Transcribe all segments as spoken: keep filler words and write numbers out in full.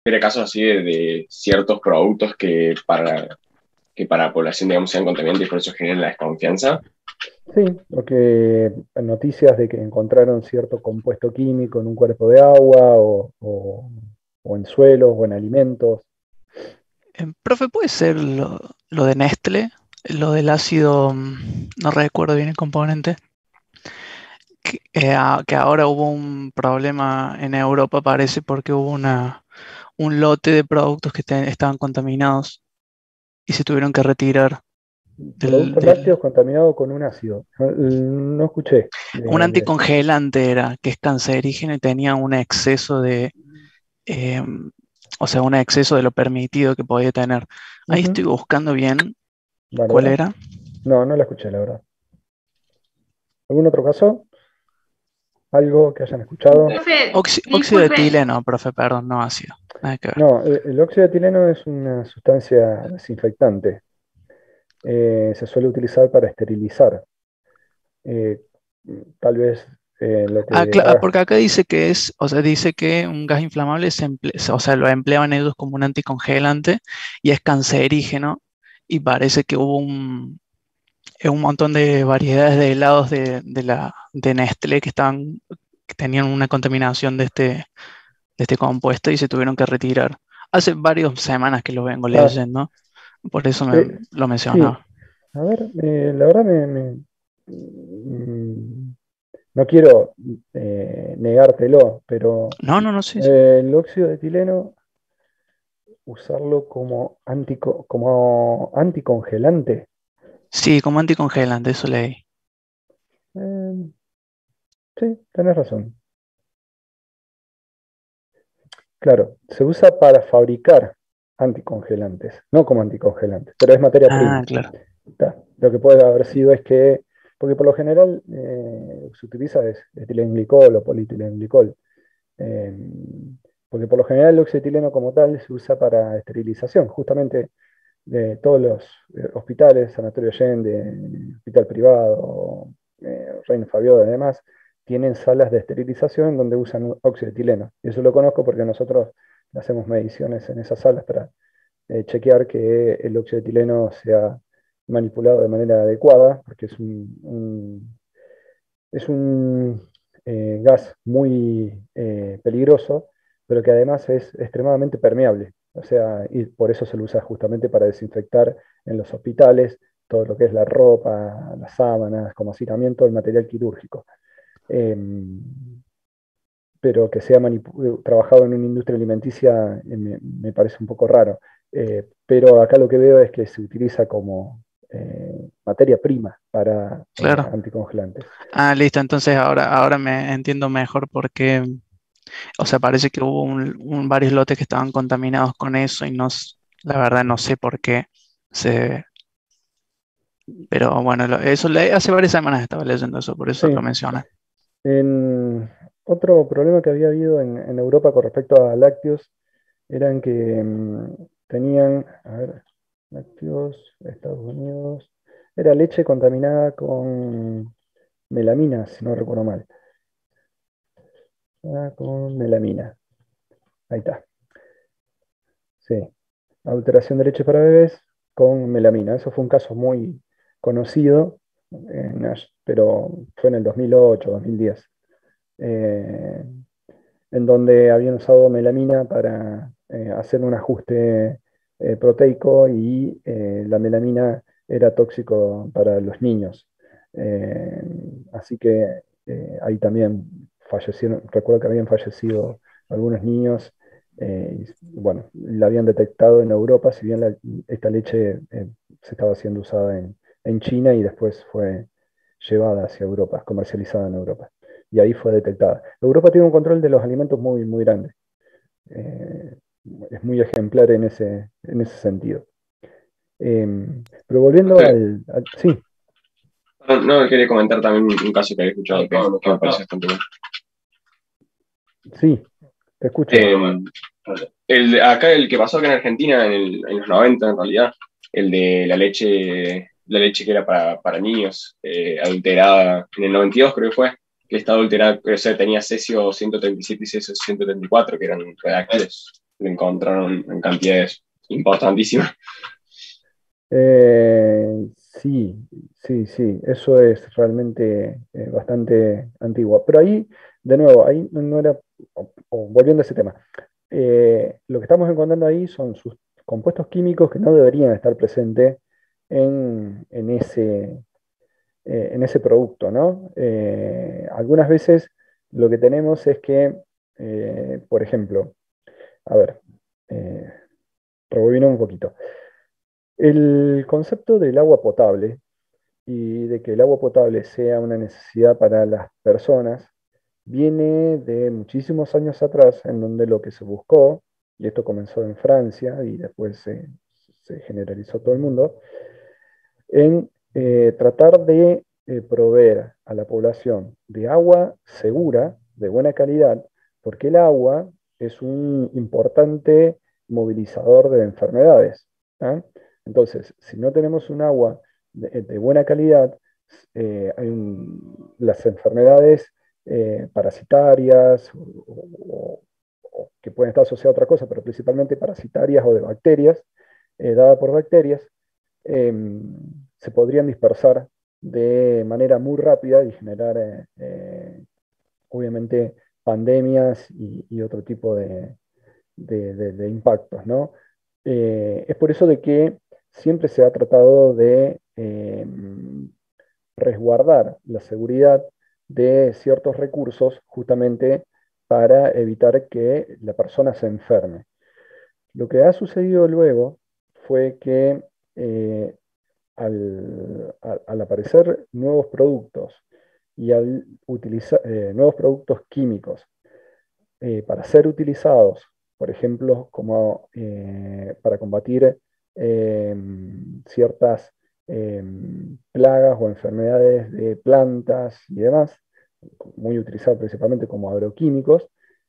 refiere a casos así de, de ciertos productos que para, que para la población, digamos, sean contaminantes y por eso generan la desconfianza. Sí, porque noticias de que encontraron cierto compuesto químico en un cuerpo de agua o, o- o en suelos o en alimentos. Eh, profe, ¿puede ser lo, lo de Nestlé? Lo del ácido, mm, no recuerdo bien el componente, que, eh, a- que ahora hubo un problema en Europa, parece, porque hubo una, un lote de productos que te- estaban contaminados y se tuvieron que retirar del, Productos del- lácteos contaminados con un ácido. No, no escuché un de, de eso. anticongelante era, que es cancerígeno y tenía un exceso de, eh, o sea, un exceso de lo permitido que podía tener. Ahí estoy Ujú. buscando bien cuál Bárbaro. era. No, no la escuché, la verdad. ¿Algún otro caso? ¿Algo que hayan escuchado? Profe, Oxi- óxido de disculpe, etileno, profe, perdón, no ácido. Nada que ver. No, eh, el óxido de etileno es una sustancia desinfectante. Eh, se suele utilizar para esterilizar. Eh, Tal vez eh, lo Ah, que cla- ah, haga. porque acá dice que es, o sea, dice que un gas inflamable se emple- o sea, lo empleaban ellos como un anticongelante y es cancerígeno y parece que hubo un, eh, un montón de variedades de helados de, de la, de Nestlé que estaban, que tenían una contaminación de este, de este compuesto y se tuvieron que retirar. Hace varias semanas que lo vengo Ah, leyendo, por eso eh, me lo sí, mencionaba. a ver, eh, la verdad me, me- mm, no quiero eh, negártelo, pero No, no, no, sí, sí. eh, el óxido de etileno, usarlo como, antico- como anticongelante. Sí, como anticongelante, eso leí. eh, sí, tenés razón. Claro, se usa para fabricar anticongelantes, no como anticongelantes, pero es materia Ah, prima. claro. Ta, Lo que puede haber sido es que, porque por lo general eh, se utiliza es etilenglicol o polietilenglicol, eh, porque por lo general el oxietileno como tal se usa para esterilización, justamente de todos los eh, hospitales, Sanatorio Allende, hospital privado, eh, Reino Fabiola y demás, tienen salas de esterilización donde usan óxido de etileno. Y eso lo conozco porque nosotros hacemos mediciones en esas salas para eh, chequear que el óxido de etileno sea manipulado de manera adecuada, porque es un, un- es un eh, gas muy eh, peligroso, pero que además es extremadamente permeable. O sea, y por eso se lo usa justamente para desinfectar en los hospitales todo lo que es la ropa, las sábanas, como hacinamiento, el material quirúrgico. Em, pero que sea manipu- trabajado en una industria alimenticia eh, me, me parece un poco raro. Eh, pero acá lo que veo es que se utiliza como eh, materia prima para eh, Claro. anticongelantes. Ah, listo. Entonces ahora, ahora me entiendo mejor por qué. O sea, parece que hubo un- un- varios lotes que estaban contaminados con eso y no, s- la verdad no sé por qué. Se, pero bueno, lo- eso le- hace varias semanas estaba leyendo eso, por eso lo Sí, mencioné. en otro problema que había habido en, en Europa con respecto a lácteos eran que mm, tenían, a ver, lácteos, Estados Unidos, era leche contaminada con melamina, si no recuerdo mal. Ah, con melamina. Ahí está. Sí. Alteración de leche para bebés con melamina. Eso fue un caso muy conocido, en Nash, pero fue en el dos mil ocho, dos mil diez, eh, en donde habían usado melamina para eh, hacer un ajuste eh, proteico y eh, la melamina era tóxico para los niños. Eh, Así que eh, ahí también fallecieron, recuerdo que habían fallecido algunos niños. eh, y, bueno, la habían detectado en Europa, si bien la- esta leche eh, se estaba siendo usada en, en China y después fue llevada hacia Europa, comercializada en Europa. Y ahí fue detectada. Europa tiene un control de los alimentos muy, muy grande. Eh, es muy ejemplar en ese, en ese sentido. Eh, pero volviendo Profe, al, al- Sí, no, no, quería comentar también un, un caso que había escuchado que, que me parece bastante bueno. sí, te escucho. Eh, el, de- acá el que pasó acá en Argentina en, el- en los noventa en realidad, el de la leche, la leche que era para, para niños, eh, adulterada, en el noventa y dos creo que fue, que está adulterada, o sea, tenía cesio ciento treinta y siete y cesio ciento treinta y cuatro, que eran reactivos. lo encontraron en cantidades importantísimas. Eh, sí, sí, sí, eso es realmente eh, bastante antiguo. Pero ahí, de nuevo, ahí no no era, o- o volviendo a ese tema, eh, lo que estamos encontrando ahí son sus compuestos químicos que no deberían estar presentes en, en ese, eh, en ese producto, ¿no? Eh, algunas veces lo que tenemos es que, eh, por ejemplo, a ver, eh, rebobino un poquito. El concepto del agua potable y de que el agua potable sea una necesidad para las personas viene de muchísimos años atrás, en donde lo que se buscó, y esto comenzó en Francia y después se, se generalizó a todo el mundo, en eh, tratar de eh, proveer a la población de agua segura, de buena calidad, porque el agua es un importante movilizador de enfermedades. ¿Ah? Entonces, si no tenemos un agua de, de buena calidad, eh, hay un- las enfermedades eh, parasitarias o, o- o que pueden estar asociadas a otra cosa, pero principalmente parasitarias o de bacterias, eh, dadas por bacterias, em, se podrían dispersar de manera muy rápida y generar, eh, eh, obviamente, pandemias y, y otro tipo de, de- de- de impactos, ¿no? Eh, es por eso de que siempre se ha tratado de em, resguardar la seguridad de ciertos recursos justamente para evitar que la persona se enferme. Lo que ha sucedido luego fue que eh, al, al- al aparecer nuevos productos y al utilizar eh, nuevos productos químicos eh, para ser utilizados, por ejemplo, como eh, para combatir eh, ciertas eh, plagas o enfermedades de plantas y demás, muy utilizados principalmente como agroquímicos,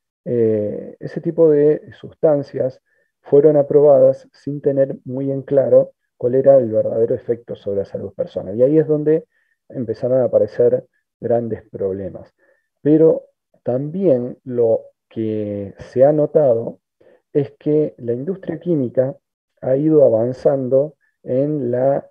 eh, ese tipo de sustancias fueron aprobadas sin tener muy en claro cuál era el verdadero efecto sobre la salud personal. Y ahí es donde empezaron a aparecer grandes problemas. Pero también lo que se ha notado es que la industria química ha ido avanzando en la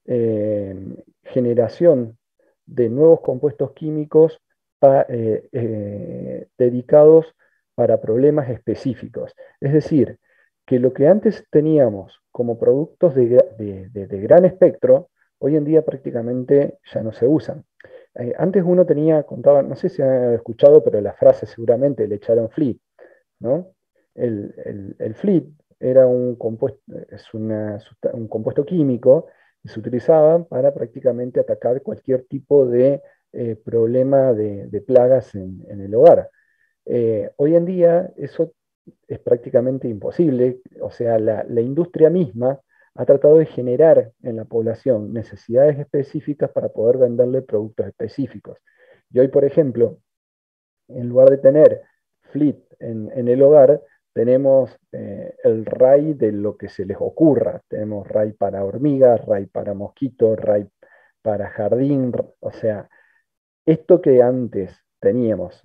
eh, generación de nuevos compuestos químicos pa- eh, eh, dedicados para problemas específicos. Es decir, que lo que antes teníamos como productos de, gra- de- de- de gran espectro, hoy en día prácticamente ya no se usan. Eh, antes uno tenía, contaba, no sé si han escuchado, pero la frase seguramente le echaron flea, ¿no? El, el, el fleet era un compuesto, es una susta- un compuesto químico que se utilizaba para prácticamente atacar cualquier tipo de eh, problema de, de plagas en, en el hogar. Eh, hoy en día eso es prácticamente imposible, o sea, la, la industria misma ha tratado de generar en la población necesidades específicas para poder venderle productos específicos. Y hoy, por ejemplo, en lugar de tener Fleet en, en el hogar, tenemos eh, el ray de lo que se les ocurra. Tenemos ray para hormigas, ray para mosquitos, ray para jardín. O sea, esto que antes teníamos,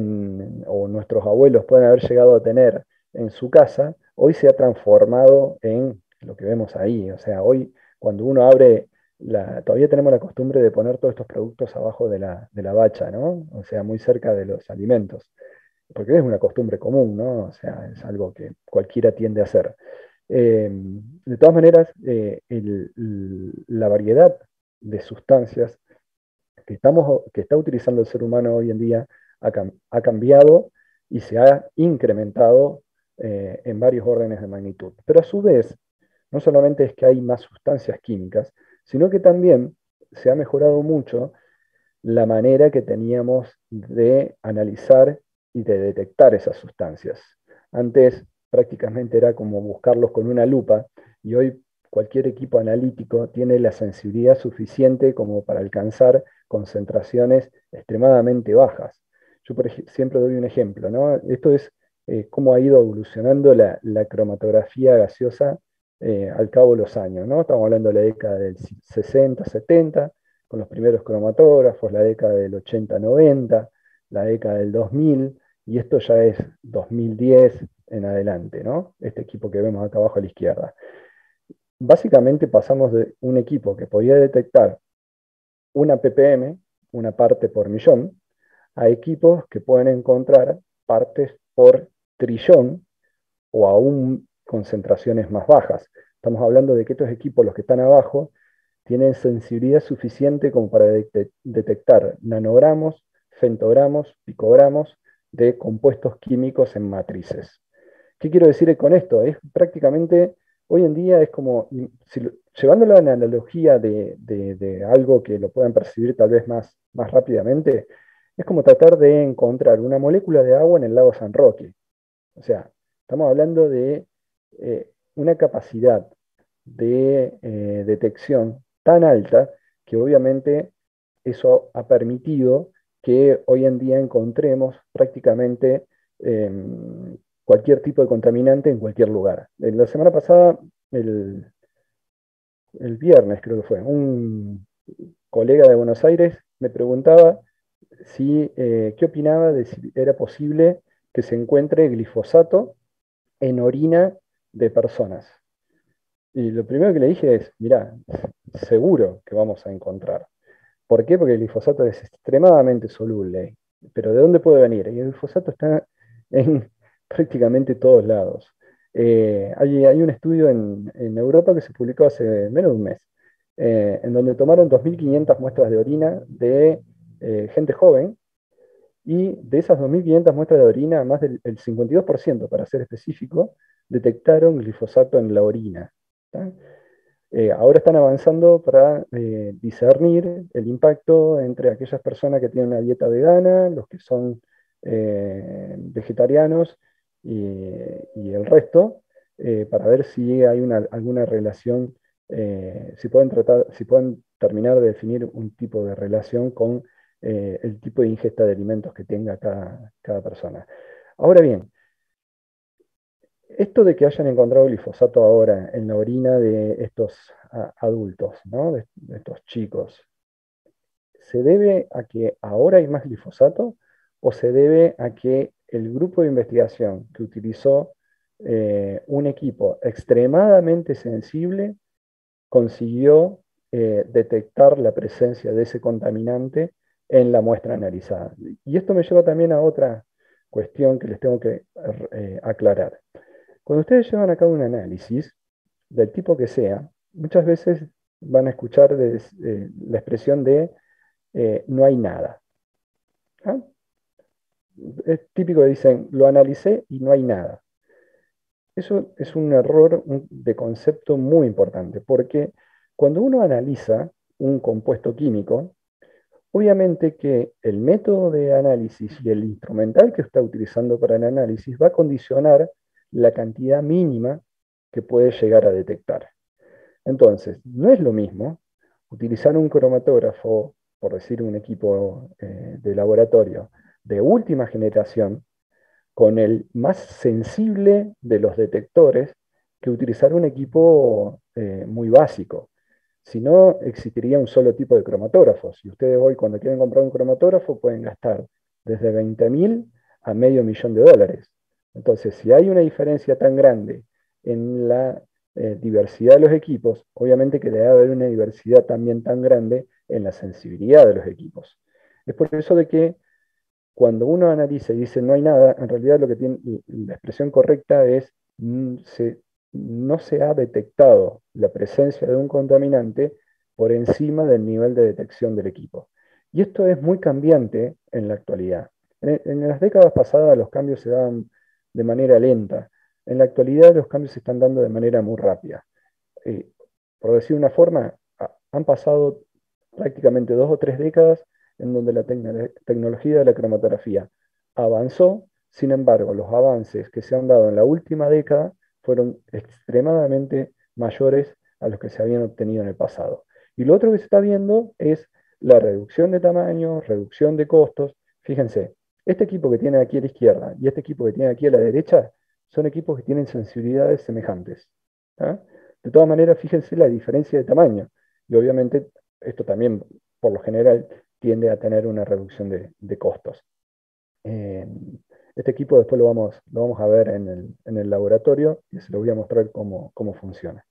en, o nuestros abuelos pueden haber llegado a tener en su casa, hoy se ha transformado en lo que vemos ahí. O sea, hoy cuando uno abre, la, todavía tenemos la costumbre de poner todos estos productos abajo de la, de la bacha, ¿no? O sea, muy cerca de los alimentos, porque es una costumbre común, ¿no? O sea, es algo que cualquiera tiende a hacer. Eh, de todas maneras, eh, el- la variedad de sustancias que, estamos, que está utilizando el ser humano hoy en día ha, cam- ha cambiado y se ha incrementado eh, en varios órdenes de magnitud. Pero a su vez, no solamente es que hay más sustancias químicas, sino que también se ha mejorado mucho la manera que teníamos de analizar y de detectar esas sustancias. Antes prácticamente era como buscarlos con una lupa y hoy cualquier equipo analítico tiene la sensibilidad suficiente como para alcanzar concentraciones extremadamente bajas. Yo por ej- siempre doy un ejemplo, ¿no? Esto es eh, cómo ha ido evolucionando la, la cromatografía gaseosa eh, al cabo de los años, ¿no? Estamos hablando de la década del sesenta, setenta, con los primeros cromatógrafos, la década del ochenta, noventa, la década del dos mil, y esto ya es dos mil diez, en adelante, ¿no? Este equipo que vemos acá abajo a la izquierda. Básicamente pasamos de un equipo que podía detectar una ppm, una parte por millón, a equipos que pueden encontrar partes por trillón o aún concentraciones más bajas. Estamos hablando de que estos equipos, los que están abajo, tienen sensibilidad suficiente como para de detectar nanogramos, femtogramos, picogramos de compuestos químicos en matrices. ¿Qué quiero decir con esto? Es prácticamente, hoy en día es como, si, llevándolo a la analogía de, de, de algo que lo puedan percibir tal vez más, más rápidamente, es como tratar de encontrar una molécula de agua en el lago San Roque. O sea, estamos hablando de eh, una capacidad de eh, detección tan alta que obviamente eso ha permitido que hoy en día encontremos prácticamente eh, cualquier tipo de contaminante en cualquier lugar. La semana pasada, el, el viernes creo que fue, un colega de Buenos Aires me preguntaba si, eh, qué opinaba de si era posible que se encuentre glifosato en orina de personas. Y lo primero que le dije es, mirá, seguro que vamos a encontrar. ¿Por qué? Porque el glifosato es extremadamente soluble. Pero ¿de dónde puede venir? Y el glifosato está en prácticamente todos lados. Eh, hay, hay un estudio en, en Europa que se publicó hace menos de un mes, eh, en donde tomaron dos mil quinientas muestras de orina de eh, gente joven, y de esas dos mil quinientas muestras de orina, más del el cincuenta y dos por ciento, para ser específico, detectaron glifosato en la orina. ¿Tá? Eh, ahora están avanzando para eh, discernir el impacto entre aquellas personas que tienen una dieta vegana, los que son eh, vegetarianos y, y el resto, eh, para ver si hay una, alguna relación, eh, si pueden tratar, si pueden terminar de definir un tipo de relación con eh, el tipo de ingesta de alimentos que tenga cada, cada persona. Ahora bien, esto de que hayan encontrado glifosato ahora en la orina de estos a, adultos, ¿no? de, de estos chicos, ¿se debe a que ahora hay más glifosato o se debe a que el grupo de investigación que utilizó eh, un equipo extremadamente sensible consiguió eh, detectar la presencia de ese contaminante en la muestra analizada? Y esto me lleva también a otra cuestión que les tengo que eh, aclarar. Cuando ustedes llevan a cabo un análisis, del tipo que sea, muchas veces van a escuchar de, eh, la expresión de eh, no hay nada. ¿Ah? Es típico que dicen, lo analicé y no hay nada. Eso es un error de concepto muy importante, porque cuando uno analiza un compuesto químico, obviamente que el método de análisis y el instrumental que está utilizando para el análisis va a condicionar la cantidad mínima que puede llegar a detectar. Entonces, no es lo mismo utilizar un cromatógrafo, por decir un equipo eh, de laboratorio de última generación, con el más sensible de los detectores, que utilizar un equipo eh, muy básico. Si no, existiría un solo tipo de cromatógrafos. Y ustedes hoy, cuando quieren comprar un cromatógrafo, pueden gastar desde veinte mil a medio millón de dólares. Entonces, si hay una diferencia tan grande en la eh, diversidad de los equipos, obviamente que debe haber una diversidad también tan grande en la sensibilidad de los equipos. Es por eso de que cuando uno analiza y dice no hay nada, en realidad lo que tiene, la expresión correcta es mm, se, no se ha detectado la presencia de un contaminante por encima del nivel de detección del equipo. Y esto es muy cambiante en la actualidad. En, en las décadas pasadas los cambios se daban de manera lenta. En la actualidad los cambios se están dando de manera muy rápida. Eh, por decir una forma, a, han pasado prácticamente dos o tres décadas en donde la tecno tecnología de la cromatografía avanzó. Sin embargo, los avances que se han dado en la última década fueron extremadamente mayores a los que se habían obtenido en el pasado. Y lo otro que se está viendo es la reducción de tamaño, reducción de costos. Fíjense, este equipo que tiene aquí a la izquierda y este equipo que tiene aquí a la derecha son equipos que tienen sensibilidades semejantes. ¿Ah? De todas maneras, fíjense la diferencia de tamaño. Y obviamente esto también, por lo general, tiende a tener una reducción de, de costos. Eh, Este equipo después lo vamos, lo vamos a ver en el, en el laboratorio y se lo voy a mostrar cómo, cómo funciona.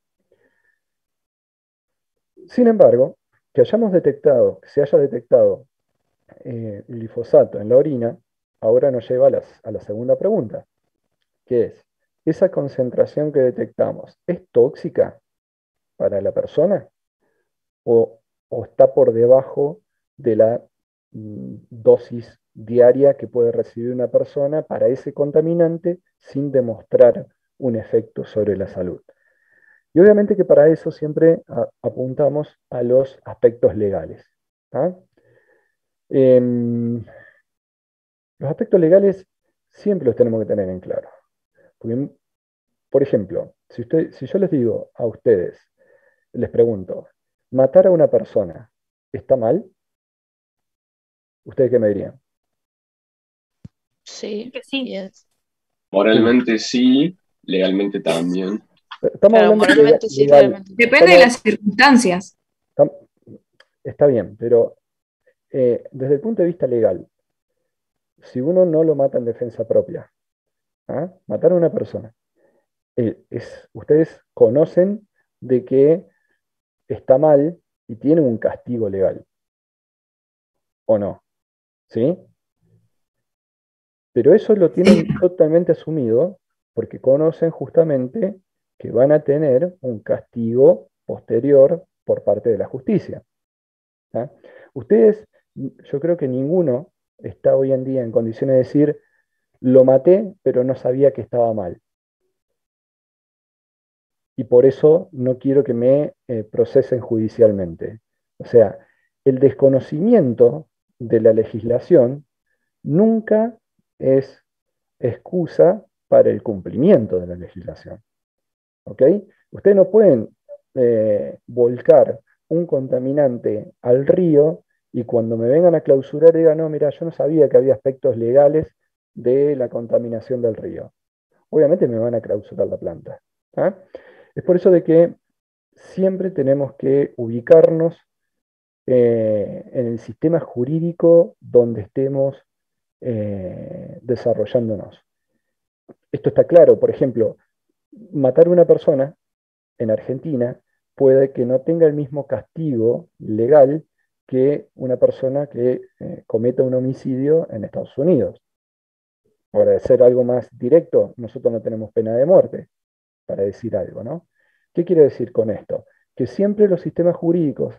Sin embargo, que hayamos detectado, que se haya detectado eh, glifosato en la orina, ahora nos lleva a, las, a la segunda pregunta, que es, ¿esa concentración que detectamos es tóxica para la persona o, o está por debajo de la mm, dosis diaria que puede recibir una persona para ese contaminante sin demostrar un efecto sobre la salud? Y obviamente que para eso siempre a- apuntamos a los aspectos legales. ¿Tá? Em, los aspectos legales siempre los tenemos que tener en claro. Porque, por ejemplo, si, usted, si yo les digo a ustedes, les pregunto, ¿matar a una persona está mal? ¿Ustedes qué me dirían? Sí, Que sí. y es- Moralmente sí, legalmente también. Estamos claro, hablando de legal, moralmente sí, legal. legalmente no. Depende de Estamos- las circunstancias. tam- está bien, pero eh, desde el punto de vista legal, si uno no lo mata en defensa propia, ¿ah? Matar a una persona, eh, es, ustedes conocen de que está mal y tiene un castigo legal, ¿o no? ¿Sí? Pero eso lo tienen Sí. totalmente asumido porque conocen justamente que van a tener un castigo posterior por parte de la justicia. ¿Ah? Ustedes, yo creo que ninguno está hoy en día en condiciones de decir, lo maté, pero no sabía que estaba mal. Y por eso no quiero que me eh, procesen judicialmente. O sea, el desconocimiento de la legislación nunca es excusa para el cumplimiento de la legislación. ¿Ok? Ustedes no pueden eh, volcar un contaminante al río y cuando me vengan a clausurar digan, no, mira, yo no sabía que había aspectos legales de la contaminación del río. Obviamente me van a clausurar la planta. ¿Ah? Es por eso de que siempre tenemos que ubicarnos eh, en el sistema jurídico donde estemos eh, desarrollándonos. Esto está claro, por ejemplo, matar a una persona en Argentina puede que no tenga el mismo castigo legal que una persona que eh, cometa un homicidio en Estados Unidos. Para decir algo más directo, nosotros no tenemos pena de muerte, para decir algo, ¿no? ¿Qué quiere decir con esto? Que siempre los sistemas jurídicos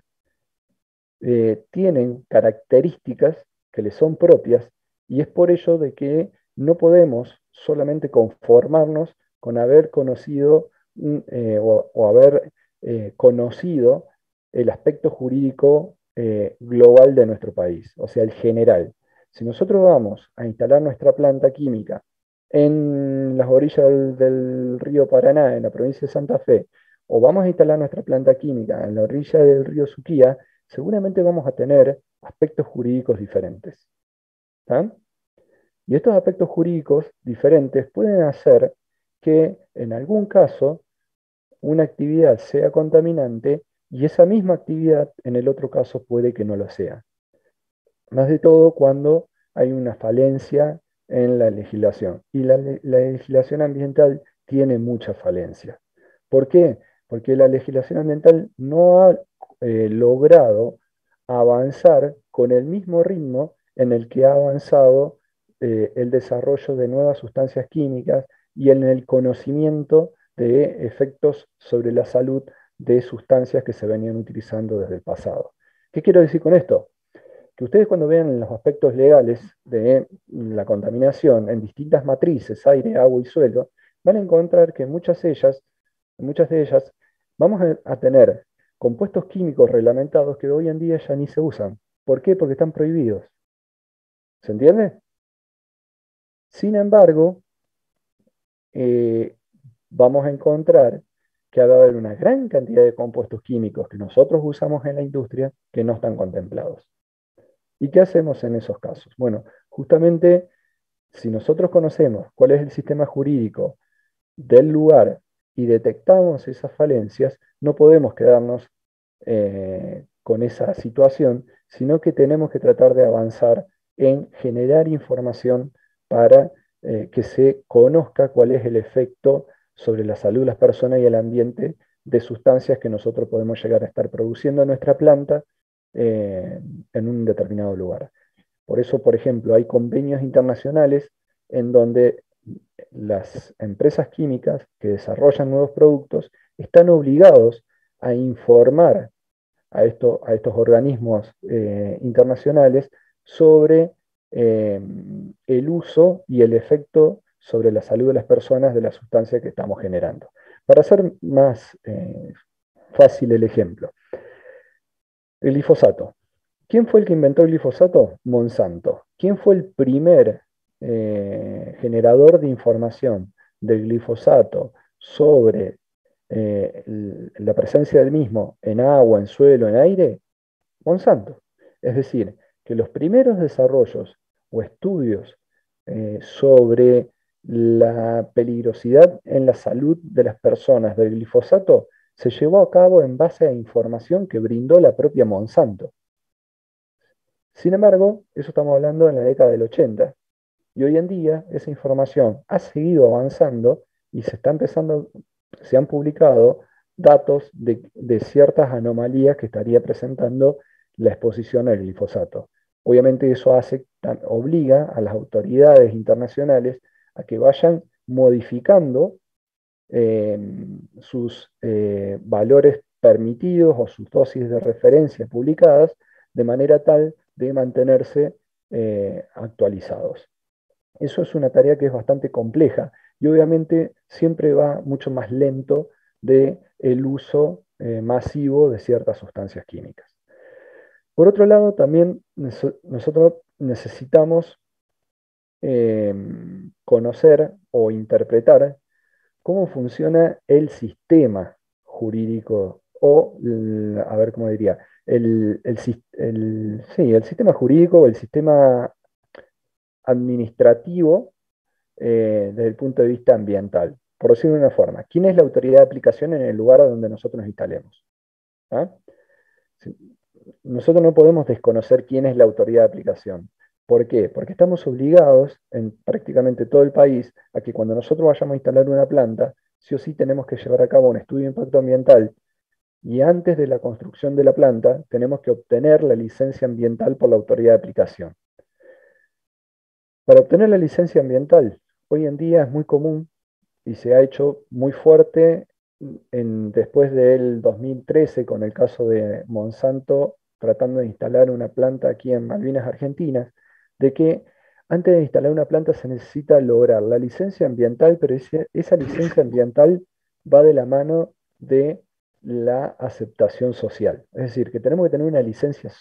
eh, tienen características que les son propias y es por ello de que no podemos solamente conformarnos con haber conocido un, eh, o, o, haber eh, conocido el aspecto jurídico eh, global de nuestro país, o sea, el general. Si nosotros vamos a instalar nuestra planta química en las orillas del, del río Paraná, en la provincia de Santa Fe, o vamos a instalar nuestra planta química en la orilla del río Suquía, seguramente vamos a tener aspectos jurídicos diferentes. ¿Tá? Y estos aspectos jurídicos diferentes pueden hacer que en algún caso una actividad sea contaminante y esa misma actividad en el otro caso puede que no lo sea. Más de todo cuando hay una falencia en la legislación. Y la, la legislación ambiental tiene mucha falencia. ¿Por qué? Porque la legislación ambiental no ha eh, logrado avanzar con el mismo ritmo en el que ha avanzado eh, el desarrollo de nuevas sustancias químicas y en el conocimiento de efectos sobre la salud de sustancias que se venían utilizando desde el pasado. ¿Qué quiero decir con esto? Que ustedes cuando vean los aspectos legales de la contaminación en distintas matrices, aire, agua y suelo, van a encontrar que muchas de ellas, muchas de ellas vamos a tener compuestos químicos reglamentados que hoy en día ya ni se usan. ¿Por qué? Porque están prohibidos. ¿Se entiende? Sin embargo, eh, vamos a encontrar que va a haber una gran cantidad de compuestos químicos que nosotros usamos en la industria que no están contemplados. ¿Y qué hacemos en esos casos? Bueno, justamente si nosotros conocemos cuál es el sistema jurídico del lugar y detectamos esas falencias, no podemos quedarnos eh, con esa situación, sino que tenemos que tratar de avanzar en generar información para eh, que se conozca cuál es el efecto sobre la salud de las personas y el ambiente de sustancias que nosotros podemos llegar a estar produciendo en nuestra planta eh, en un determinado lugar. Por eso, por ejemplo, hay convenios internacionales en donde las empresas químicas que desarrollan nuevos productos están obligados a informar a, esto, a estos organismos eh, internacionales sobre eh, el uso y el efecto sobre la salud de las personas de la sustancia que estamos generando. Para hacer más eh, fácil el ejemplo, el glifosato. ¿Quién fue el que inventó el glifosato? Monsanto. ¿Quién fue el primer eh, generador de información del glifosato sobre eh, el- la presencia del mismo en agua, en suelo, en aire? Monsanto. Es decir, que los primeros desarrollos o estudios eh, sobre la peligrosidad en la salud de las personas del glifosato se llevó a cabo en base a información que brindó la propia Monsanto. Sin embargo, eso estamos hablando en la década del ochenta, y hoy en día esa información ha seguido avanzando y se está empezando, se han publicado datos de, de ciertas anomalías que estaría presentando la exposición al glifosato. Obviamente eso hace, tan- obliga a las autoridades internacionales a que vayan modificando eh, sus eh, valores permitidos o sus dosis de referencia publicadas de manera tal de mantenerse eh, actualizados. Eso es una tarea que es bastante compleja y obviamente siempre va mucho más lento del uso eh, masivo de ciertas sustancias químicas. Por otro lado, también neso- nosotros necesitamos eh, conocer o interpretar cómo funciona el sistema jurídico o, l- a ver cómo diría, el, el sis- el- sí, el sistema jurídico o el sistema administrativo eh, desde el punto de vista ambiental. Por decirlo de una forma, ¿quién es la autoridad de aplicación en el lugar donde nosotros nos instalemos? ¿Ah? Si- Nosotros no podemos desconocer quién es la autoridad de aplicación. ¿Por qué? Porque estamos obligados en prácticamente todo el país a que cuando nosotros vayamos a instalar una planta, sí o sí tenemos que llevar a cabo un estudio de impacto ambiental y antes de la construcción de la planta tenemos que obtener la licencia ambiental por la autoridad de aplicación. Para obtener la licencia ambiental, hoy en día es muy común y se ha hecho muy fuerte en, después del dos mil trece con el caso de Monsanto tratando de instalar una planta aquí en Malvinas, Argentinas, de que antes de instalar una planta se necesita lograr la licencia ambiental, pero ese- esa licencia ambiental va de la mano de la aceptación social. Es decir, que tenemos que tener una licencia,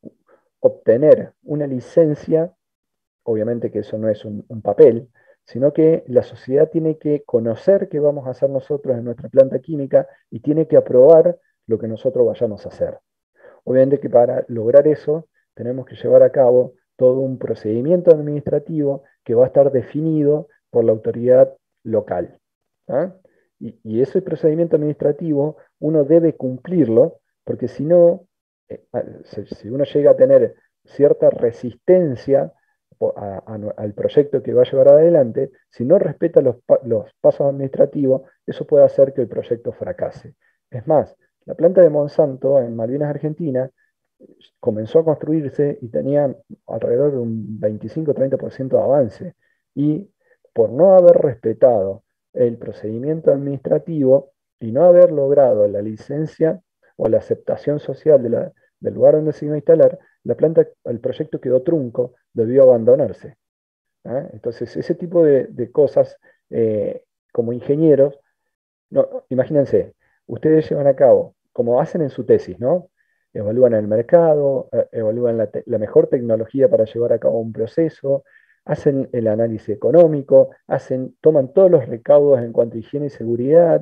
obtener una licencia, obviamente que eso no es un, un papel, sino que la sociedad tiene que conocer qué vamos a hacer nosotros en nuestra planta química y tiene que aprobar lo que nosotros vayamos a hacer. Obviamente que para lograr eso tenemos que llevar a cabo todo un procedimiento administrativo que va a estar definido por la autoridad local. ¿Ah? Y, y ese procedimiento administrativo uno debe cumplirlo, porque si no, eh, a- si si uno llega a tener cierta resistencia po- a- a- al proyecto que va a llevar adelante, si no respeta los, pa- los pasos administrativos, eso puede hacer que el proyecto fracase. Es más, la planta de Monsanto en Malvinas, Argentina, comenzó a construirse y tenía alrededor de un veinticinco-treinta por ciento de avance. Y por no haber respetado el procedimiento administrativo y no haber logrado la licencia o la aceptación social de la- del lugar donde se iba a instalar, la planta, el proyecto quedó trunco, debió abandonarse. ¿Ah? Entonces, ese tipo de, de cosas, eh, como ingenieros, no, imagínense, ustedes llevan a cabo, como hacen en su tesis, ¿no? Evalúan el mercado, eh, evalúan la, te- la mejor tecnología para llevar a cabo un proceso, hacen el análisis económico, hacen, toman todos los recaudos en cuanto a higiene y seguridad,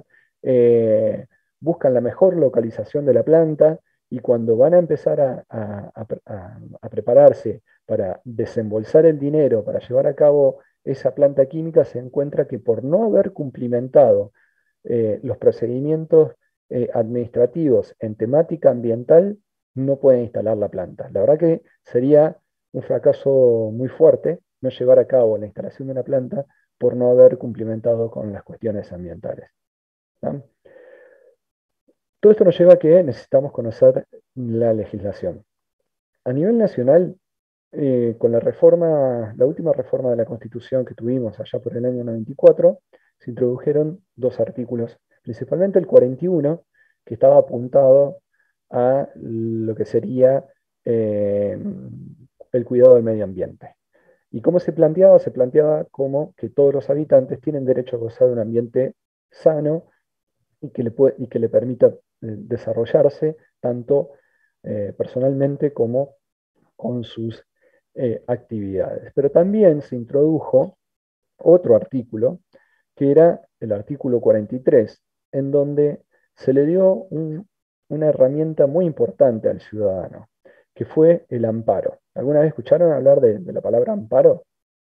eh, buscan la mejor localización de la planta y cuando van a empezar a, a- a pre- a- a prepararse para desembolsar el dinero para llevar a cabo esa planta química, se encuentra que por no haber cumplimentado eh, los procedimientos eh, administrativos en temática ambiental, no pueden instalar la planta. La verdad que sería un fracaso muy fuerte no llevar a cabo la instalación de una planta por no haber cumplimentado con las cuestiones ambientales. ¿No? Todo esto nos lleva a que necesitamos conocer la legislación. A nivel nacional, eh, con la reforma, la última reforma de la Constitución que tuvimos allá por el año noventa y cuatro, se introdujeron dos artículos, principalmente el cuarenta y uno, que estaba apuntado a lo que sería eh, el cuidado del medio ambiente. ¿Y cómo se planteaba? Se planteaba como que todos los habitantes tienen derecho a gozar de un ambiente sano y que le, puede, y que le permita eh, desarrollarse tanto eh, personalmente como con sus eh, actividades. Pero también se introdujo otro artículo, que era el artículo cuarenta y tres, en donde se le dio un, una herramienta muy importante al ciudadano, que fue el amparo. ¿Alguna vez escucharon hablar de, de la palabra amparo?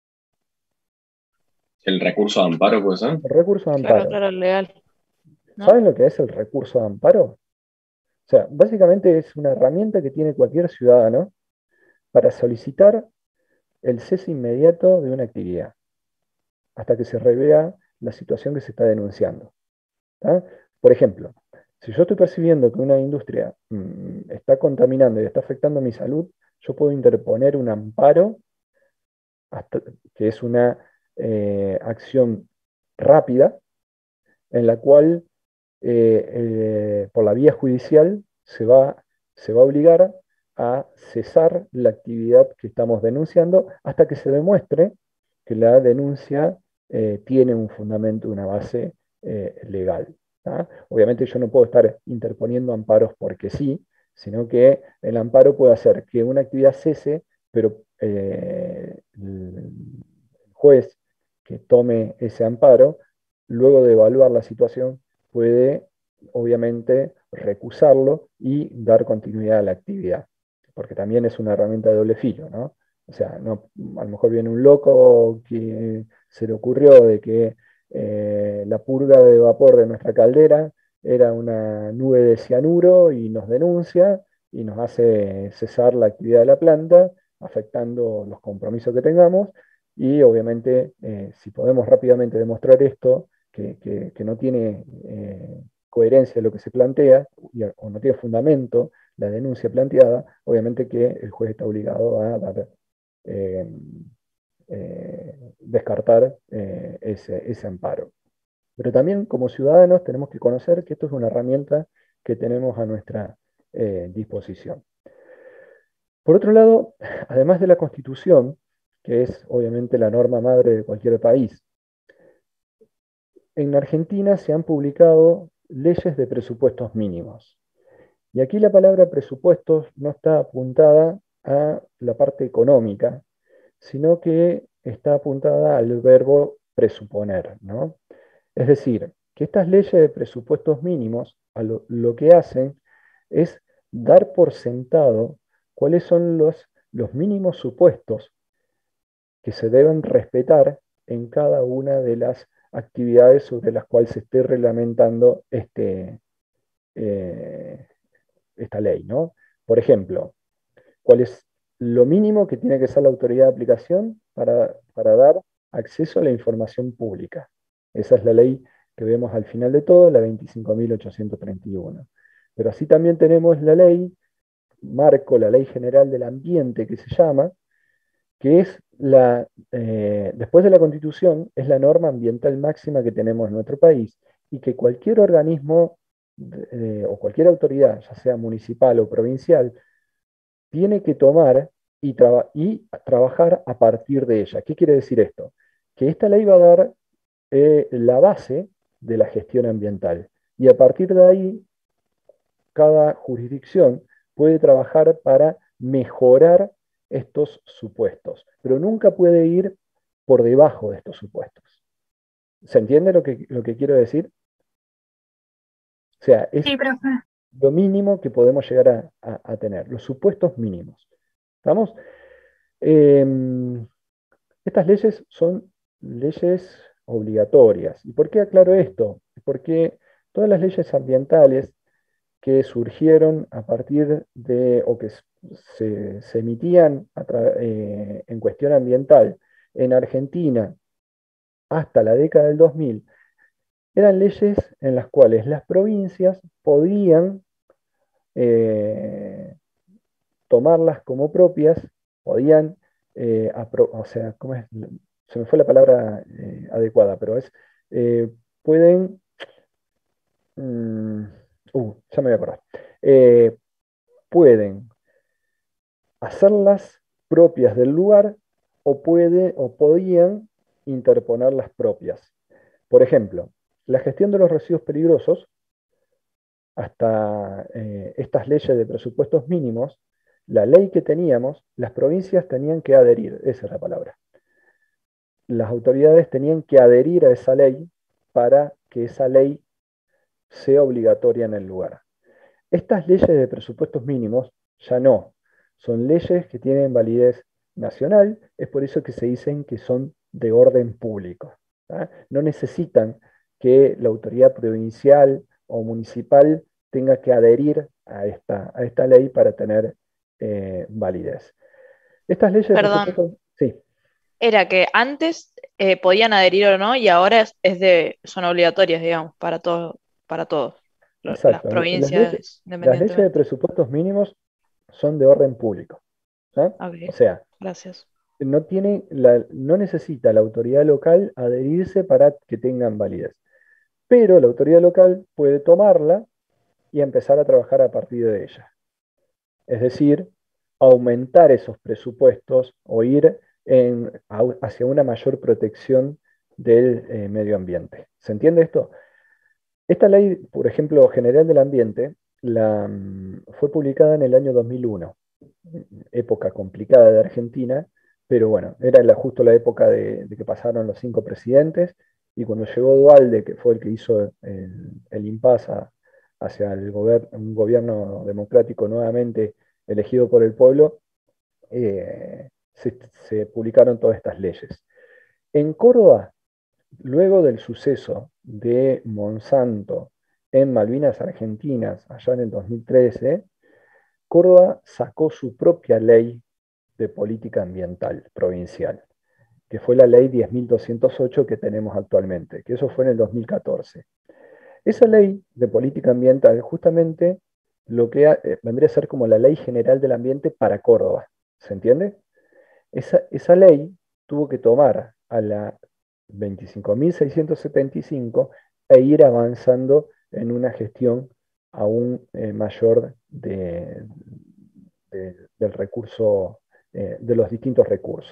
El recurso de amparo, puede ser. El recurso de Claro, amparo. claro, legal, ¿no? ¿Saben lo que es el recurso de amparo? O sea, básicamente es una herramienta que tiene cualquier ciudadano para solicitar el cese inmediato de una actividad, hasta que se revea la situación que se está denunciando. ¿Tá? Por ejemplo, si yo estoy percibiendo que una industria mmm, está contaminando y está afectando mi salud, yo puedo interponer un amparo, hasta, que es una eh, acción rápida, en la cual eh, eh, por la vía judicial se va, se va a obligar a cesar la actividad que estamos denunciando hasta que se demuestre que la denuncia eh, tiene un fundamento, una base eh, legal. ¿tá? Obviamente yo no puedo estar interponiendo amparos porque sí, sino que el amparo puede hacer que una actividad cese, pero eh, el juez que tome ese amparo, luego de evaluar la situación, puede obviamente recusarlo y dar continuidad a la actividad, porque también es una herramienta de doble filo, ¿no? O sea, no, a lo mejor viene un loco que se le ocurrió de que eh, la purga de vapor de nuestra caldera era una nube de cianuro y nos denuncia y nos hace cesar la actividad de la planta, afectando los compromisos que tengamos, y obviamente eh, si podemos rápidamente demostrar esto, que, que, que no tiene eh, coherencia lo que se plantea, y, o no tiene fundamento la denuncia planteada, obviamente que el juez está obligado a dar, eh, eh, descartar eh, ese, ese amparo. Pero también como ciudadanos tenemos que conocer que esto es una herramienta que tenemos a nuestra eh, disposición. Por otro lado, además de la Constitución, que es obviamente la norma madre de cualquier país, en Argentina se han publicado leyes de presupuestos mínimos. Y aquí la palabra presupuestos no está apuntada a la parte económica, sino que está apuntada al verbo presuponer, ¿no? Es decir, que estas leyes de presupuestos mínimos a lo, lo que hacen es dar por sentado cuáles son los, los mínimos supuestos que se deben respetar en cada una de las actividades sobre las cuales se esté reglamentando este, eh, esta ley, ¿no? Por ejemplo, ¿cuál es lo mínimo que tiene que ser la autoridad de aplicación para, para dar acceso a la información pública? Esa es la ley que vemos al final de todo, la veinticinco mil ochocientos treinta y uno. Pero así también tenemos la ley marco, la Ley General del Ambiente, que se llama, que es la, eh, después de la Constitución, es la norma ambiental máxima que tenemos en nuestro país, y que cualquier organismo eh, o cualquier autoridad, ya sea municipal o provincial, tiene que tomar y, traba y trabajar a partir de ella. ¿Qué quiere decir esto? Que esta ley va a dar eh, la base de la gestión ambiental, y a partir de ahí, cada jurisdicción puede trabajar para mejorar estos supuestos, pero nunca puede ir por debajo de estos supuestos. ¿Se entiende lo que, lo que quiero decir? O sea, es Sí, profe. lo mínimo que podemos llegar a, a, a tener, los supuestos mínimos. ¿Estamos? Eh, estas leyes son leyes obligatorias. ¿Y por qué aclaro esto? Porque todas las leyes ambientales que surgieron a partir de, o que se, se emitían a eh, en cuestión ambiental En Argentina, hasta la década del dos mil, eran leyes en las cuales las provincias podían eh, tomarlas como propias, podían, eh, apro- o sea, ¿cómo es? Se me fue la palabra eh, adecuada, pero es, eh, pueden, mm, uh, ya me voy a acordar. Eh, pueden hacerlas propias del lugar o, puede, o podían interponer las propias. Por ejemplo, la gestión de los residuos peligrosos, hasta eh, estas leyes de presupuestos mínimos, la ley que teníamos, las provincias tenían que adherir, esa es la palabra. Las autoridades tenían que adherir a esa ley para que esa ley sea obligatoria en el lugar. Estas leyes de presupuestos mínimos ya no, son leyes que tienen validez nacional, es por eso que se dicen que son de orden público. ¿tá? No necesitan que la autoridad provincial o municipal tenga que adherir a esta, a esta ley para tener eh, validez. Estas leyes de Perdón, presupuestos, sí, era que antes eh, podían adherir o no y ahora es, es de, son obligatorias, digamos, para todos, para todos, lo- las exacto. Las leyes, provincias las leyes de independientemente. presupuestos mínimos son de orden público. ¿tá? O Ok, sea, gracias. no tiene la- no necesita la autoridad local adherirse para que tengan validez. Pero la autoridad local puede tomarla y empezar a trabajar a partir de ella. Es decir, aumentar esos presupuestos o ir en- a- hacia una mayor protección del eh, medio ambiente. ¿Se entiende esto? Esta ley, por ejemplo, general del ambiente, la, mm, fue publicada en el año dos mil uno, época complicada de Argentina, pero bueno, era la- justo la época de, de que pasaron los cinco presidentes, y cuando llegó Dualde, que fue el que hizo el, el impasse a- hacia el gober- un gobierno democrático nuevamente elegido por el pueblo, eh, se, se publicaron todas estas leyes. En Córdoba, luego del suceso de Monsanto en Malvinas Argentinas, allá en el dos mil trece, Córdoba sacó su propia ley de política ambiental provincial, que fue la ley diez mil doscientos ocho que tenemos actualmente, que eso fue en el dos mil catorce. Esa ley de política ambiental justamente lo que ha- eh, vendría a ser como la ley general del ambiente para Córdoba, ¿se entiende? Esa, esa ley tuvo que tomar a la veinticinco mil seiscientos setenta y cinco e ir avanzando en una gestión aún eh, mayor de, de- del recurso, eh, de los distintos recursos.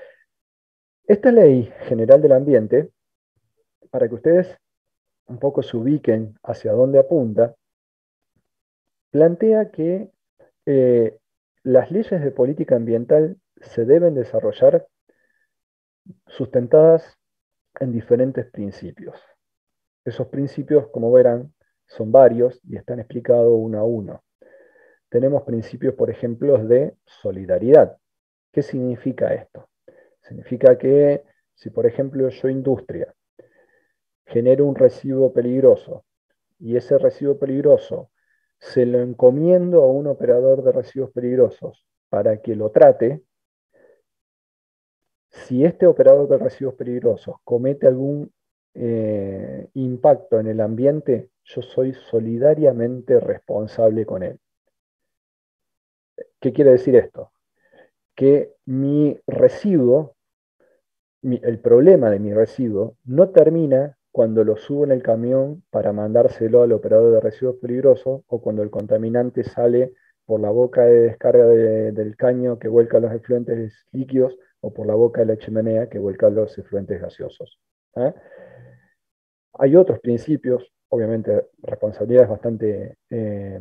Esta ley general del ambiente, para que ustedes un poco se ubiquen hacia dónde apunta, plantea que eh, las leyes de política ambiental se deben desarrollar sustentadas en diferentes principios. Esos principios, como verán, son varios y están explicados uno a uno. Tenemos principios, por ejemplo, de solidaridad. ¿Qué significa esto? Significa que si, por ejemplo, yo industria genero un residuo peligroso y ese residuo peligroso se lo encomiendo a un operador de residuos peligrosos para que lo trate, si este operador de residuos peligrosos comete algún eh, impacto en el ambiente, yo soy solidariamente responsable con él. ¿Qué quiere decir esto? Que mi residuo, mi- el problema de mi residuo, no termina cuando lo subo en el camión para mandárselo al operador de residuos peligrosos o cuando el contaminante sale por la boca de descarga de- del caño que vuelca los efluentes líquidos o por la boca de la chimenea que vuelca los efluentes gaseosos. ¿ah? Hay otros principios, obviamente responsabilidad es bastante, eh,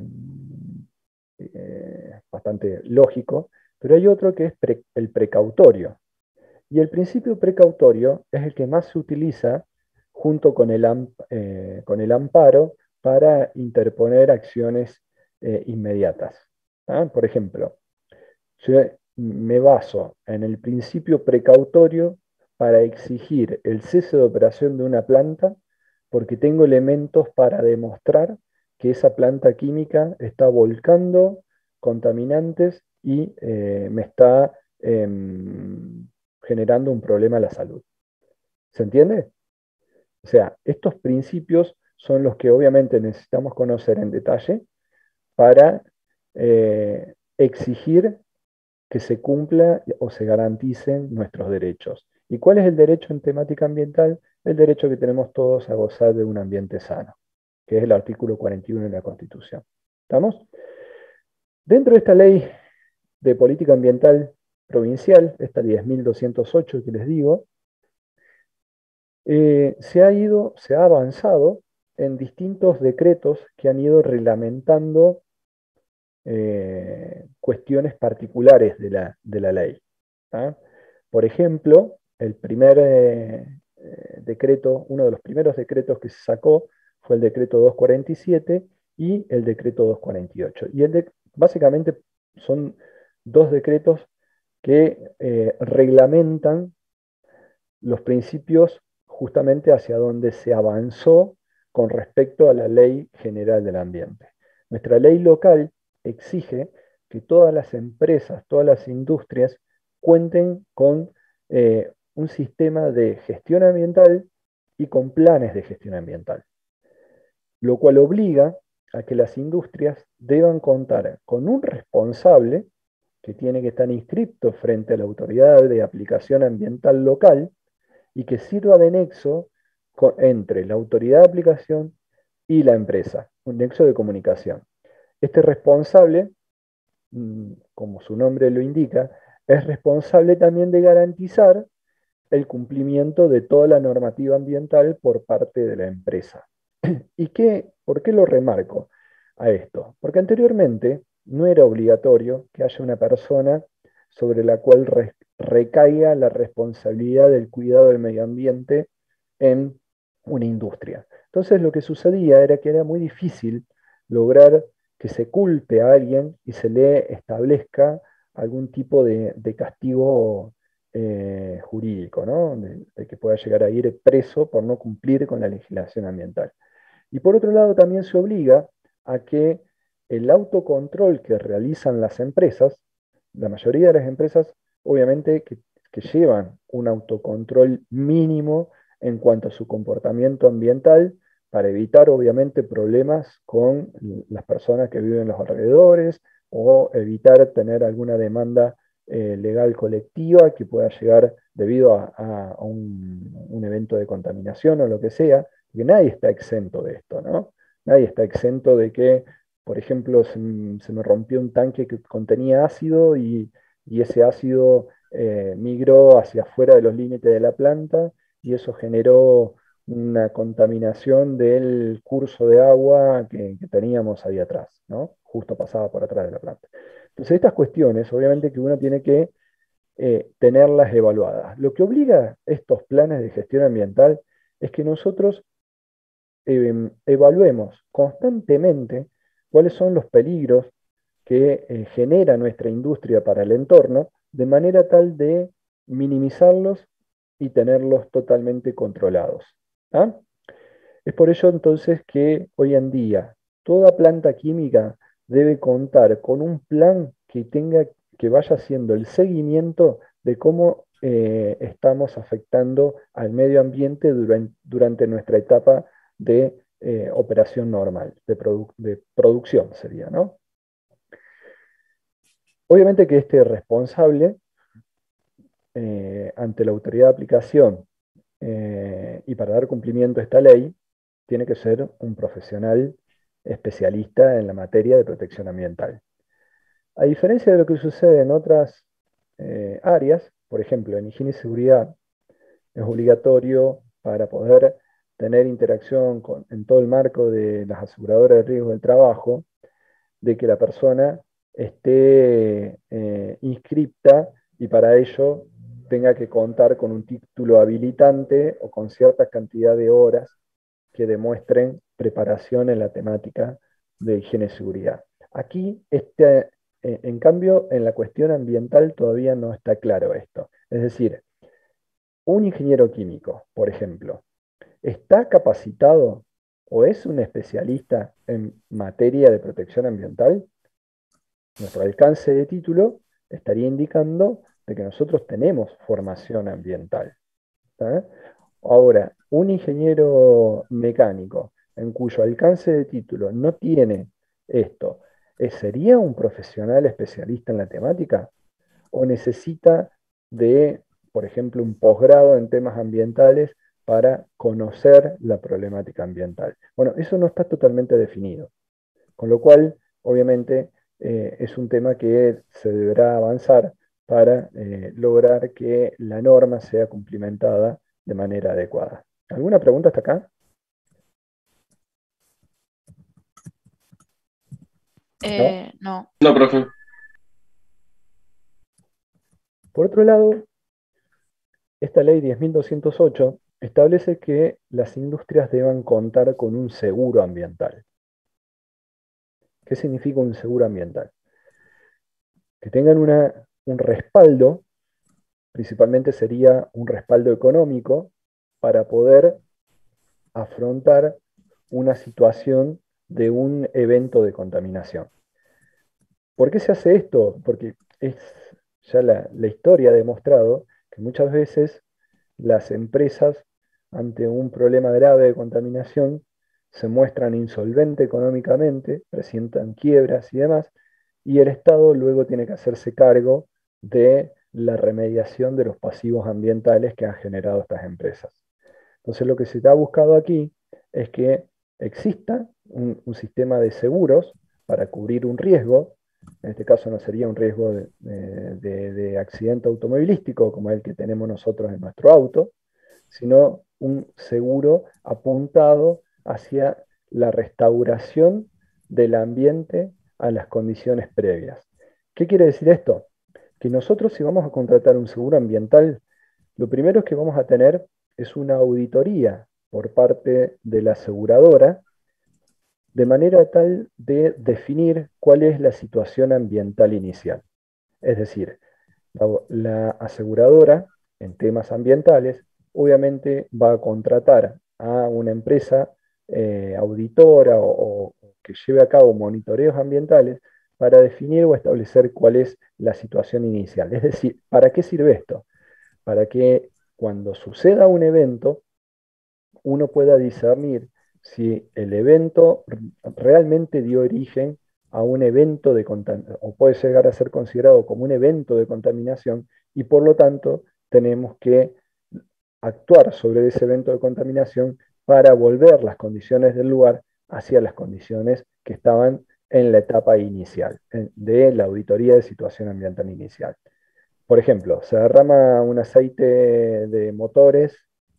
eh, bastante lógico, pero hay otro que es pre- el precautorio. Y el principio precautorio es el que más se utiliza junto con el, am- eh, con el amparo para interponer acciones eh, inmediatas. ¿ah? Por ejemplo, yo me baso en el principio precautorio para exigir el cese de operación de una planta porque tengo elementos para demostrar que esa planta química está volcando contaminantes y eh, me está em, generando un problema a la salud. ¿Se entiende? O sea, estos principios son los que obviamente necesitamos conocer en detalle para eh, exigir que se cumpla o se garanticen nuestros derechos. ¿Y cuál es el derecho en temática ambiental? El derecho que tenemos todos a gozar de un ambiente sano, que es el artículo cuarenta y uno de la Constitución. ¿Estamos? Dentro de esta ley de política ambiental provincial, esta diez mil doscientos ocho que les digo, eh, se ha ido, se ha avanzado en distintos decretos que han ido reglamentando eh, cuestiones particulares de la, de la ley. ¿Ah? Por ejemplo, el primer eh, eh, decreto, uno de los primeros decretos que se sacó fue el decreto doscientos cuarenta y siete y el decreto doscientos cuarenta y ocho. Y el de, básicamente son dos decretos que eh, reglamentan los principios justamente hacia donde se avanzó con respecto a la Ley General del Ambiente. Nuestra ley local exige que todas las empresas, todas las industrias cuenten con eh, un sistema de gestión ambiental y con planes de gestión ambiental, lo cual obliga a que las industrias deban contar con un responsable que tiene que estar inscrito frente a la autoridad de aplicación ambiental local y que sirva de nexo con, entre la autoridad de aplicación y la empresa, un nexo de comunicación. Este responsable, como su nombre lo indica, es responsable también de garantizar el cumplimiento de toda la normativa ambiental por parte de la empresa. ¿Y qué, por qué lo remarco a esto? Porque anteriormente no era obligatorio que haya una persona sobre la cual re, recaiga la responsabilidad del cuidado del medio ambiente en una industria. Entonces lo que sucedía era que era muy difícil lograr que se culpe a alguien y se le establezca algún tipo de, de castigo eh, jurídico, ¿no? De, de que pueda llegar a ir preso por no cumplir con la legislación ambiental. Y por otro lado también se obliga a que el autocontrol que realizan las empresas, la mayoría de las empresas obviamente que, que llevan un autocontrol mínimo en cuanto a su comportamiento ambiental, para evitar obviamente problemas con las personas que viven en los alrededores o evitar tener alguna demanda eh, legal colectiva que pueda llegar debido a, a, a un, un evento de contaminación o lo que sea, porque nadie está exento de esto, ¿no? Nadie está exento de que, por ejemplo, se, se me rompió un tanque que contenía ácido y, y ese ácido eh, migró hacia afuera de los límites de la planta y eso generó una contaminación del curso de agua que, que teníamos ahí atrás, ¿no? Justo pasaba por atrás de la planta. Entonces, estas cuestiones, obviamente que uno tiene que eh, tenerlas evaluadas. Lo que obliga estos planes de gestión ambiental es que nosotros eh, evaluemos constantemente cuáles son los peligros que eh, genera nuestra industria para el entorno, de manera tal de minimizarlos y tenerlos totalmente controlados. ¿Ah? Es por ello entonces que hoy en día toda planta química debe contar con un plan que tenga, que vaya haciendo el seguimiento de cómo eh, estamos afectando al medio ambiente durante, durante nuestra etapa de eh, operación normal, de, produ de producción sería, ¿no? Obviamente que este responsable eh, ante la autoridad de aplicación eh, y para dar cumplimiento a esta ley, tiene que ser un profesional especialista en la materia de protección ambiental. A diferencia de lo que sucede en otras eh, áreas, por ejemplo, en higiene y seguridad, es obligatorio para poder tener interacción con, en todo el marco de las aseguradoras de riesgo del trabajo, de que la persona esté eh, inscripta y para ello tenga que contar con un título habilitante o con cierta cantidad de horas que demuestren preparación en la temática de higiene y seguridad. Aquí, este, eh, en cambio, en la cuestión ambiental todavía no está claro esto. Es decir, un ingeniero químico, por ejemplo, ¿está capacitado o es un especialista en materia de protección ambiental? Nuestro alcance de título estaría indicando de que nosotros tenemos formación ambiental. ¿Tá? Ahora, un ingeniero mecánico en cuyo alcance de título no tiene esto, ¿eh, ¿sería un profesional especialista en la temática? ¿O necesita de, por ejemplo, un posgrado en temas ambientales para conocer la problemática ambiental? Bueno, eso no está totalmente definido, con lo cual, obviamente, eh, es un tema que se deberá avanzar para eh, lograr que la norma sea cumplimentada de manera adecuada. ¿Alguna pregunta hasta acá? ¿No? Eh, no. No, profe. Por otro lado, esta ley diez mil doscientos ocho establece que las industrias deban contar con un seguro ambiental. ¿Qué significa un seguro ambiental? Que tengan una, un respaldo, principalmente sería un respaldo económico, para poder afrontar una situación de un evento de contaminación. ¿Por qué se hace esto? Porque es, ya la, la historia ha demostrado que muchas veces las empresas, ante un problema grave de contaminación, se muestran insolventes económicamente, presentan quiebras y demás, y el Estado luego tiene que hacerse cargo de la remediación de los pasivos ambientales que han generado estas empresas. Entonces lo que se ha buscado aquí es que exista un, un sistema de seguros para cubrir un riesgo. En este caso no sería un riesgo de, de, de accidente automovilístico como el que tenemos nosotros en nuestro auto, sino un seguro apuntado hacia la restauración del ambiente a las condiciones previas. ¿Qué quiere decir esto? Que nosotros, si vamos a contratar un seguro ambiental, lo primero que vamos a tener es una auditoría por parte de la aseguradora, de manera tal de definir cuál es la situación ambiental inicial. Es decir, la, la aseguradora en temas ambientales obviamente va a contratar a una empresa eh, auditora o, o que lleve a cabo monitoreos ambientales para definir o establecer cuál es la situación inicial. Es decir, ¿para qué sirve esto? Para que cuando suceda un evento, uno pueda discernir si el evento realmente dio origen a un evento de contaminación, o puede llegar a ser considerado como un evento de contaminación, y por lo tanto tenemos que actuar sobre ese evento de contaminación para volver las condiciones del lugar hacia las condiciones que estaban en la etapa inicial de la auditoría de situación ambiental inicial. Por ejemplo, se derrama un aceite de motores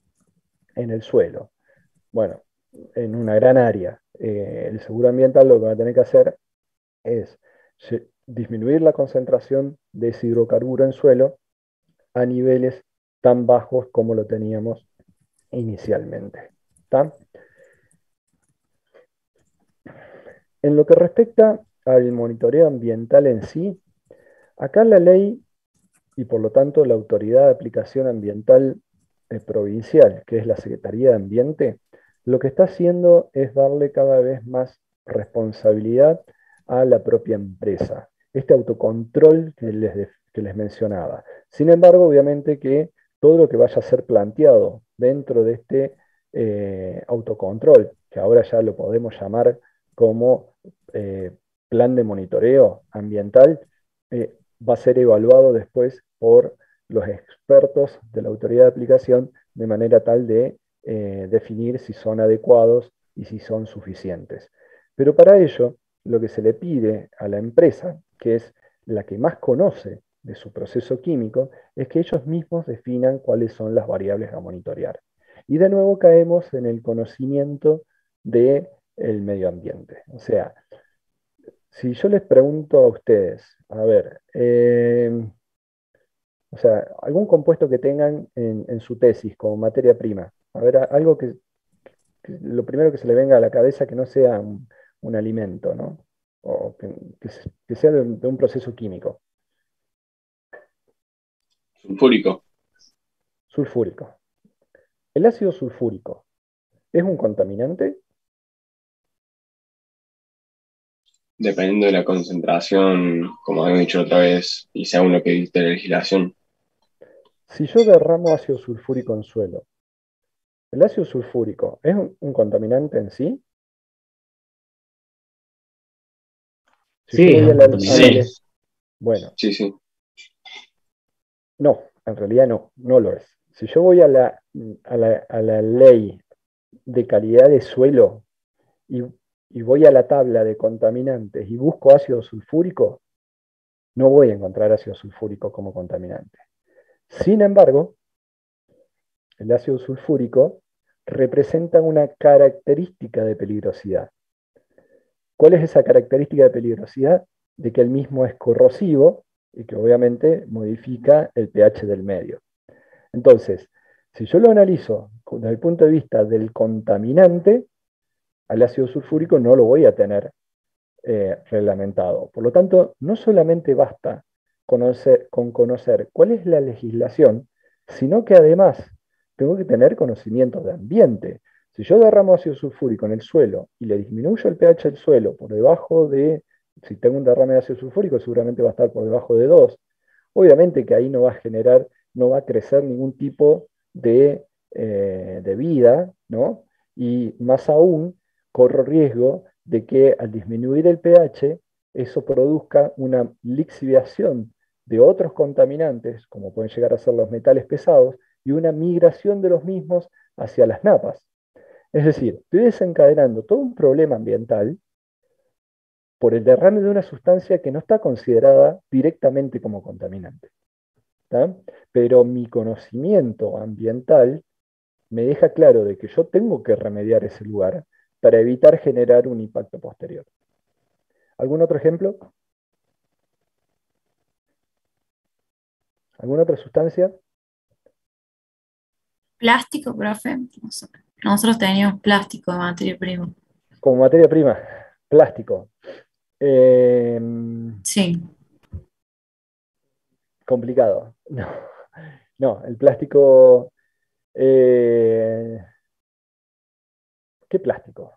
en el suelo. Bueno, en una gran área. Eh, el seguro ambiental lo que va a tener que hacer es disminuir la concentración de ese hidrocarburo en suelo a niveles tan bajos como lo teníamos inicialmente. ¿Tá? En lo que respecta al monitoreo ambiental en sí, acá la ley y por lo tanto la autoridad de aplicación ambiental eh, provincial, que es la Secretaría de Ambiente, lo que está haciendo es darle cada vez más responsabilidad a la propia empresa. Este autocontrol que les, que les mencionaba. Sin embargo, obviamente que todo lo que vaya a ser planteado dentro de este eh, autocontrol, que ahora ya lo podemos llamar como eh, plan de monitoreo ambiental, eh, va a ser evaluado después por los expertos de la autoridad de aplicación de manera tal de eh, definir si son adecuados y si son suficientes. Pero para ello, lo que se le pide a la empresa, que es la que más conoce de su proceso químico, es que ellos mismos definan cuáles son las variables a monitorear. Y de nuevo caemos en el conocimiento del medio ambiente. O sea, si yo les pregunto a ustedes, a ver, eh, o sea, algún compuesto que tengan en, en su tesis como materia prima, a ver, a- algo que, que lo primero que se le venga a la cabeza que no sea un, un alimento, ¿no? O que, que se- que sea de un, de un proceso químico, Sulfúrico. sulfúrico. ¿El ácido sulfúrico es un contaminante? Dependiendo de la concentración, como habíamos dicho otra vez, y según lo que dice la legislación. Si yo derramo ácido sulfúrico en suelo, ¿el ácido sulfúrico es un, un contaminante en sí? Si Sí, yo voy es a un la, a la Sí, contaminante. le- bueno, sí, sí. no, en realidad no, no lo es. Si yo voy a la, a la, a la ley de calidad de suelo y, y voy a la tabla de contaminantes y busco ácido sulfúrico, no voy a encontrar ácido sulfúrico como contaminante. Sin embargo, el ácido sulfúrico representa una característica de peligrosidad. ¿Cuál es esa característica de peligrosidad? De que el mismo es corrosivo y que obviamente modifica el pH del medio. Entonces, si yo lo analizo desde el punto de vista del contaminante, al ácido sulfúrico no lo voy a tener eh, reglamentado. Por lo tanto, no solamente basta conocer, con conocer cuál es la legislación, sino que además tengo que tener conocimiento de ambiente. Si yo derramo ácido sulfúrico en el suelo y le disminuyo el pH del suelo por debajo de, si tengo un derrame de ácido sulfúrico, seguramente va a estar por debajo de dos. Obviamente que ahí no va a generar, no va a crecer ningún tipo de, eh, de vida, ¿no? Y más aún, corro riesgo de que al disminuir el pH, eso produzca una lixiviación de otros contaminantes, como pueden llegar a ser los metales pesados, y una migración de los mismos hacia las napas. Es decir, estoy desencadenando todo un problema ambiental por el derrame de una sustancia que no está considerada directamente como contaminante. ¿Tá? Pero mi conocimiento ambiental me deja claro de que yo tengo que remediar ese lugar para evitar generar un impacto posterior. ¿Algún otro ejemplo? ¿Alguna otra sustancia? Plástico, profe. Nosotros nosotros teníamos plástico de materia prima. Como materia prima, plástico. Eh, Sí. complicado. No, no el plástico... Eh, ¿qué plástico?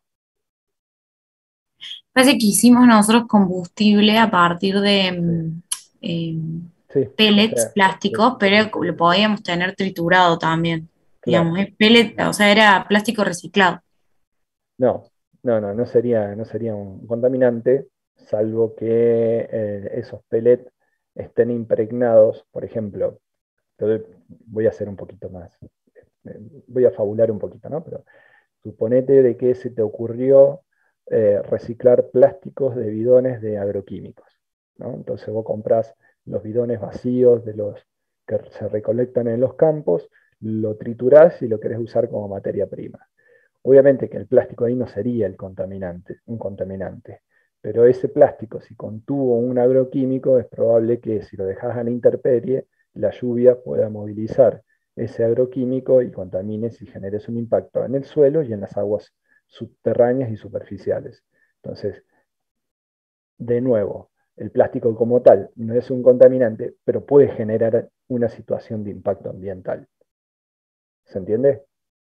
Parece que hicimos nosotros combustible a partir de mm, eh, Sí, o pellets sea, sí, plásticos, pero lo podíamos tener triturado también. claro. Digamos, es pellet, o sea, era plástico reciclado. No, no, no, no sería, no sería un contaminante, salvo que eh, esos pellets estén impregnados, por ejemplo, te doy- voy a hacer un poquito más, eh, voy a fabular un poquito, ¿no? Pero suponete de que se te ocurrió eh, reciclar plásticos de bidones de agroquímicos, ¿no? Entonces vos comprás los bidones vacíos de los que se recolectan en los campos, lo triturás y lo querés usar como materia prima. Obviamente que el plástico ahí no sería el contaminante, un contaminante, pero ese plástico, si contuvo un agroquímico, es probable que si lo dejas a la intemperie, la lluvia pueda movilizar ese agroquímico y contamines y generes un impacto en el suelo y en las aguas subterráneas y superficiales. Entonces, de nuevo, el plástico como tal no es un contaminante, pero puede generar una situación de impacto ambiental. ¿Se entiende?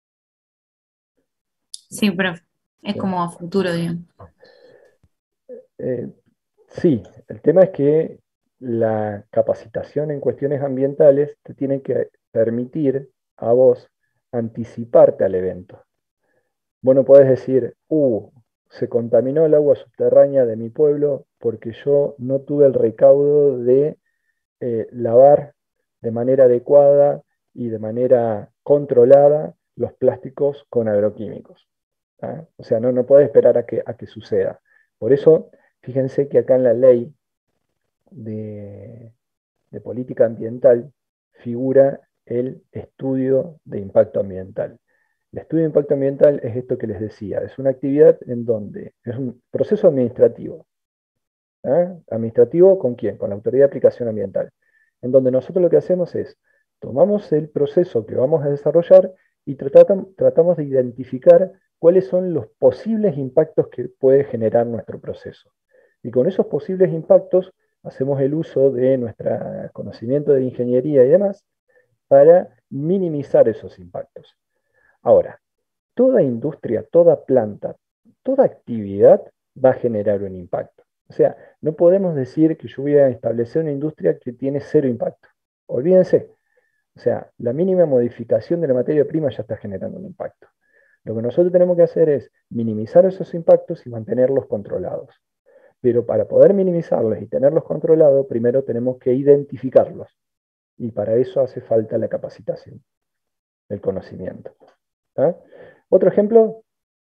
Sí, profe. Es Sí. como a futuro, digamos. Eh, sí, el tema es que la capacitación en cuestiones ambientales te tiene que permitir a vos anticiparte al evento. Vos no podés decir, uh, se contaminó el agua subterránea de mi pueblo porque yo no tuve el recaudo de eh, lavar de manera adecuada y de manera controlada los plásticos con agroquímicos. ¿Ah? O sea, no, no podés esperar a que, a que suceda. Por eso, fíjense que acá en la ley de, de política ambiental figura el estudio de impacto ambiental. El estudio de impacto ambiental es esto que les decía, es una actividad en donde es un proceso administrativo. ¿Ah? ¿Administrativo con quién? Con la Autoridad de Aplicación Ambiental. En donde nosotros lo que hacemos es, tomamos el proceso que vamos a desarrollar y tratam- tratamos de identificar cuáles son los posibles impactos que puede generar nuestro proceso. Y con esos posibles impactos hacemos el uso de nuestro conocimiento de ingeniería y demás para minimizar esos impactos. Ahora, toda industria, toda planta, toda actividad va a generar un impacto. O sea, no podemos decir que yo voy a establecer una industria que tiene cero impacto. Olvídense. O O sea, la mínima modificación de la materia prima ya está generando un impacto. Lo que nosotros tenemos que hacer es minimizar esos impactos y mantenerlos controlados. Pero para poder minimizarlos y tenerlos controlados, primero tenemos que identificarlos. Y para eso hace falta la capacitación, el conocimiento. ¿Ah? Otro ejemplo.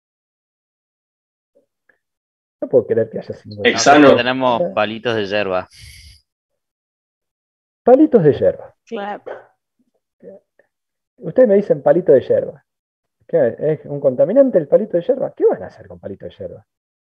No puedo creer que haya sido Hexano. Nosotros tenemos palitos de yerba. palitos de yerba. Claro. Ustedes me dicen palito de yerba. ¿Qué, ¿Es un contaminante el palito de yerba? ¿Qué van a hacer con palito de yerba?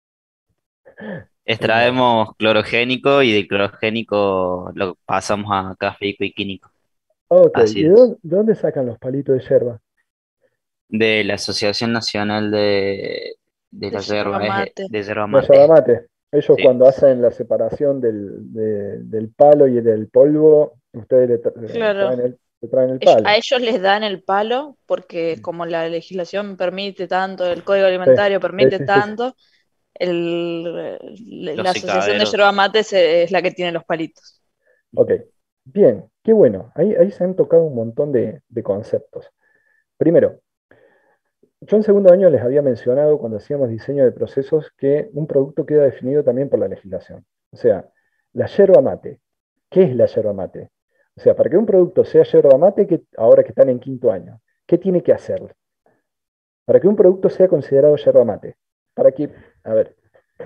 Extraemos clorogénico y del clorogénico lo pasamos a café y químico. Ok, ¿y de Ácidos. dónde, de dónde sacan los palitos de yerba? De la Asociación Nacional de, de la De yerba Yerba, es mate. de yerba La yerba mate. mate. Ellos Sí. cuando hacen la separación del, de- del palo y del polvo, ustedes le, tra- le Claro. traen el, le traen el Ellos- palo. a ellos les dan el palo porque como la legislación permite tanto, el Código Sí, Alimentario sí, permite sí, sí, sí. tanto, el- Los la Asociación de secaderos. Yerba Mate es, es la que tiene los palitos. Ok, bien, qué bueno. Ahí, ahí se han tocado un montón de, de conceptos. Primero, yo en segundo año les había mencionado cuando hacíamos diseño de procesos que un producto queda definido también por la legislación. O sea, la yerba mate. ¿Qué es la yerba mate? O sea, para que un producto sea yerba mate, que, ahora que están en quinto año, ¿qué tiene que hacer? Para que un producto sea considerado yerba mate. Para que, a ver,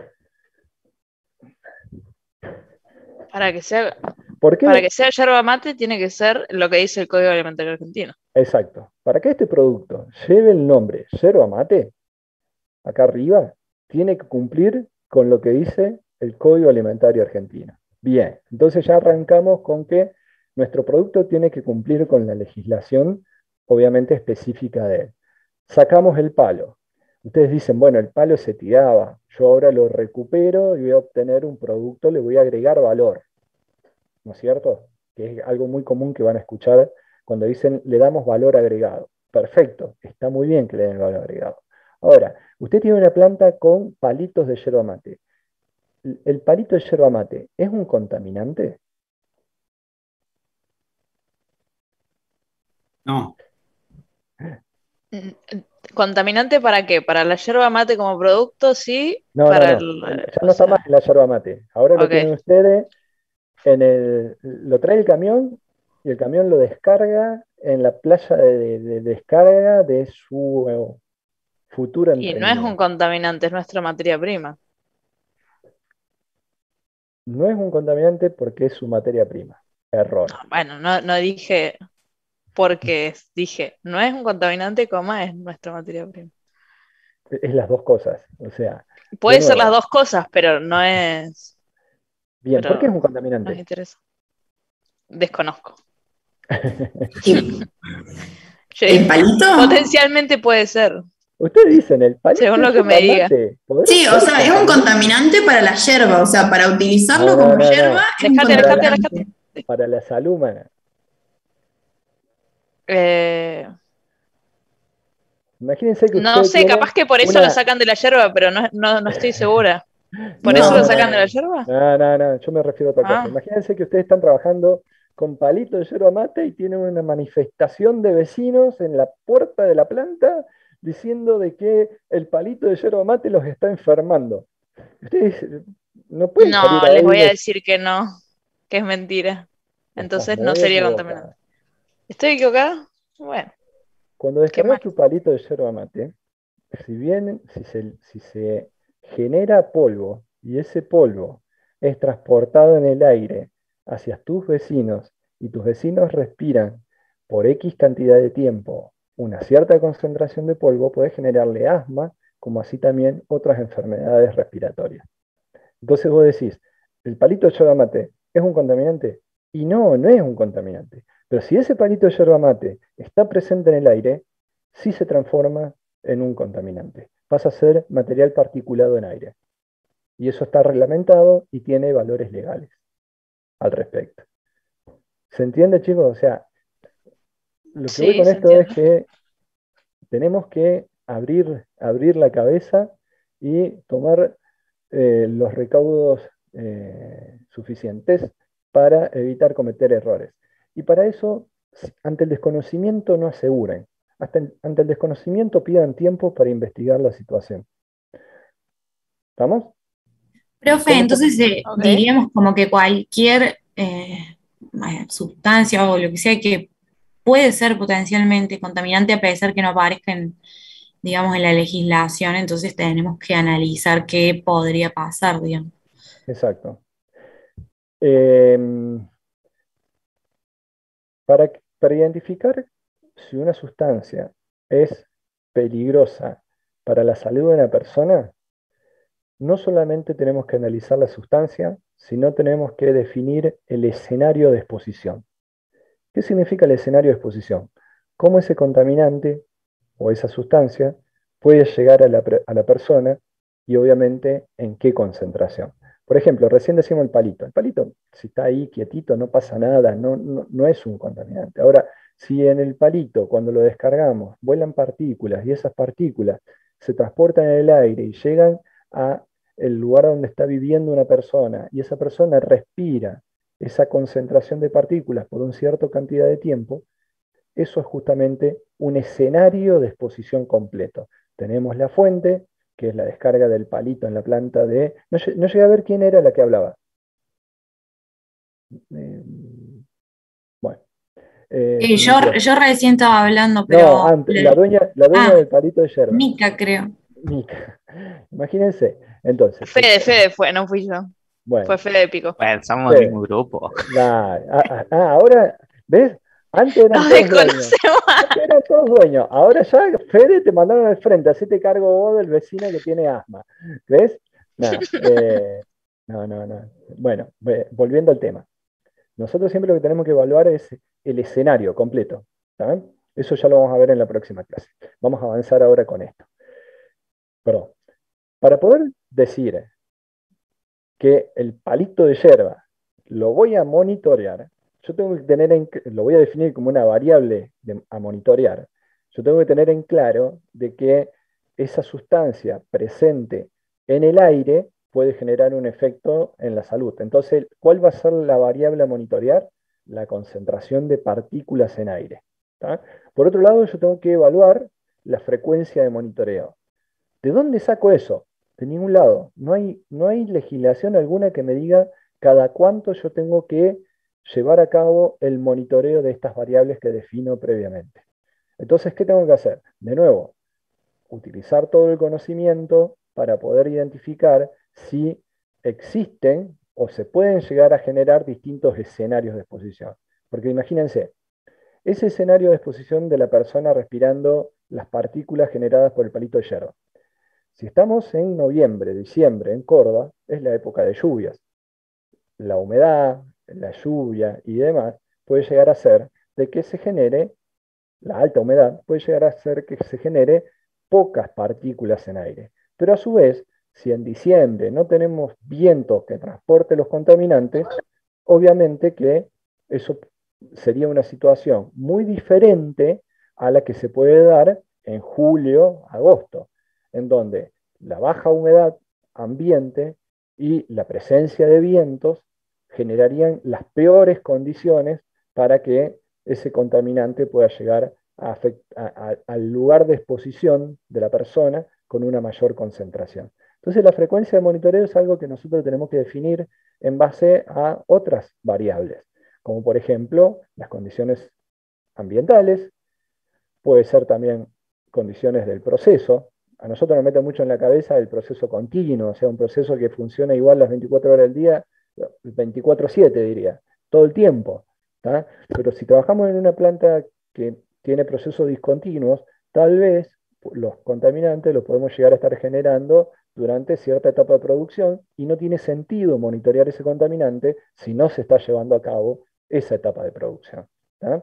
Para que sea, ¿por qué? para que sea yerba mate tiene que ser lo que dice el Código Alimentario Argentino. Exacto. Para que este producto lleve el nombre yerba mate, acá arriba, tiene que cumplir con lo que dice el Código Alimentario Argentino. Bien, entonces ya arrancamos con que nuestro producto tiene que cumplir con la legislación, obviamente específica de él. Sacamos el palo. Ustedes dicen, bueno, el palo se tiraba, yo ahora lo recupero y voy a obtener un producto, le voy a agregar valor, ¿no es cierto? Que es algo muy común que van a escuchar cuando dicen, le damos valor agregado. Perfecto, está muy bien que le den valor agregado. Ahora, usted tiene una planta con palitos de yerba mate. ¿El palito de yerba mate es un contaminante? No, Mm, ¿Contaminante para qué? ¿Para la yerba mate como producto? Sí. No, no, Para no. el, Ya o no está más sea, en la yerba mate. Ahora lo ok. tienen ustedes en el. Lo trae el camión y el camión lo descarga en la playa de, de- de descarga de su eh, futuro Y no es un emprendimiento. contaminante, es nuestra materia prima. No es un contaminante porque es su materia prima. Error. No, bueno, no, no dije porque es, dije, no es un contaminante, coma, es nuestra materia prima. Es las dos cosas. O sea, de Puede ser las nuevo. dos cosas, pero no es, Bien, ¿por qué es pero un nos contaminante? interesa. Desconozco. ¿El, Yo el dije, palito? potencialmente puede ser, Ustedes dicen, el palito según de lo que me yerba diga. mate. ¿Podrá Sí, o ser sea, es un contaminante? contaminante para la yerba, o sea, para utilizarlo No, no, como no, yerba no. es un Alejate, Para alejate, la, contaminante. alejate. para la salud humana. Eh, Imagínense que no usted sé, tiene capaz que por eso lo una. sacan de la yerba, pero no, no, no estoy segura. ¿Por eso No, lo No, sacan de la no, yerba? no, no, no, yo me refiero a otra cosa. Ah, Imagínense que ustedes están trabajando con palitos de yerba mate y tienen una manifestación de vecinos en la puerta de la planta diciendo de que el palito de yerba mate los está enfermando. Ustedes eh, no pueden salir no, ahí les y voy a decir, decir que no, que es mentira. estás Entonces no muy sería contaminante. equivocada. ¿Estoy equivocada? Bueno, Cuando qué mal. descargas tu palito de yerba mate, si bien si se, si se genera polvo y ese polvo es transportado en el aire hacia tus vecinos y tus vecinos respiran por X cantidad de tiempo una cierta concentración de polvo, puede generarle asma, como así también otras enfermedades respiratorias. Entonces vos decís, ¿el palito de yerba mate es un contaminante? Y no, no es un contaminante. Pero si ese palito de yerba mate está presente en el aire, sí se transforma en un contaminante. Pasa a ser material particulado en aire. Y eso está reglamentado y tiene valores legales al respecto. ¿Se entiende, chicos? O sea, lo que voy Sí, con se esto es entiende. que tenemos que abrir, abrir la cabeza y tomar eh, los recaudos eh, suficientes para evitar cometer errores. Y para eso ante el desconocimiento no aseguren. Hasta en- ante el desconocimiento pidan tiempo para investigar la situación. ¿Estamos? Profe, ¿Cómo se- entonces eh, Ok. diríamos como que cualquier eh, eh, sustancia o lo que sea que puede ser potencialmente contaminante a pesar que no aparezca en, digamos, en la legislación, entonces tenemos que analizar qué podría pasar, digamos. Exacto. Em, para, para identificar si una sustancia es peligrosa para la salud de una persona, no solamente tenemos que analizar la sustancia, sino tenemos que definir el escenario de exposición. ¿Qué significa el escenario de exposición? Cómo ese contaminante o esa sustancia puede llegar a la, per- a la persona y obviamente en qué concentración. Por ejemplo, recién decimos el palito. El palito, si está ahí quietito, no pasa nada, no, no, no es un contaminante. Ahora, si en el palito, cuando lo descargamos, vuelan partículas y esas partículas se transportan en el aire y llegan a el lugar donde está viviendo una persona y esa persona respira esa concentración de partículas por una cierta cantidad de tiempo, eso es justamente un escenario de exposición completo. Tenemos la fuente, que es la descarga del palito en la planta de... No, lle- no llegué a ver quién era la que hablaba. Eh, bueno, eh, Eh, no yo, importa. yo recién estaba hablando, No, pero... antes, la dueña, la dueña Ah, del palito de yerba. Mica, creo. Mica. Imagínense. Entonces, el- Fede, Fede fue, no fui yo. Fue bueno, Fede Pico. Bueno, somos del Fede, mismo grupo. nah, ah, ah, ah, ahora, ¿ves? Antes eran Nos todos dueños. desconocemos. Antes eran todos dueños. Ahora ya, Fede, te mandaron al frente. Hacete cargo vos del vecino que tiene asma. ¿Ves? Nada. eh, no, no, no. Bueno, ve- volviendo al tema. Nosotros siempre lo que tenemos que evaluar es el escenario completo. ¿Saben? Eso ya lo vamos a ver en la próxima clase. Vamos a avanzar ahora con esto. Perdón. Para poder decir que el palito de yerba lo voy a monitorear, yo tengo que tener en, lo voy a definir como una variable de- a monitorear. Yo tengo que tener en claro de que esa sustancia presente en el aire puede generar un efecto en la salud. Entonces, ¿cuál va a ser la variable a monitorear? La concentración de partículas en aire. ¿Tá? Por otro lado, yo tengo que evaluar la frecuencia de monitoreo. ¿De dónde saco eso? De ningún lado. No hay, no hay legislación alguna que me diga cada cuánto yo tengo que llevar a cabo el monitoreo de estas variables que defino previamente. Entonces, ¿qué tengo que hacer? De nuevo, utilizar todo el conocimiento para poder identificar si existen o se pueden llegar a generar distintos escenarios de exposición. Porque imagínense, ese escenario de exposición de la persona respirando las partículas generadas por el palito de hierro. Si estamos en noviembre, diciembre, en Córdoba, es la época de lluvias. La humedad, la lluvia y demás puede llegar a ser de que se genere, la alta humedad puede llegar a hacer que se genere pocas partículas en aire. Pero a su vez, si en diciembre no tenemos viento que transporte los contaminantes, obviamente que eso sería una situación muy diferente a la que se puede dar en julio, agosto, en donde la baja humedad ambiente y la presencia de vientos generarían las peores condiciones para que ese contaminante pueda llegar a afect- a- a- al lugar de exposición de la persona con una mayor concentración. Entonces, la frecuencia de monitoreo es algo que nosotros tenemos que definir en base a otras variables, como por ejemplo las condiciones ambientales, puede ser también condiciones del proceso. A nosotros nos mete mucho en la cabeza el proceso continuo, o sea, un proceso que funciona igual las veinticuatro horas del día, veinticuatro siete diría, todo el tiempo. ¿tá? Pero si trabajamos en una planta que tiene procesos discontinuos, tal vez los contaminantes los podemos llegar a estar generando durante cierta etapa de producción y no tiene sentido monitorear ese contaminante si no se está llevando a cabo esa etapa de producción. ¿tá?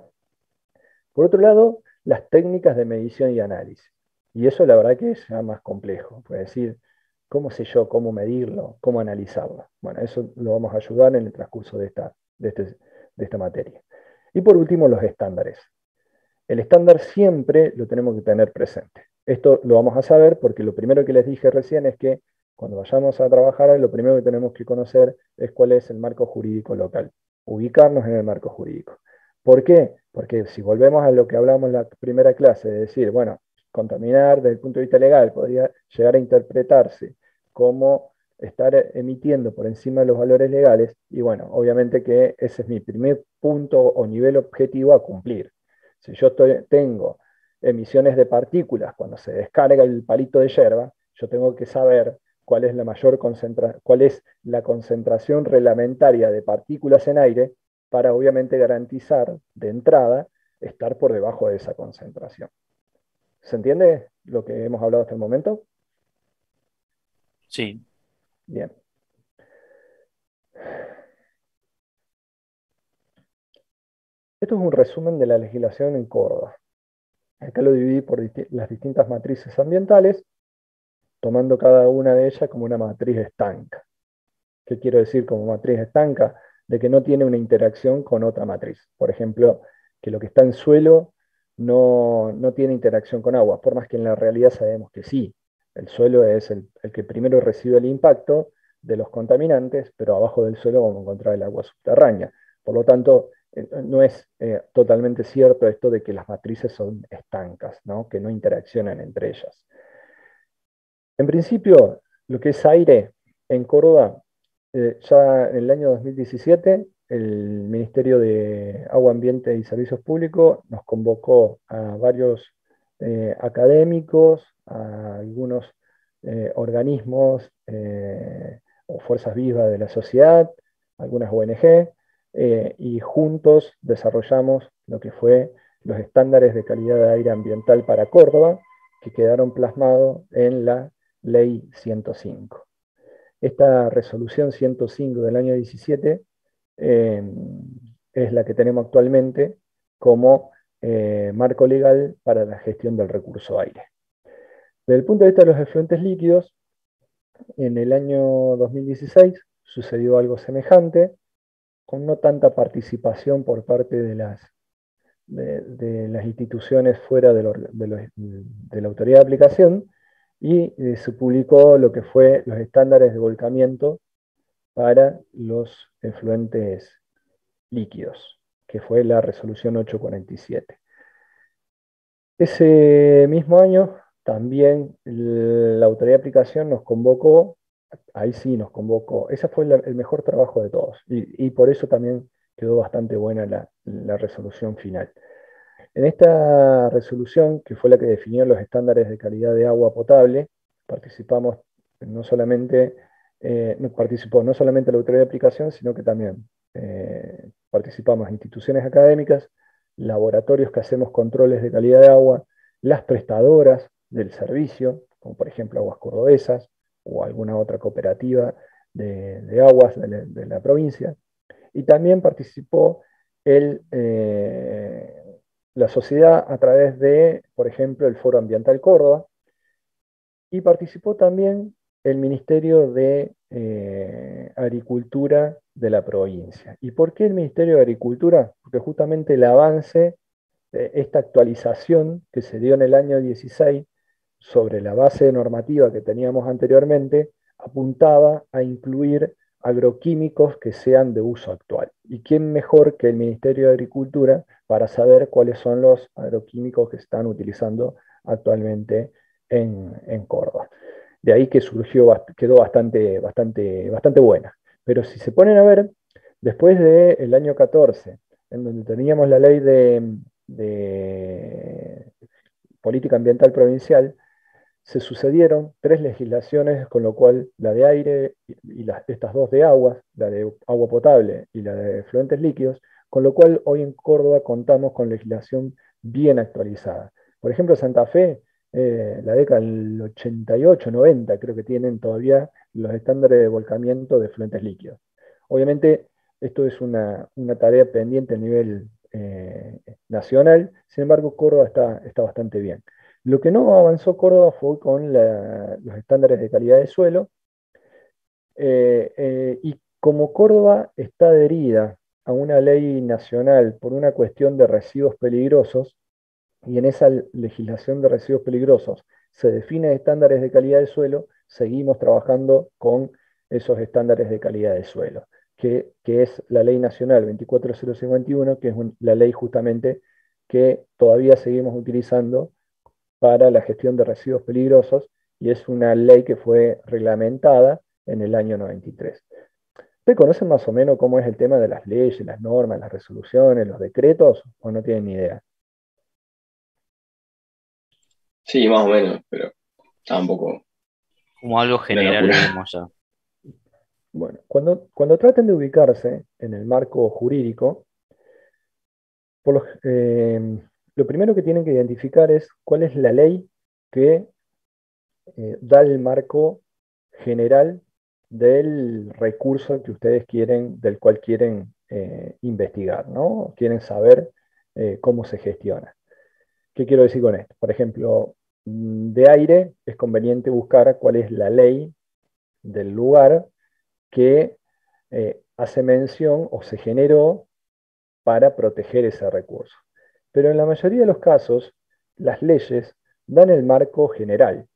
Por otro lado, las técnicas de medición y análisis. Y eso la verdad que es ya más complejo. Puede decir, ¿cómo sé yo cómo medirlo? ¿Cómo analizarlo? Bueno, eso lo vamos a ayudar en el transcurso de esta, de este, de esta materia. Y por último, los estándares. El estándar siempre lo tenemos que tener presente. Esto lo vamos a saber porque lo primero que les dije recién es que cuando vayamos a trabajar, lo primero que tenemos que conocer es cuál es el marco jurídico local. Ubicarnos en el marco jurídico. ¿Por qué? Porque si volvemos a lo que hablamos en la primera clase, de decir, bueno, contaminar desde el punto de vista legal podría llegar a interpretarse como estar emitiendo por encima de los valores legales, y bueno, obviamente que ese es mi primer punto o nivel objetivo a cumplir. Si yo estoy, tengo emisiones de partículas cuando se descarga el palito de yerba, yo tengo que saber cuál es la mayor concentra cuál es la concentración reglamentaria de partículas en aire para obviamente garantizar de entrada estar por debajo de esa concentración. ¿Se entiende lo que hemos hablado hasta el momento? Sí. Bien. Esto es un resumen de la legislación en Córdoba. Acá lo dividí por disti las distintas matrices ambientales, tomando cada una de ellas como una matriz estanca. ¿Qué quiero decir como matriz estanca? De que no tiene una interacción con otra matriz. Por ejemplo, que lo que está en suelo no, no tiene interacción con agua, por más que en la realidad sabemos que sí. El suelo es el, el que primero recibe el impacto de los contaminantes, pero abajo del suelo vamos a encontrar el agua subterránea. Por lo tanto, eh, no es eh, totalmente cierto esto de que las matrices son estancas, ¿no? Que no interaccionan entre ellas. En principio, lo que es aire en Córdoba, eh, ya en el año dos mil diecisiete, el Ministerio de Agua, Ambiente y Servicios Públicos nos convocó a varios eh, académicos, a algunos eh, organismos eh, o fuerzas vivas de la sociedad, algunas O N G, eh, y juntos desarrollamos lo que fue los estándares de calidad de aire ambiental para Córdoba, que quedaron plasmados en la Ley ciento cinco. Esta resolución ciento cinco del año diecisiete eh, es la que tenemos actualmente como eh, marco legal para la gestión del recurso aire. Desde el punto de vista de los efluentes líquidos, en el año dos mil dieciséis sucedió algo semejante, con no tanta participación por parte de las, de, de las instituciones fuera de, lo, de, lo, de la autoridad de aplicación, y eh, se publicó lo que fue los estándares de volcamiento para los efluentes líquidos, que fue la resolución ochocientos cuarenta y siete. Ese mismo año también la autoridad de aplicación nos convocó, ahí sí nos convocó, ese fue la, el mejor trabajo de todos, y, y por eso también quedó bastante buena la, la resolución final. En esta resolución, que fue la que definió los estándares de calidad de agua potable, participamos no solamente, eh, participó no solamente la autoridad de aplicación, sino que también eh, participamos instituciones académicas, laboratorios que hacemos controles de calidad de agua, las prestadoras del servicio, como por ejemplo Aguas Cordobesas o alguna otra cooperativa de, de aguas de la, de la provincia, y también participó el... Eh, la sociedad a través de, por ejemplo, el Foro Ambiental Córdoba, y participó también el Ministerio de eh, Agricultura de la provincia. ¿Y por qué el Ministerio de Agricultura? Porque justamente el avance, de esta actualización que se dio en el año dieciséis sobre la base normativa que teníamos anteriormente, apuntaba a incluir agroquímicos que sean de uso actual. ¿Y quién mejor que el Ministerio de Agricultura para saber cuáles son los agroquímicos que están utilizando actualmente en, en Córdoba? De ahí que surgió, quedó bastante, bastante, bastante buena. Pero si se ponen a ver, después del año catorce, en donde teníamos la ley de, de política ambiental provincial, se sucedieron tres legislaciones, con lo cual la de aire y, y las, estas dos de aguas, la de agua potable y la de efluentes líquidos, con lo cual hoy en Córdoba contamos con legislación bien actualizada. Por ejemplo, Santa Fe, eh, la década del ochenta y ocho, noventa, creo que tienen todavía los estándares de volcamiento de efluentes líquidos. Obviamente, esto es una, una tarea pendiente a nivel eh, nacional, sin embargo, Córdoba está, está bastante bien. Lo que no avanzó Córdoba fue con la, los estándares de calidad de suelo, eh, eh, y como Córdoba está adherida a una ley nacional por una cuestión de residuos peligrosos, y en esa legislación de residuos peligrosos se definen estándares de calidad de suelo, seguimos trabajando con esos estándares de calidad de suelo. que, que es la Ley Nacional veinticuatro mil cincuenta y uno, que es un- la ley justamente que todavía seguimos utilizando para la gestión de residuos peligrosos, y es una ley que fue reglamentada en el año noventa y tres. ¿Ustedes conocen más o menos cómo es el tema de las leyes, las normas, las resoluciones, los decretos, o no tienen ni idea? Sí, más o menos, pero tampoco Como algo una general, locura. digamos ya. Bueno, cuando, cuando traten de ubicarse en el marco jurídico, por lo, eh, lo primero que tienen que identificar es cuál es la ley que eh, da el marco general del recurso que ustedes quieren, del cual quieren eh, investigar, ¿no? Quieren saber eh, cómo se gestiona. ¿Qué quiero decir con esto? Por ejemplo, mm, de aire es conveniente buscar cuál es la ley del lugar que eh, hace mención o se generó para proteger ese recurso. Pero en la mayoría de los casos, las leyes dan el marco general.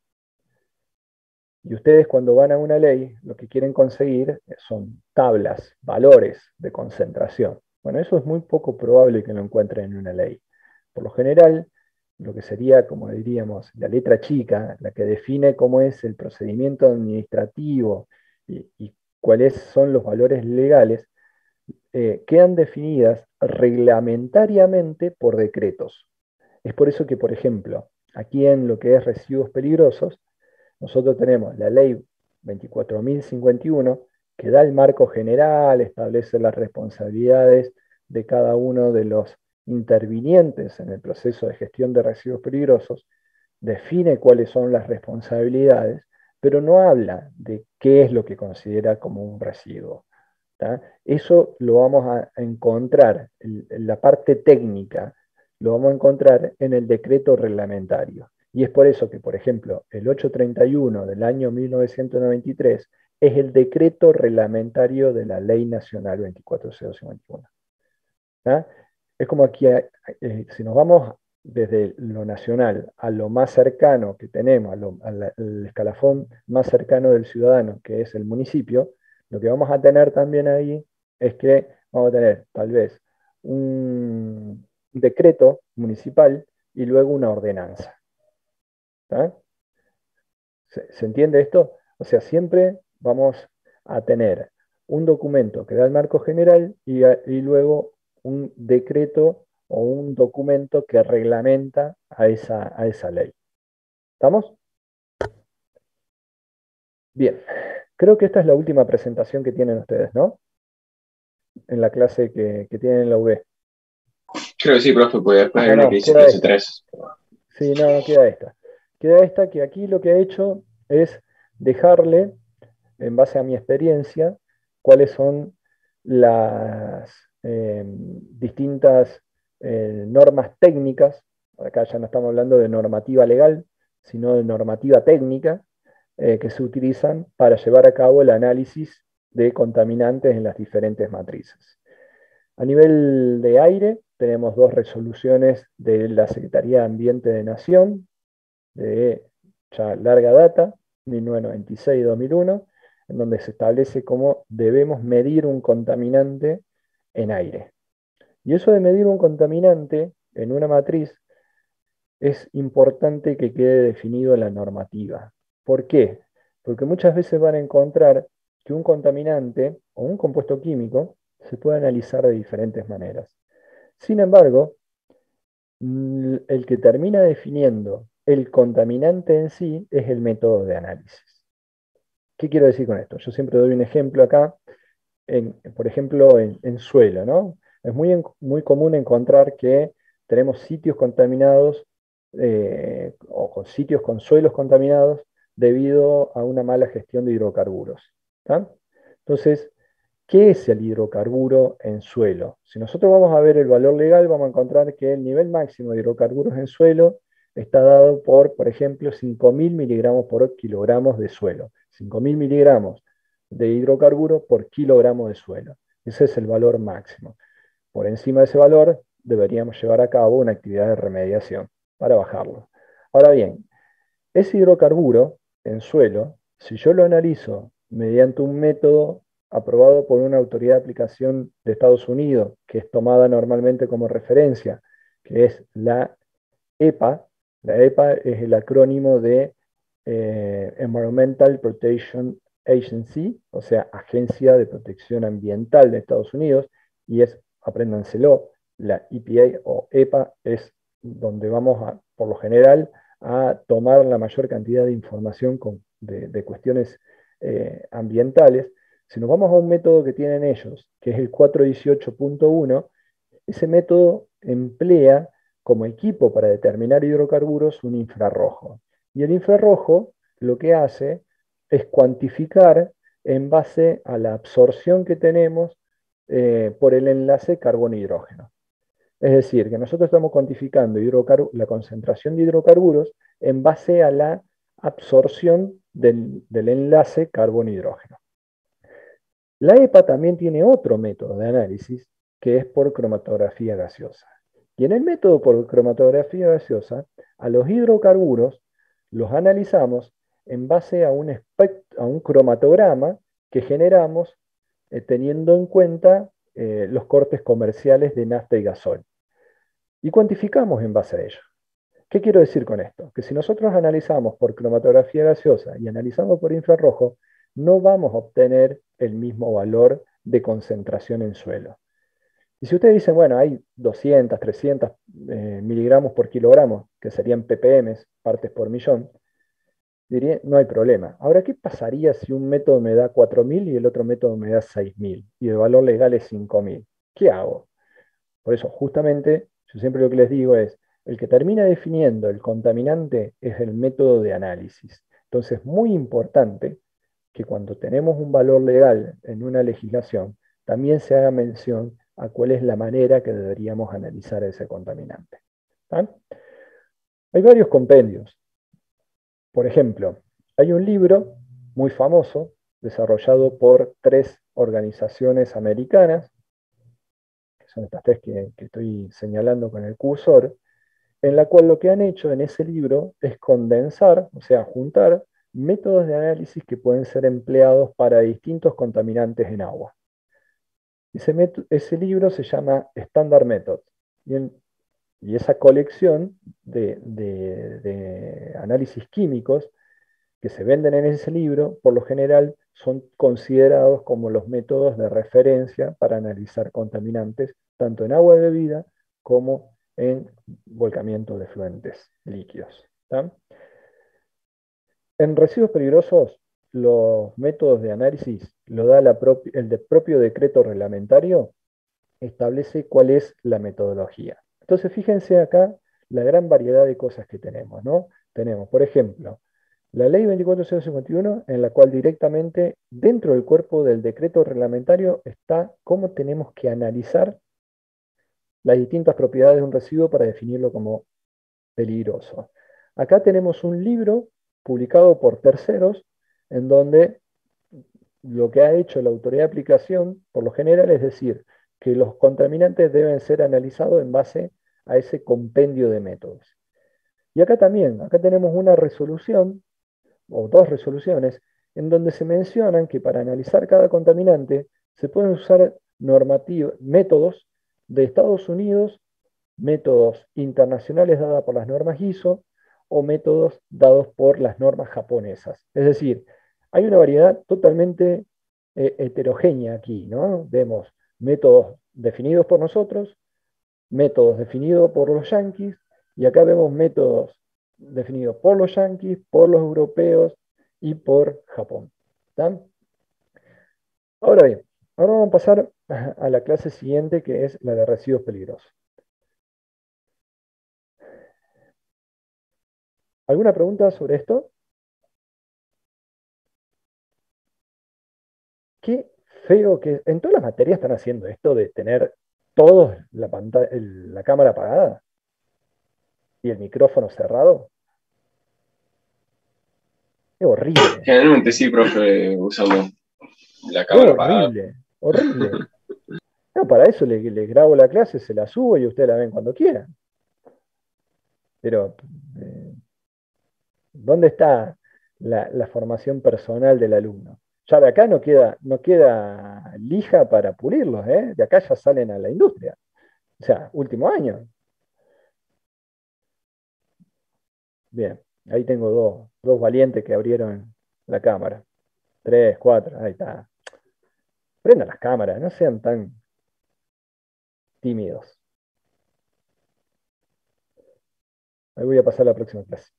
Y ustedes cuando van a una ley, lo que quieren conseguir son tablas, valores de concentración. Bueno, eso es muy poco probable que lo encuentren en una ley. Por lo general, lo que sería, como diríamos, la letra chica, la que define cómo es el procedimiento administrativo y, y cuáles son los valores legales, eh, quedan definidas reglamentariamente por decretos. Es por eso que, por ejemplo, aquí en lo que es residuos peligrosos, nosotros tenemos la ley veinticuatro mil cincuenta y uno, que da el marco general, establece las responsabilidades de cada uno de los intervinientes en el proceso de gestión de residuos peligrosos, define cuáles son las responsabilidades, pero no habla de qué es lo que considera como un residuo. ¿tá? Eso lo vamos a encontrar, en la parte técnica, lo vamos a encontrar en el decreto reglamentario. Y es por eso que, por ejemplo, el ochocientos treinta y uno del año mil novecientos noventa y tres es el decreto reglamentario de la Ley Nacional veinticuatro mil cincuenta y uno. ¿tá? Es como aquí, eh, si nos vamos desde lo nacional a lo más cercano que tenemos, a lo- al, al escalafón más cercano del ciudadano, que es el municipio, lo que vamos a tener también ahí es que vamos a tener tal vez un decreto municipal y luego una ordenanza. ¿tá? ¿Se, se entiende esto? O sea, siempre vamos a tener un documento que da el marco general y, a- y luego un decreto o un documento que reglamenta a esa, a esa ley. ¿Estamos? Bien. Creo que esta es la última presentación que tienen ustedes, ¿no? En la clase que, que tienen en la U B. Creo que sí, profe, porque después hay No, uno que no, dice queda clase esta. tres. Sí, no, no queda esta. Queda esta que aquí lo que he hecho es dejarle, en base a mi experiencia, cuáles son las eh, distintas eh, normas técnicas. Acá ya no estamos hablando de normativa legal, sino de normativa técnica, eh, que se utilizan para llevar a cabo el análisis de contaminantes en las diferentes matrices. A nivel de aire, tenemos dos resoluciones de la Secretaría de Ambiente de Nación, de ya larga data, mil novecientos noventa y seis y dos mil uno, en donde se establece cómo debemos medir un contaminante en aire. Y eso de medir un contaminante en una matriz es importante que quede definido en la normativa. ¿Por qué? Porque muchas veces van a encontrar que un contaminante o un compuesto químico se puede analizar de diferentes maneras. Sin embargo, mm, el que termina definiendo el contaminante en sí es el método de análisis. ¿Qué quiero decir con esto? Yo siempre doy un ejemplo acá, en, por ejemplo, en, en suelo, ¿no? Es muy, en- muy común encontrar que tenemos sitios contaminados eh, o con sitios con suelos contaminados debido a una mala gestión de hidrocarburos. ¿tá? Entonces, ¿qué es el hidrocarburo en suelo? Si nosotros vamos a ver el valor legal, vamos a encontrar que el nivel máximo de hidrocarburos en suelo está dado por, por ejemplo, cinco mil miligramos por kilogramos de suelo. cinco mil miligramos de hidrocarburo por kilogramo de suelo. Ese es el valor máximo. Por encima de ese valor, deberíamos llevar a cabo una actividad de remediación para bajarlo. Ahora bien, ese hidrocarburo en suelo, si yo lo analizo mediante un método aprobado por una autoridad de aplicación de Estados Unidos, que es tomada normalmente como referencia, que es la EPA. La EPA es el acrónimo de eh, Environmental Protection Agency, o sea, Agencia de Protección Ambiental de Estados Unidos, y es, apréndanselo, la E P A o EPA es donde vamos a, por lo general, a tomar la mayor cantidad de información con, de, de, cuestiones eh, ambientales. Si nos vamos a un método que tienen ellos, que es el cuatrocientos dieciocho punto uno, ese método emplea como equipo para determinar hidrocarburos un infrarrojo. Y el infrarrojo lo que hace es cuantificar en base a la absorción que tenemos eh, por el enlace carbono-hidrógeno. Es decir, que nosotros estamos cuantificando la concentración de hidrocarburos en base a la absorción del, del enlace carbono-hidrógeno. La EPA también tiene otro método de análisis que es por cromatografía gaseosa. Y en el método por cromatografía gaseosa, a los hidrocarburos los analizamos en base a un, a un cromatograma que generamos eh, teniendo en cuenta eh, los cortes comerciales de nafta y gasol. Y cuantificamos en base a ello. ¿Qué quiero decir con esto? Que si nosotros analizamos por cromatografía gaseosa y analizamos por infrarrojo, no vamos a obtener el mismo valor de concentración en suelo. Y si ustedes dicen, bueno, hay doscientos, trescientos eh, miligramos por kilogramo, que serían ppm, partes por millón, diría, no hay problema. Ahora, ¿qué pasaría si un método me da cuatro mil y el otro método me da seis mil y el valor legal es cinco mil? ¿Qué hago? Por eso, justamente, yo siempre lo que les digo es, el que termina definiendo el contaminante es el método de análisis. Entonces, es muy importante que cuando tenemos un valor legal en una legislación, también se haga mención a cuál es la manera que deberíamos analizar ese contaminante. ¿Ah? Hay varios compendios. Por ejemplo, hay un libro muy famoso, desarrollado por tres organizaciones americanas, que son estas tres que, que estoy señalando con el cursor, en la cual lo que han hecho en ese libro es condensar, o sea, juntar métodos de análisis que pueden ser empleados para distintos contaminantes en agua. Ese, ese libro se llama Standard Method, y, en, y esa colección de, de, de análisis químicos que se venden en ese libro, por lo general son considerados como los métodos de referencia para analizar contaminantes, tanto en agua de bebida como en volcamiento de fluentes líquidos. ¿Tá? En residuos peligrosos, los métodos de análisis lo da la el de propio decreto reglamentario, establece cuál es la metodología. Entonces, fíjense acá la gran variedad de cosas que tenemos, ¿no? Tenemos, por ejemplo, la ley veinticuatro mil cincuenta y uno, en la cual directamente dentro del cuerpo del decreto reglamentario está cómo tenemos que analizar las distintas propiedades de un residuo para definirlo como peligroso. Acá tenemos un libro publicado por terceros, en donde lo que ha hecho la autoridad de aplicación, por lo general, es decir, que los contaminantes deben ser analizados en base a ese compendio de métodos. Y acá también, acá tenemos una resolución, o dos resoluciones, en donde se mencionan que para analizar cada contaminante se pueden usar métodos de Estados Unidos, métodos internacionales dados por las normas I S O o métodos dados por las normas japonesas. Es decir, hay una variedad totalmente eh, heterogénea aquí, ¿no? Vemos métodos definidos por nosotros, métodos definidos por los yanquis, y acá vemos métodos definidos por los yanquis, por los europeos y por Japón. ¿Tá? Ahora bien, ahora vamos a pasar a la clase siguiente, que es la de residuos peligrosos. ¿Alguna pregunta sobre esto? Qué feo que en todas las materias están haciendo esto de tener todos la, pantalla, el, la cámara apagada y el micrófono cerrado. Es horrible. Generalmente sí, profe, usamos la Es cámara apagada. horrible, horrible. No, para eso les le grabo la clase, se la subo y ustedes la ven cuando quieran. Pero, eh, ¿dónde está la, la formación personal del alumno? ya de acá no queda, no queda lija para pulirlos, ¿eh? De acá ya salen a la industria. O sea, último año. Bien, ahí tengo dos, dos valientes que abrieron la cámara. Tres, cuatro, ahí está. Prendan las cámaras, no sean tan tímidos. Ahí voy a pasar a la próxima clase.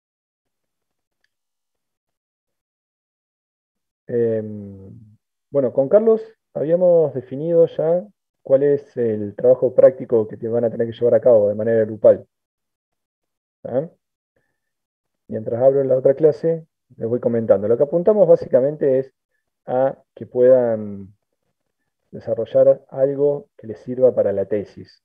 Eh, bueno, con Carlos habíamos definido ya cuál es el trabajo práctico que te van a tener que llevar a cabo de manera grupal. ¿Ah? Mientras abro la otra clase, les voy comentando. Lo que apuntamos básicamente es a que puedan desarrollar algo que les sirva para la tesis.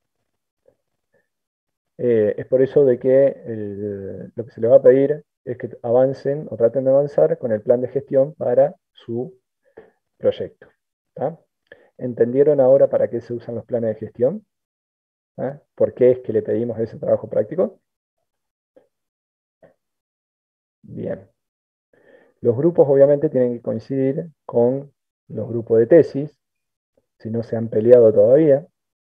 Eh, es por eso de que el- lo que se les va a pedir es que avancen o traten de avanzar con el plan de gestión para su proyecto. ¿Tá? ¿Entendieron ahora para qué se usan los planes de gestión? ¿Ah? ¿Por qué es que le pedimos ese trabajo práctico? Bien. Los grupos obviamente tienen que coincidir con los grupos de tesis, si no se han peleado todavía.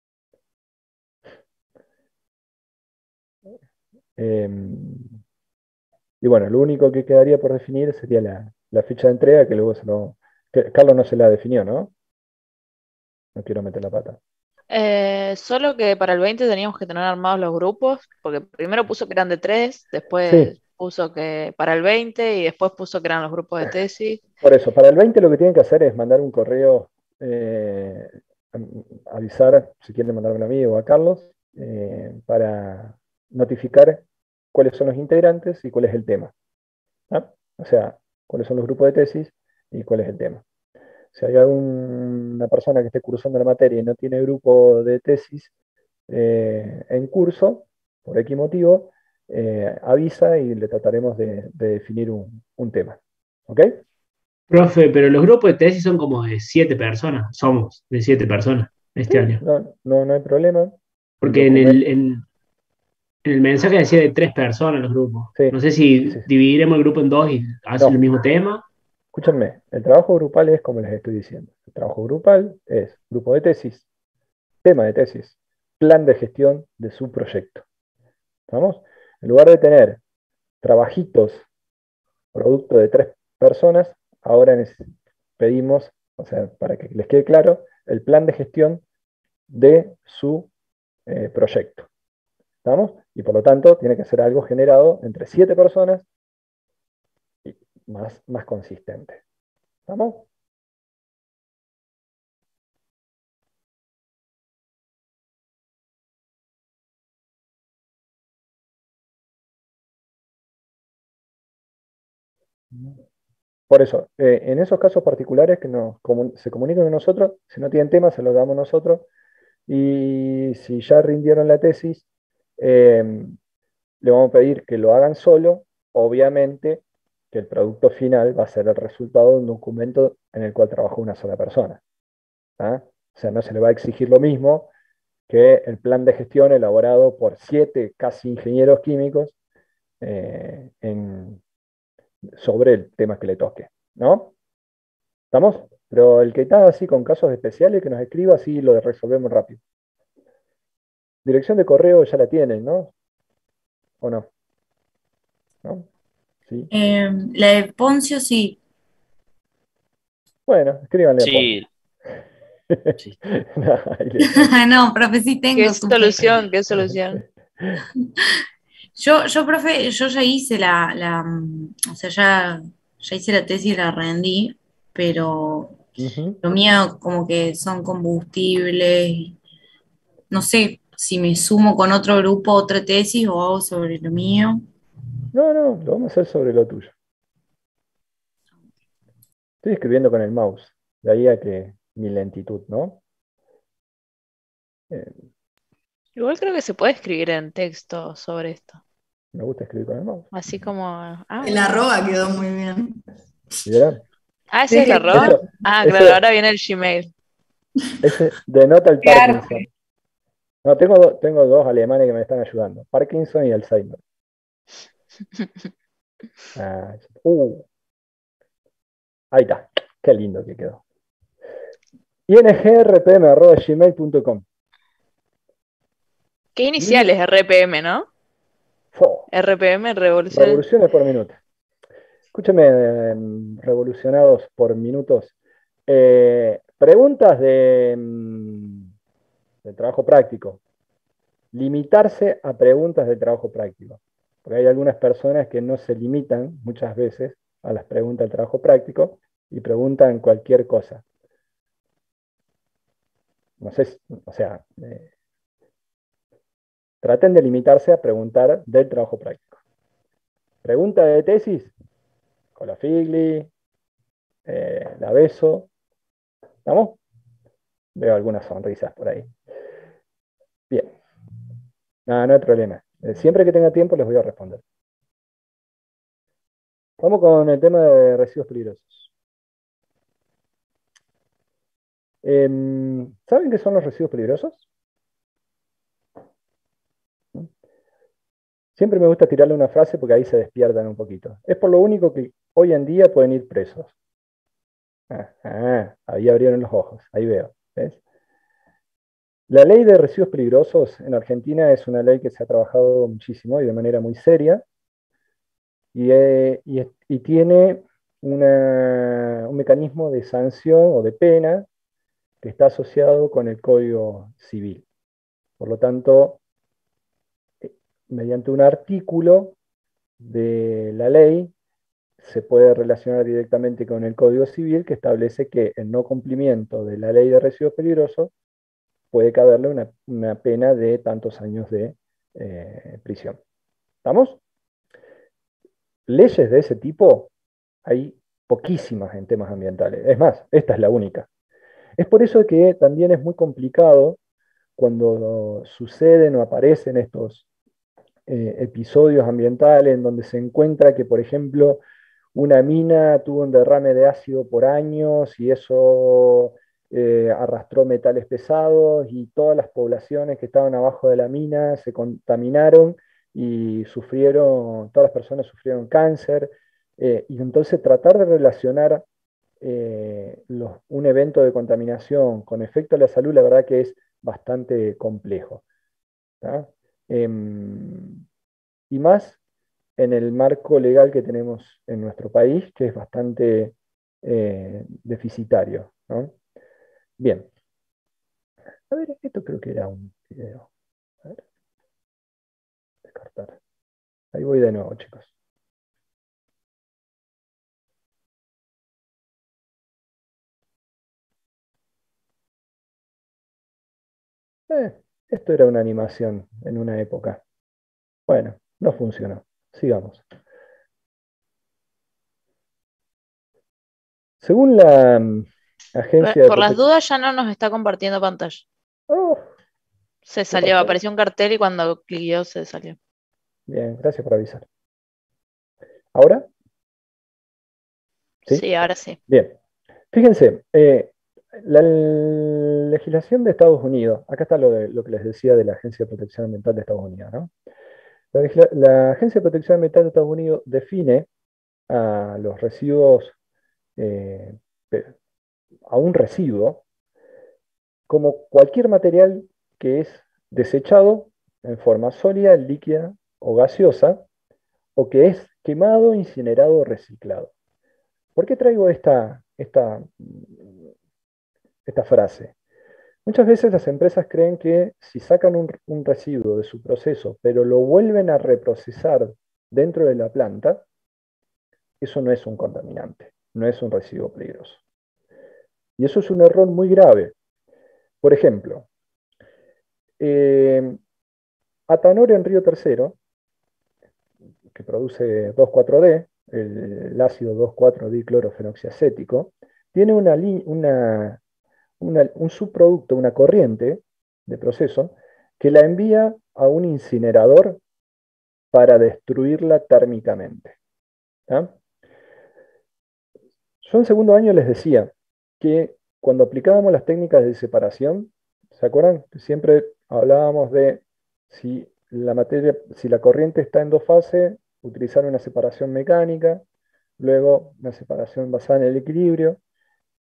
Eh, y bueno, lo único que quedaría por definir sería la, la fecha de entrega, que luego se lo... que Carlos no se la definió, ¿no? No quiero meter la pata. Eh, solo que para el veinte teníamos que tener armados los grupos, porque primero puso que eran de tres, Sí, después puso que para el veinte y después puso que eran los grupos de tesis. por eso, para el veinte lo que tienen que hacer es mandar un correo, eh, a- avisar, si quieren mandármelo a mí o a Carlos, eh, para notificar cuáles son los integrantes y cuál es el tema. ¿Ah? O sea, cuáles son los grupos de tesis y cuál es el tema. Si hay alguna persona que esté cursando la materia y no tiene grupo de tesis eh, en curso, por X motivo, eh, avisa y le trataremos de, de definir un, un tema. ¿Ok? Profe, pero los grupos de tesis son como de siete personas, somos de siete personas Sí, este año. no, no, no hay problema. El Porque en el, documento, en, en el mensaje decía de tres personas los grupos. sí, No sé sí, si sí. dividiremos el grupo en dos y hacen el No, mismo tema. escúchenme, el trabajo grupal es como les estoy diciendo. El trabajo grupal es grupo de tesis, tema de tesis, plan de gestión de su proyecto. ¿Estamos? En lugar de tener trabajitos producto de tres personas, ahora neces- pedimos, o sea, para que les quede claro, el plan de gestión de su eh, proyecto. ¿Estamos? Y por lo tanto, tiene que ser algo generado entre siete personas y más, más consistente. ¿Estamos? Por eso, eh, en esos casos particulares que nos comun- se comunican con nosotros, si no tienen tema, se los damos nosotros. Y si ya rindieron la tesis, eh, le vamos a pedir que lo hagan solo, obviamente que el producto final va a ser el resultado de un documento en el cual trabajó una sola persona. ¿Ah? O sea, no se le va a exigir lo mismo que el plan de gestión elaborado por siete casi ingenieros químicos eh, en- sobre el tema que le toque. ¿No? ¿Estamos? Pero el que está así con casos especiales, que nos escriba, así lo resolvemos rápido. Dirección de correo ya la tienen, ¿no? ¿O no? ¿No? ¿Sí? Eh, la de Poncio sí. Bueno, escríbanle a Ponce. Sí, sí. No, ahí le pongo. No, profe, sí ¿Qué tengo, supe. solución? ¿Qué solución? Yo, yo, profe, yo ya hice la, la, mm, o sea, ya, ya hice la tesis y la rendí, pero Ujú. lo mío como que son combustibles, no sé si me sumo con otro grupo, otra tesis o hago sobre lo mío. No, no, lo vamos a hacer sobre lo tuyo. Estoy escribiendo con el mouse. De ahí a que mi lentitud, ¿no? Eh, Igual creo que se puede escribir en texto sobre esto. me gusta escribir con el mouse. Así como. Ah, El bueno. arroba quedó muy bien. ¿Vieron? Ah, ese es el arroba. Eso, Ah, claro, ese, ahora viene el Gmail. ese denota el Claro. Parkinson. No, tengo, do- tengo dos alemanes que me están ayudando. Parkinson y Alzheimer. Ah, uh, ahí está. Qué lindo que quedó. ingrpm arroba gmail punto com. ¿Qué iniciales R P M, no? Oh, R P M, revolución. revoluciones por minuto. Escúchame, eh, revolucionados por minutos. Eh, preguntas de, mm, de trabajo práctico. Limitarse a preguntas de trabajo práctico. Porque hay algunas personas que no se limitan muchas veces a las preguntas del trabajo práctico y preguntan cualquier cosa. No sé, si- o sea, eh, traten de limitarse a preguntar del trabajo práctico. Pregunta de tesis, Colafigli, eh, la beso. ¿Estamos? Veo algunas sonrisas por ahí. Bien. No, no hay problema. Eh, siempre que tenga tiempo les voy a responder. Vamos con el tema de residuos peligrosos. Em, ¿saben qué son los residuos peligrosos? Siempre me gusta tirarle una frase porque ahí se despiertan un poquito. Es por lo único que hoy en día pueden ir presos. Ah, ah, ahí abrieron los ojos, ahí veo. ¿Ves? La ley de residuos peligrosos en Argentina es una ley que se ha trabajado muchísimo y de manera muy seria y, eh, y, y tiene una, un mecanismo de sanción o de pena que está asociado con el Código Civil. Por lo tanto, eh, mediante un artículo de la ley se puede relacionar directamente con el Código Civil que establece que el no cumplimiento de la ley de residuos peligrosos puede caberle una, una pena de tantos años de eh, prisión. ¿Estamos? Leyes de ese tipo hay poquísimas en temas ambientales. Es más, esta es la única. Es por eso que también es muy complicado cuando suceden o aparecen estos eh, episodios ambientales en donde se encuentra que, por ejemplo, una mina tuvo un derrame de ácido por años y eso eh, arrastró metales pesados y todas las poblaciones que estaban abajo de la mina se contaminaron y sufrieron, todas las personas sufrieron cáncer. Eh, y entonces tratar de relacionar eh, los- un evento de contaminación con efecto a la salud, la verdad que es bastante complejo. ¿Tá? Em, y más en el marco legal que tenemos en nuestro país, que es bastante eh, deficitario, ¿no? Bien, a ver, esto creo que era un video. A ver, descartar. Ahí voy de nuevo, chicos. Eh, esto era una animación en una época. Bueno, no funcionó. Sigamos. Según la mm, Por, agencia de por las protección... dudas ya no nos está compartiendo pantalla. Oh, Se ¿qué salió, pasó? apareció un cartel y cuando cliqueó se salió. Bien, gracias por avisar. ¿Ahora? ¿Sí? Sí, ahora sí. Bien. Fíjense, eh, la legislación de Estados Unidos, acá está lo, de, lo que les decía de la Agencia de Protección Ambiental de Estados Unidos, ¿no? La, legisla- la Agencia de Protección Ambiental de Estados Unidos define a los residuos, eh, pe- a un residuo, como cualquier material que es desechado en forma sólida, líquida o gaseosa, o que es quemado, incinerado o reciclado. ¿Por qué traigo esta, esta, esta frase? Muchas veces las empresas creen que si sacan un, un residuo de su proceso, pero lo vuelven a reprocesar dentro de la planta, eso no es un contaminante, no es un residuo peligroso. Y eso es un error muy grave. Por ejemplo, eh, Atanor en Río Tercero, que produce dos cuatro D, el, el ácido dos cuatro diclorofenoxiacético, tiene una, una, una, un subproducto, una corriente de proceso, que la envía a un incinerador para destruirla térmicamente. ¿Tá? Yo en segundo año les decía que cuando aplicábamos las técnicas de separación, ¿se acuerdan? Siempre hablábamos de si la materia, si la corriente está en dos fases, utilizar una separación mecánica, luego una separación basada en el equilibrio,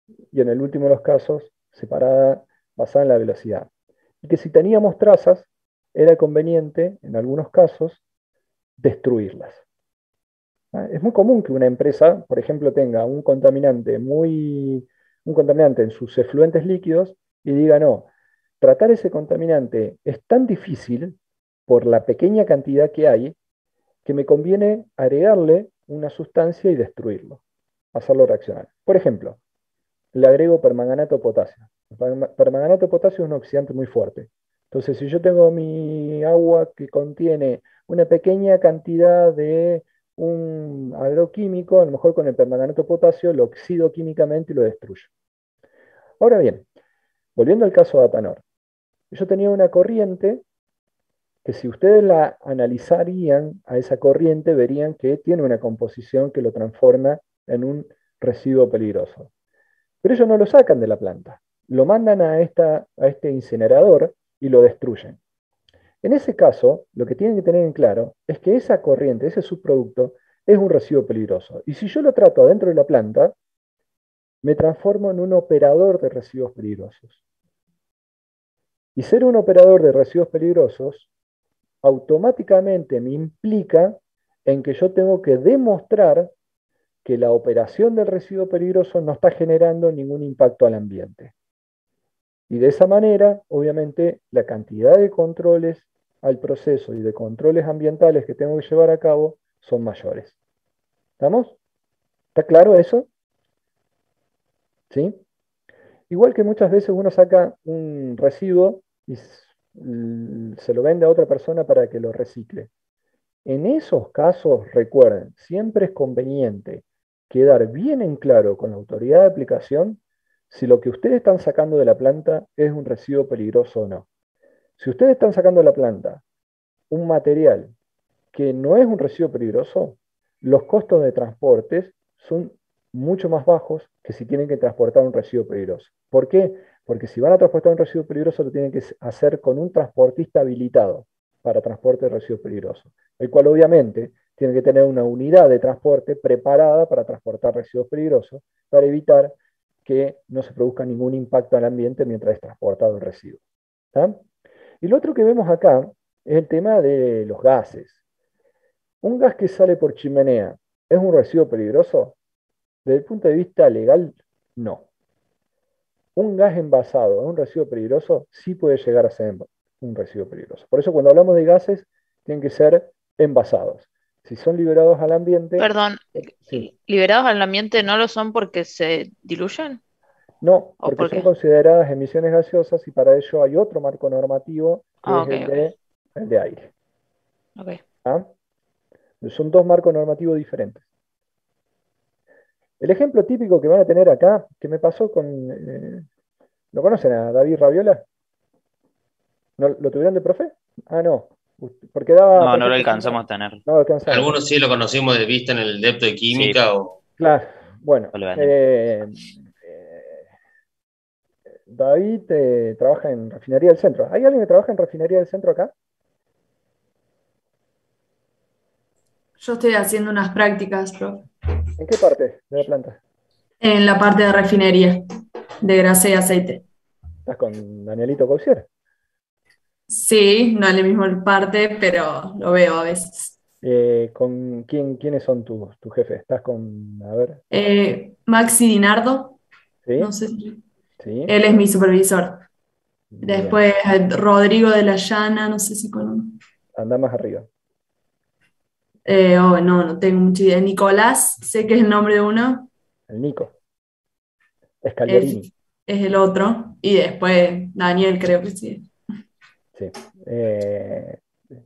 y en el último de los casos, separada basada en la velocidad. Y que si teníamos trazas, era conveniente, en algunos casos, destruirlas. ¿Ah? Es muy común que una empresa, por ejemplo, tenga un contaminante muy, un contaminante en sus efluentes líquidos y diga, no, tratar ese contaminante es tan difícil por la pequeña cantidad que hay, que me conviene agregarle una sustancia y destruirlo, hacerlo reaccionar. Por ejemplo, le agrego permanganato de potasio. El perma- permanganato de potasio es un oxidante muy fuerte. Entonces, si yo tengo mi agua que contiene una pequeña cantidad de un agroquímico, a lo mejor con el permanganato de potasio lo oxido químicamente y lo destruyo. Ahora bien, volviendo al caso de Atanor, yo tenía una corriente que si ustedes la analizarían a esa corriente, verían que tiene una composición que lo transforma en un residuo peligroso. Pero ellos no lo sacan de la planta, lo mandan a, esta, a este incinerador y lo destruyen. En ese caso, lo que tienen que tener en claro es que esa corriente, ese subproducto, es un residuo peligroso. Y si yo lo trato adentro de la planta, me transformo en un operador de residuos peligrosos. Y ser un operador de residuos peligrosos automáticamente me implica en que yo tengo que demostrar que la operación del residuo peligroso no está generando ningún impacto al ambiente. Y de esa manera, obviamente, la cantidad de controles al proceso y de controles ambientales que tengo que llevar a cabo son mayores. ¿Estamos? ¿Está claro eso? ¿Sí? Igual que muchas veces uno saca un residuo y se lo vende a otra persona para que lo recicle. En esos casos, recuerden, siempre es conveniente quedar bien en claro con la autoridad de aplicación si lo que ustedes están sacando de la planta es un residuo peligroso o no. Si ustedes están sacando de la planta un material que no es un residuo peligroso, los costos de transportes son mucho más bajos que si tienen que transportar un residuo peligroso. ¿Por qué? Porque si van a transportar un residuo peligroso, lo tienen que hacer con un transportista habilitado para transporte de residuos peligrosos, el cual obviamente tiene que tener una unidad de transporte preparada para transportar residuos peligrosos, para evitar que no se produzca ningún impacto al ambiente mientras es transportado el residuo. ¿Tá? Y lo otro que vemos acá es el tema de los gases. ¿Un gas que sale por chimenea es un residuo peligroso? Desde el punto de vista legal, no. Un gas envasado es un residuo peligroso, sí puede llegar a ser un residuo peligroso. Por eso cuando hablamos de gases, tienen que ser envasados. Si son liberados al ambiente, Perdón, sí. ¿liberados al ambiente no lo son porque se diluyen? No, ¿O porque por son qué? consideradas emisiones gaseosas y para ello hay otro marco normativo que Ah, es ok, el ok, de, el de aire. ok. ¿Ah? Son dos marcos normativos diferentes. El ejemplo típico que van a tener acá, que me pasó con... eh, ¿lo conocen a David Raviola? ¿No, ¿Lo tuvieron de profe? Ah, no. Porque daba No, no lo perfecto. alcanzamos a tener. No lo alcanzamos. Algunos sí lo conocimos de vista en el depto de Sí, química o Claro, bueno. lo vendemos. eh, eh, David eh, trabaja en Refinería del Centro. ¿Hay alguien que trabaja en Refinería del Centro acá? Yo estoy haciendo unas prácticas, profe, ¿En qué parte de la planta? en la parte de refinería de grasa y aceite. ¿Estás con Danielito Causier? Sí, no en la misma parte, pero lo veo a veces. Eh, ¿con quién, quiénes son tus tu jefes? ¿Estás con, a ver, Eh, Maxi Dinardo, sí? no sé si Sí, él es mi supervisor. bien, Después eh, Rodrigo de la Llana, no sé si con... anda más arriba. eh, oh, no, no tengo mucha idea. Nicolás, sé que es el nombre de uno, El Nico, es, Scagliarini, es el otro. Y después Daniel, creo que sí. sí. Eh,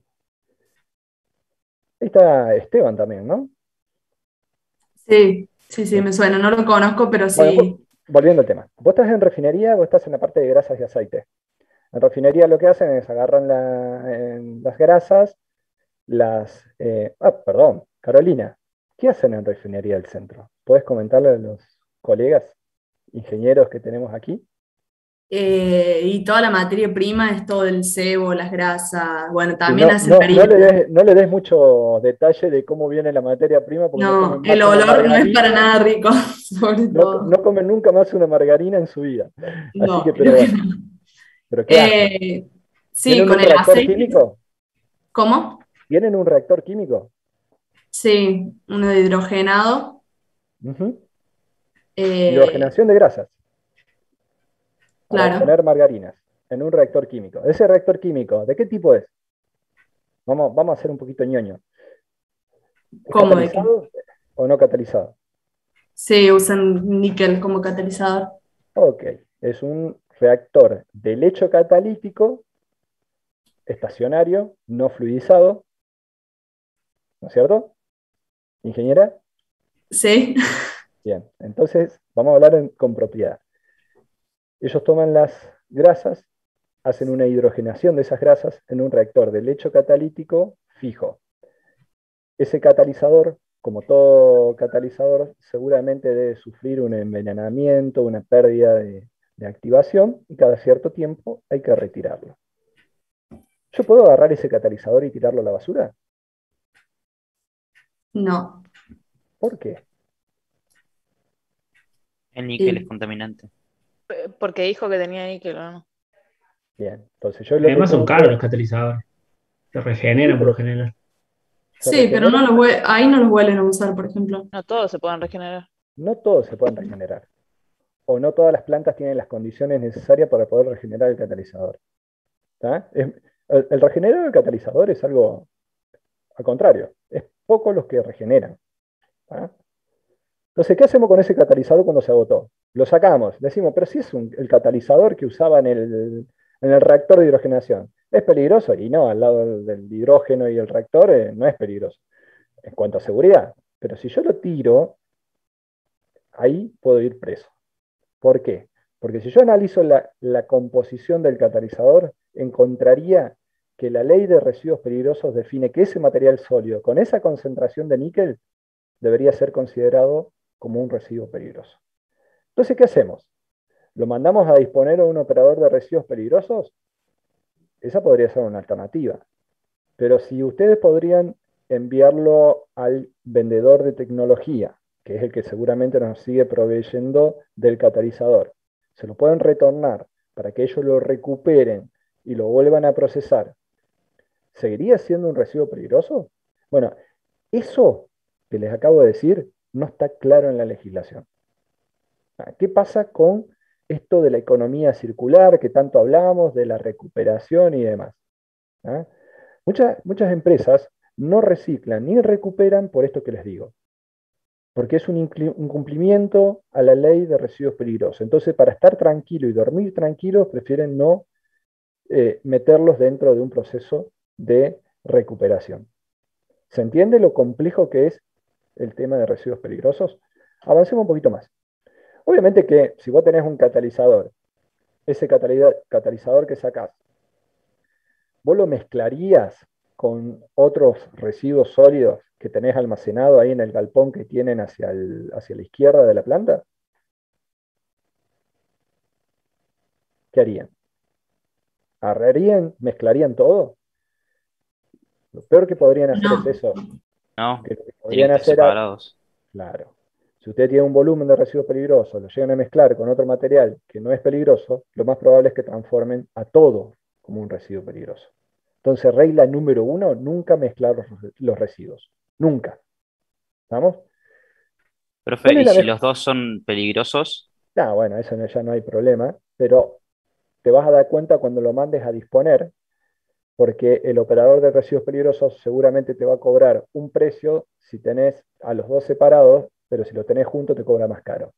ahí está Esteban también, ¿no? Sí, sí, sí, Sí. me suena. No lo conozco, pero Bueno, sí. vo- volviendo al tema. ¿Vos estás en refinería o estás en la parte de grasas y aceite? En refinería lo que hacen es agarran la- en las grasas, las... eh, ah, perdón, Carolina, ¿qué hacen en refinería del centro? ¿Puedes comentarle a los colegas ingenieros que tenemos aquí? Eh, y toda la materia prima es todo el sebo, las grasas. Bueno, Sí, también no, hacen no, no le películas. des, no le des mucho detalle de cómo viene la materia prima, porque no No, comen el más una olor no es para margarina, nada rico, sobre no, todo. no comen nunca más una margarina en su vida. Así No, que, pero creo que bueno, no. ¿pero qué hacen? Eh, sí, ¿Tienen un con el reactor aceite. químico? ¿Cómo? ¿Tienen un reactor químico? Sí, uno de hidrogenado. Ujú. eh, Hidrogenación de grasas para claro. obtener margarinas en un reactor químico. ¿Ese reactor químico de qué tipo es? Vamos, vamos a hacer un poquito ñoño. ¿Es ¿Cómo de qué? catalizado o no catalizado? Sí, usan níquel como catalizador. Ok, es un reactor de lecho catalítico estacionario, no fluidizado, ¿no es cierto? ¿Ingeniera? Sí, Bien, entonces vamos a hablar en- con propiedad. Ellos toman las grasas, hacen una hidrogenación de esas grasas en un reactor de lecho catalítico fijo. Ese catalizador, como todo catalizador, seguramente debe sufrir un envenenamiento, una pérdida de, de activación, y cada cierto tiempo hay que retirarlo. ¿Yo puedo agarrar ese catalizador y tirarlo a la basura? no. ¿Por qué? El níquel es Y contaminante. P- Porque dijo que tenía níquel, ¿o no? Bien, entonces yo lo que Además son tengo caros que... los catalizadores. Se Sí, regeneran por lo pero general. se sí, pero no regenera. los hue- ahí no los vuelven a usar, por ejemplo. No todos se pueden regenerar. No todos se pueden regenerar, o no todas las plantas tienen las condiciones necesarias para poder regenerar el catalizador. ¿Tá? Es- el, el regenerar el catalizador es algo al contrario, es poco los que regeneran. ¿Tá? Entonces, ¿qué hacemos con ese catalizador cuando se agotó? Lo sacamos, decimos, pero si es un- el catalizador que usaba en el, en el reactor de hidrogenación, ¿es peligroso? Y no, al lado del, del hidrógeno y el reactor eh, no es peligroso en cuanto a seguridad. Pero si yo lo tiro, ahí puedo ir preso. ¿Por qué? Porque si yo analizo la, la composición del catalizador, encontraría que la ley de residuos peligrosos define que ese material sólido con esa concentración de níquel debería ser considerado como un residuo peligroso. Entonces, ¿qué hacemos? ¿Lo mandamos a disponer a un operador de residuos peligrosos? Esa podría ser una alternativa. Pero si ustedes podrían enviarlo al vendedor de tecnología, que es el que seguramente nos sigue proveyendo del catalizador, se lo pueden retornar para que ellos lo recuperen y lo vuelvan a procesar, ¿seguiría siendo un residuo peligroso? Bueno, eso que les acabo de decir no está claro en la legislación. ¿Qué pasa con esto de la economía circular que tanto hablamos, de la recuperación y demás? ¿Ah? Muchas, muchas empresas no reciclan ni recuperan por esto que les digo, porque es un incumplimiento a la ley de residuos peligrosos. Entonces, para estar tranquilo y dormir tranquilo, prefieren no eh, meterlos dentro de un proceso de recuperación. ¿Se entiende lo complejo que es el tema de residuos peligrosos? Avancemos un poquito más. Obviamente que si vos tenés un catalizador, ese catalizador que sacás, ¿vos lo mezclarías con otros residuos sólidos que tenés almacenado ahí en el galpón que tienen hacia, el, hacia la izquierda de la planta? ¿Qué harían? ¿Agarrarían, mezclarían todo? Lo peor que podrían hacer es No, eso, No, que lo que tienen podrían que estar hacer, a- separados. claro, si usted tiene un volumen de residuos peligrosos, lo llegan a mezclar con otro material que no es peligroso, lo más probable es que transformen a todo como un residuo peligroso. Entonces, regla número uno, nunca mezclar los, los residuos. Nunca. ¿Estamos? Profe, ¿Cuál es ¿y la si mejor? los dos son peligrosos? Ah, bueno, eso no- ya no hay problema, pero te vas a dar cuenta cuando lo mandes a disponer, porque el operador de residuos peligrosos seguramente te va a cobrar un precio si tenés a los dos separados, pero si lo tenés juntos te cobra más caro.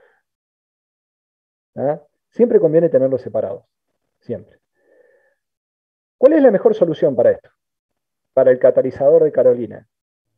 ¿Ah? Siempre conviene tenerlos separados, siempre. ¿Cuál es la mejor solución para esto? Para el catalizador de Carolina.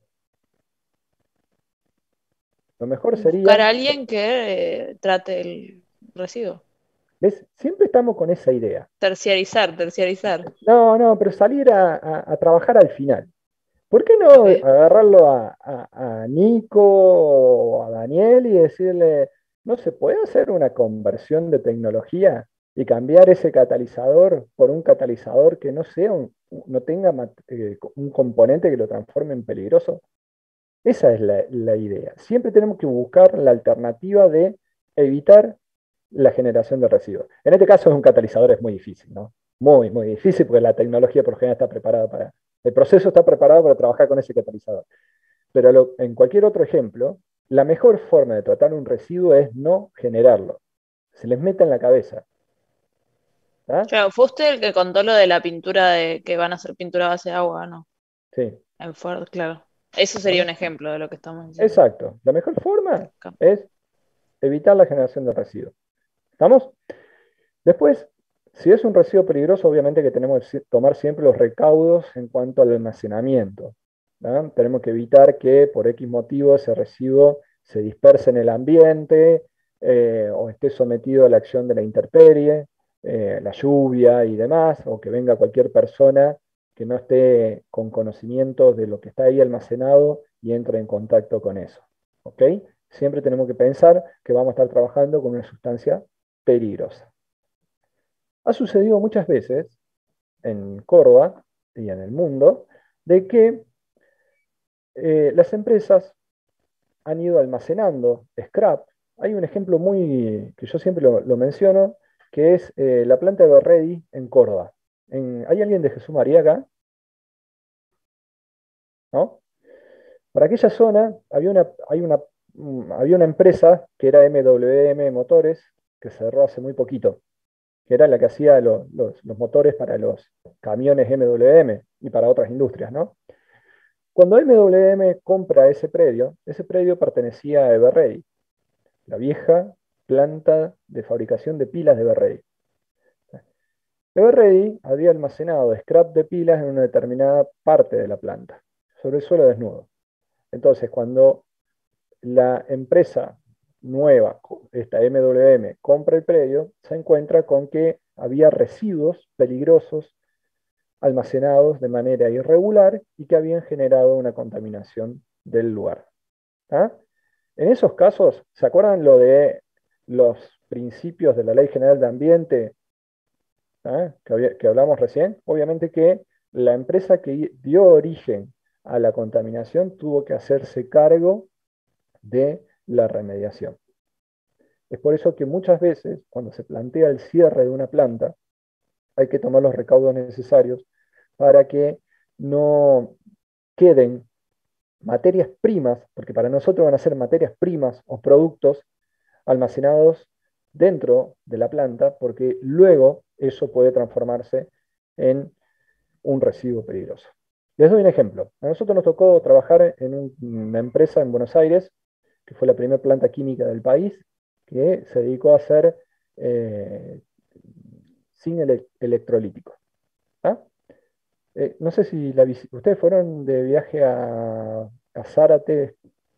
Lo mejor Buscar sería, a alguien que eh, trate el residuo. ¿ves? Siempre estamos con esa idea. Terciarizar, terciarizar. No, no, pero salir a, a- a trabajar al final. ¿Por qué no Ok. agarrarlo a, a- a Nico o a Daniel y decirle, no se puede hacer una conversión de tecnología y cambiar ese catalizador por un catalizador que no sea un- no tenga mat- eh, un componente que lo transforme en peligroso. Esa es la, la idea. Siempre tenemos que buscar la alternativa de evitar la generación de residuos. En este caso, un catalizador es muy difícil, ¿no? Muy, muy difícil porque la tecnología por lo general está preparada para, el proceso está preparado para trabajar con ese catalizador. Pero lo- en cualquier otro ejemplo, la mejor forma de tratar un residuo es no generarlo. Se les meta en la cabeza. ¿Ah? Claro, fue usted el que contó lo de la pintura de que van a hacer pintura a base de agua, ¿no? Sí. En Ford, claro. Eso sería un ejemplo de lo que estamos diciendo. Exacto. La mejor forma es evitar la generación de residuos. ¿Estamos? Después, si es un residuo peligroso, obviamente que tenemos que tomar siempre los recaudos en cuanto al almacenamiento. ¿no? Tenemos que evitar que por X motivo ese residuo se disperse en el ambiente eh, o esté sometido a la acción de la intemperie, eh, la lluvia y demás, o que venga cualquier persona que no esté con conocimiento de lo que está ahí almacenado y entre en contacto con eso. ¿ok? Siempre tenemos que pensar que vamos a estar trabajando con una sustancia peligrosa. Ha sucedido muchas veces en Córdoba y en el mundo de que eh, las empresas han ido almacenando scrap. Hay un ejemplo muy que yo siempre lo, lo menciono, que es eh, la planta de Berredi en Córdoba. En- ¿hay alguien de Jesús María acá? ¿No? Para aquella zona había una, hay una, mm, había una empresa que era M W M Motores, que cerró hace muy poquito, que era la que hacía lo- los, los motores para los camiones M W M y para otras industrias, ¿no? Cuando M W M compra ese predio, ese predio pertenecía a Everready, la vieja planta de fabricación de pilas de Everready. Everready había almacenado scrap de pilas en una determinada parte de la planta, sobre el suelo desnudo. Entonces, cuando la empresa nueva, esta M W M, compra el predio, se encuentra con que había residuos peligrosos almacenados de manera irregular y que habían generado una contaminación del lugar. ¿ah? En esos casos, ¿se acuerdan lo de los principios de la Ley General de Ambiente ¿ah? que, había- que hablamos recién? Obviamente que la empresa que dio origen a la contaminación tuvo que hacerse cargo de la remediación. Es por eso que muchas veces, cuando se plantea el cierre de una planta, hay que tomar los recaudos necesarios para que no queden materias primas, porque para nosotros van a ser materias primas o productos almacenados dentro de la planta, porque luego eso puede transformarse en un residuo peligroso. Les doy un ejemplo. A nosotros nos tocó trabajar en un- una empresa en Buenos Aires, que fue la primera planta química del país, que se dedicó a hacer eh, zinc ele- electrolítico. ¿ah? Eh, no sé si la visi- ustedes fueron de viaje a, a Zárate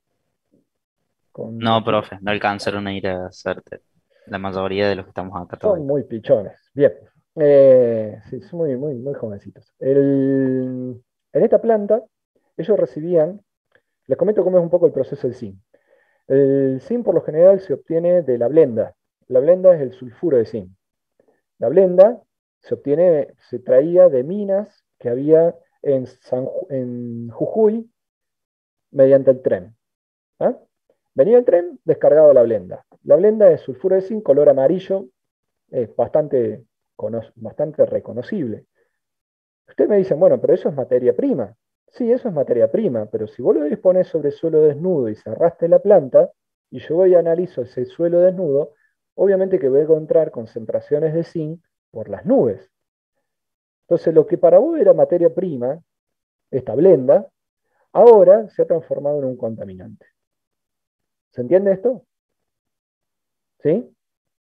con No, los chicos. profe, no alcanzaron a ir a hacerte. La mayoría de los que estamos acá Son todavía. muy pichones. Bien. Eh, sí, son muy, muy, muy jovencitos. El- en esta planta, ellos recibían, les comento cómo es un poco el proceso del zinc. El zinc por lo general se obtiene de la blenda. La blenda es el sulfuro de zinc. La blenda se obtiene, se traía de minas que había en, San Ju- en Jujuy mediante el tren. ¿ah? Venía el tren, descargaba la blenda. La blenda es sulfuro de zinc, color amarillo, es bastante, cono- bastante reconocible. Ustedes me dicen, bueno, pero eso es materia prima. Sí, eso es materia prima, pero si vos lo disponés sobre suelo desnudo y cerraste la planta, y yo voy y analizo ese suelo desnudo, obviamente que voy a encontrar concentraciones de zinc por las nubes. Entonces, lo que para vos era materia prima, esta blenda, ahora se ha transformado en un contaminante. ¿Se entiende esto? ¿Sí?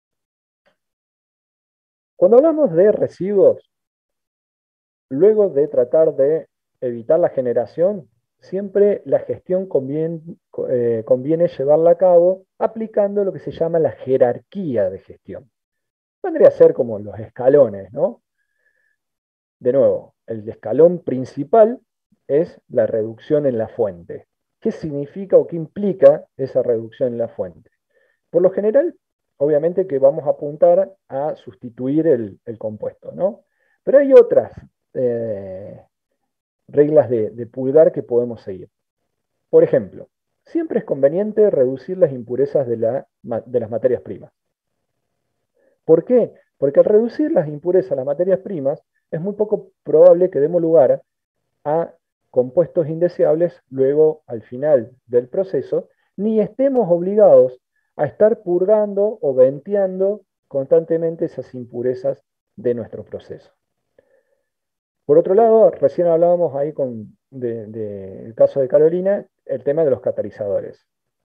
Cuando hablamos de residuos, luego de tratar de evitar la generación, siempre la gestión conviene, eh, conviene llevarla a cabo aplicando lo que se llama la jerarquía de gestión. Vendría a ser como los escalones, ¿no? De nuevo, el escalón principal es la reducción en la fuente. ¿Qué significa o qué implica esa reducción en la fuente? Por lo general, obviamente que vamos a apuntar a sustituir el, el compuesto, ¿no? Pero hay otras eh, reglas de, de pulgar que podemos seguir. Por ejemplo, siempre es conveniente reducir las impurezas de, la, de las materias primas. ¿Por qué? Porque al reducir las impurezas de las materias primas, es muy poco probable que demos lugar a compuestos indeseables luego al final del proceso, ni estemos obligados a estar purgando o venteando constantemente esas impurezas de nuestro proceso. Por otro lado, recién hablábamos ahí con, del de, de caso de Carolina, el tema de los catalizadores.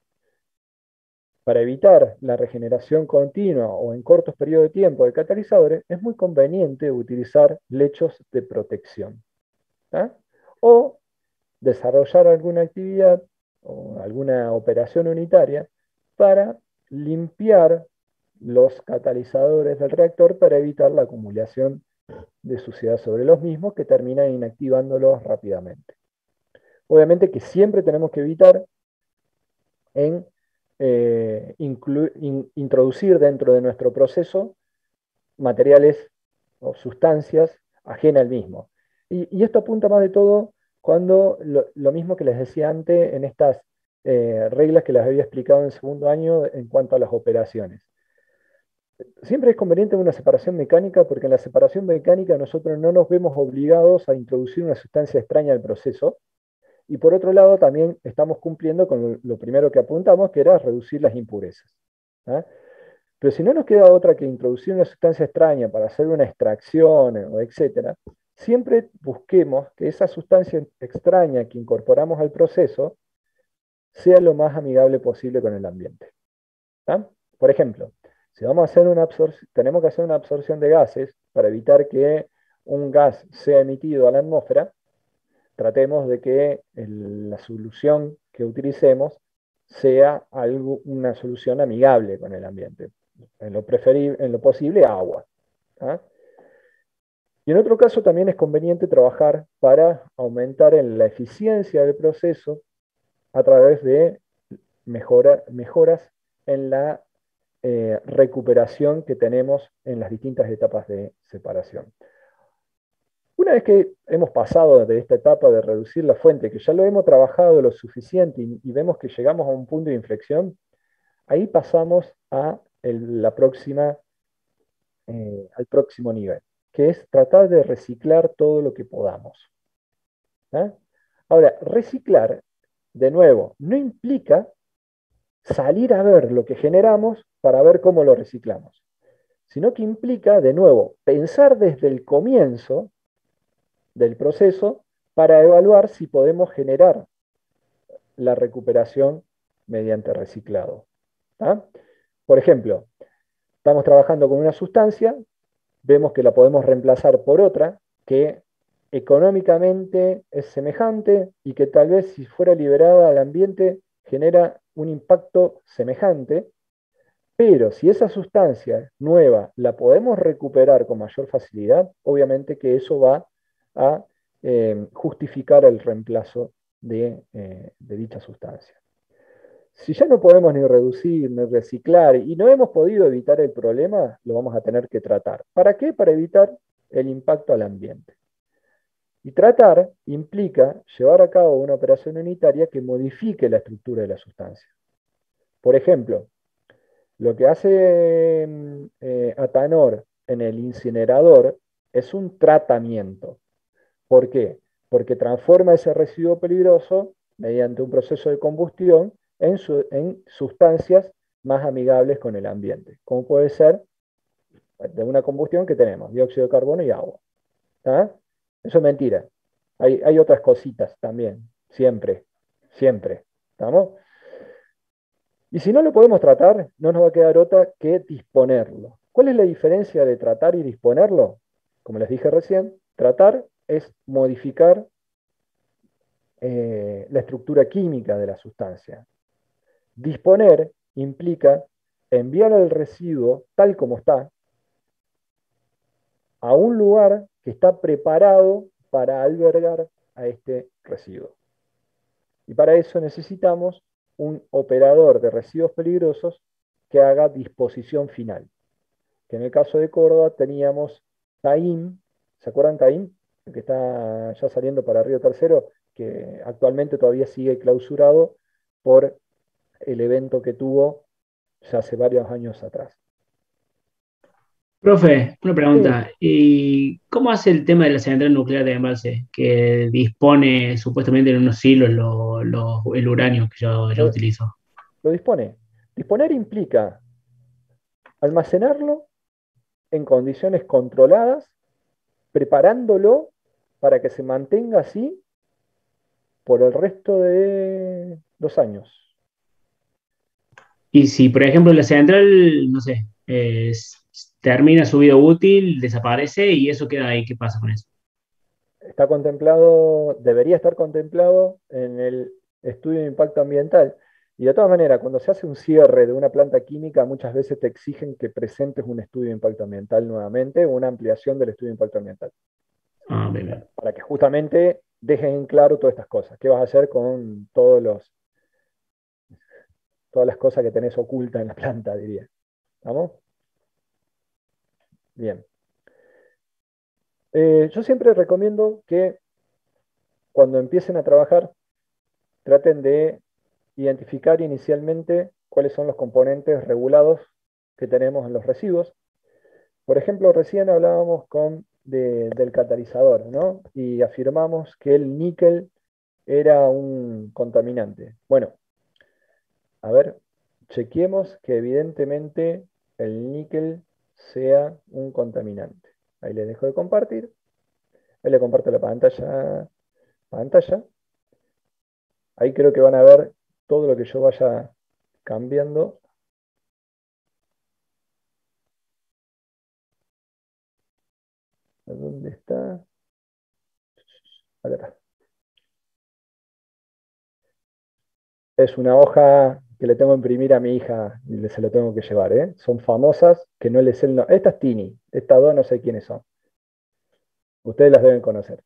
Para evitar la regeneración continua o en cortos periodos de tiempo de catalizadores, es muy conveniente utilizar lechos de protección. ¿Ah? O desarrollar alguna actividad o alguna operación unitaria para limpiar los catalizadores del reactor para evitar la acumulación de suciedad sobre los mismos que termina inactivándolos rápidamente. Obviamente que siempre tenemos que evitar en eh, in, introducir dentro de nuestro proceso materiales o sustancias ajenas al mismo. Y, y esto apunta más de todo cuando lo, lo mismo que les decía antes en estas eh, reglas que les había explicado en segundo año en cuanto a las operaciones. Siempre es conveniente una separación mecánica porque en la separación mecánica nosotros no nos vemos obligados a introducir una sustancia extraña al proceso y por otro lado también estamos cumpliendo con lo, lo primero que apuntamos, que era reducir las impurezas. ¿Ah? Pero si no nos queda otra que introducir una sustancia extraña para hacer una extracción o etcétera, siempre busquemos que esa sustancia extraña que incorporamos al proceso sea lo más amigable posible con el ambiente. ¿Ah? Por ejemplo, si vamos a hacer una absorción, tenemos que hacer una absorción de gases para evitar que un gas sea emitido a la atmósfera, tratemos de que el, la solución que utilicemos sea algo, una solución amigable con el ambiente. En lo, preferible, en lo posible, agua. ¿Ah? Y en otro caso también es conveniente trabajar para aumentar en la eficiencia del proceso a través de mejora, mejoras en la eh, recuperación que tenemos en las distintas etapas de separación. Una vez que hemos pasado de esta etapa de reducir la fuente, que ya lo hemos trabajado lo suficiente y, y vemos que llegamos a un punto de inflexión, ahí pasamos a el, la próxima, eh, al próximo nivel, que es tratar de reciclar todo lo que podamos. ¿Eh? Ahora, reciclar, de nuevo, no implica salir a ver lo que generamos para ver cómo lo reciclamos, sino que implica, de nuevo, pensar desde el comienzo del proceso para evaluar si podemos generar la recuperación mediante reciclado. ¿Ah? Por ejemplo, estamos trabajando con una sustancia, vemos que la podemos reemplazar por otra que económicamente es semejante y que tal vez si fuera liberada al ambiente genera un impacto semejante, pero si esa sustancia nueva la podemos recuperar con mayor facilidad, obviamente que eso va a eh, justificar el reemplazo de, eh, de dicha sustancia. Si ya no podemos ni reducir ni reciclar y no hemos podido evitar el problema, lo vamos a tener que tratar. ¿Para qué? Para evitar el impacto al ambiente. Y tratar implica llevar a cabo una operación unitaria que modifique la estructura de la sustancia. Por ejemplo, lo que hace eh, Atanor en el incinerador es un tratamiento. ¿Por qué? Porque transforma ese residuo peligroso mediante un proceso de combustión en, su, en sustancias más amigables con el ambiente, como puede ser de una combustión que tenemos, dióxido de carbono y agua. ¿Está? Eso es mentira. Hay, hay otras cositas también, siempre, siempre. ¿Estamos? Y si no lo podemos tratar, no nos va a quedar otra que disponerlo. ¿Cuál es la diferencia de tratar y disponerlo? Como les dije recién, tratar es modificar eh, la estructura química de la sustancia. Disponer implica enviar el residuo tal como está a un lugar que está preparado para albergar a este residuo. Y para eso necesitamos un operador de residuos peligrosos que haga disposición final. Que en el caso de Córdoba teníamos Taim, ¿se acuerdan Taim? El que está ya saliendo para Río Tercero, que actualmente todavía sigue clausurado por el evento que tuvo ya hace varios años atrás. Profe, una Sí, pregunta. ¿Y cómo hace el tema de la central nuclear de embalse, que dispone supuestamente en unos silos lo- lo- el uranio que yo ya lo, utilizo? lo dispone. Disponer implica almacenarlo en condiciones controladas, preparándolo para que se mantenga así por el resto de los años. Y si, por ejemplo, la central, no sé, eh, s- termina su vida útil, desaparece y eso queda ahí, ¿qué pasa con eso? Está contemplado, debería estar contemplado en el estudio de impacto ambiental. Y de todas maneras, cuando se hace un cierre de una planta química, muchas veces te exigen que presentes un estudio de impacto ambiental nuevamente o una ampliación del estudio de impacto ambiental, Ah, bien, bien. para que justamente dejen en claro todas estas cosas. ¿Qué vas a hacer con todos los, todas las cosas que tenés ocultas en la planta, diría? ¿Vamos? Bien. Eh, yo siempre recomiendo que cuando empiecen a trabajar, traten de identificar inicialmente cuáles son los componentes regulados que tenemos en los residuos. Por ejemplo, recién hablábamos con, de- del catalizador, ¿no? Y afirmamos que el níquel era un contaminante. Bueno, a ver, chequeemos que evidentemente el níquel sea un contaminante. Ahí les dejo de compartir. Ahí le comparto la pantalla. pantalla. Ahí creo que van a ver todo lo que yo vaya cambiando. ¿Dónde está? Acá está. Es una hoja que le tengo que imprimir a mi hija y le- se lo tengo que llevar, ¿eh? Son famosas, que no les sé el nombre. Esta es Tini, estas dos no sé quiénes son. Ustedes las deben conocer.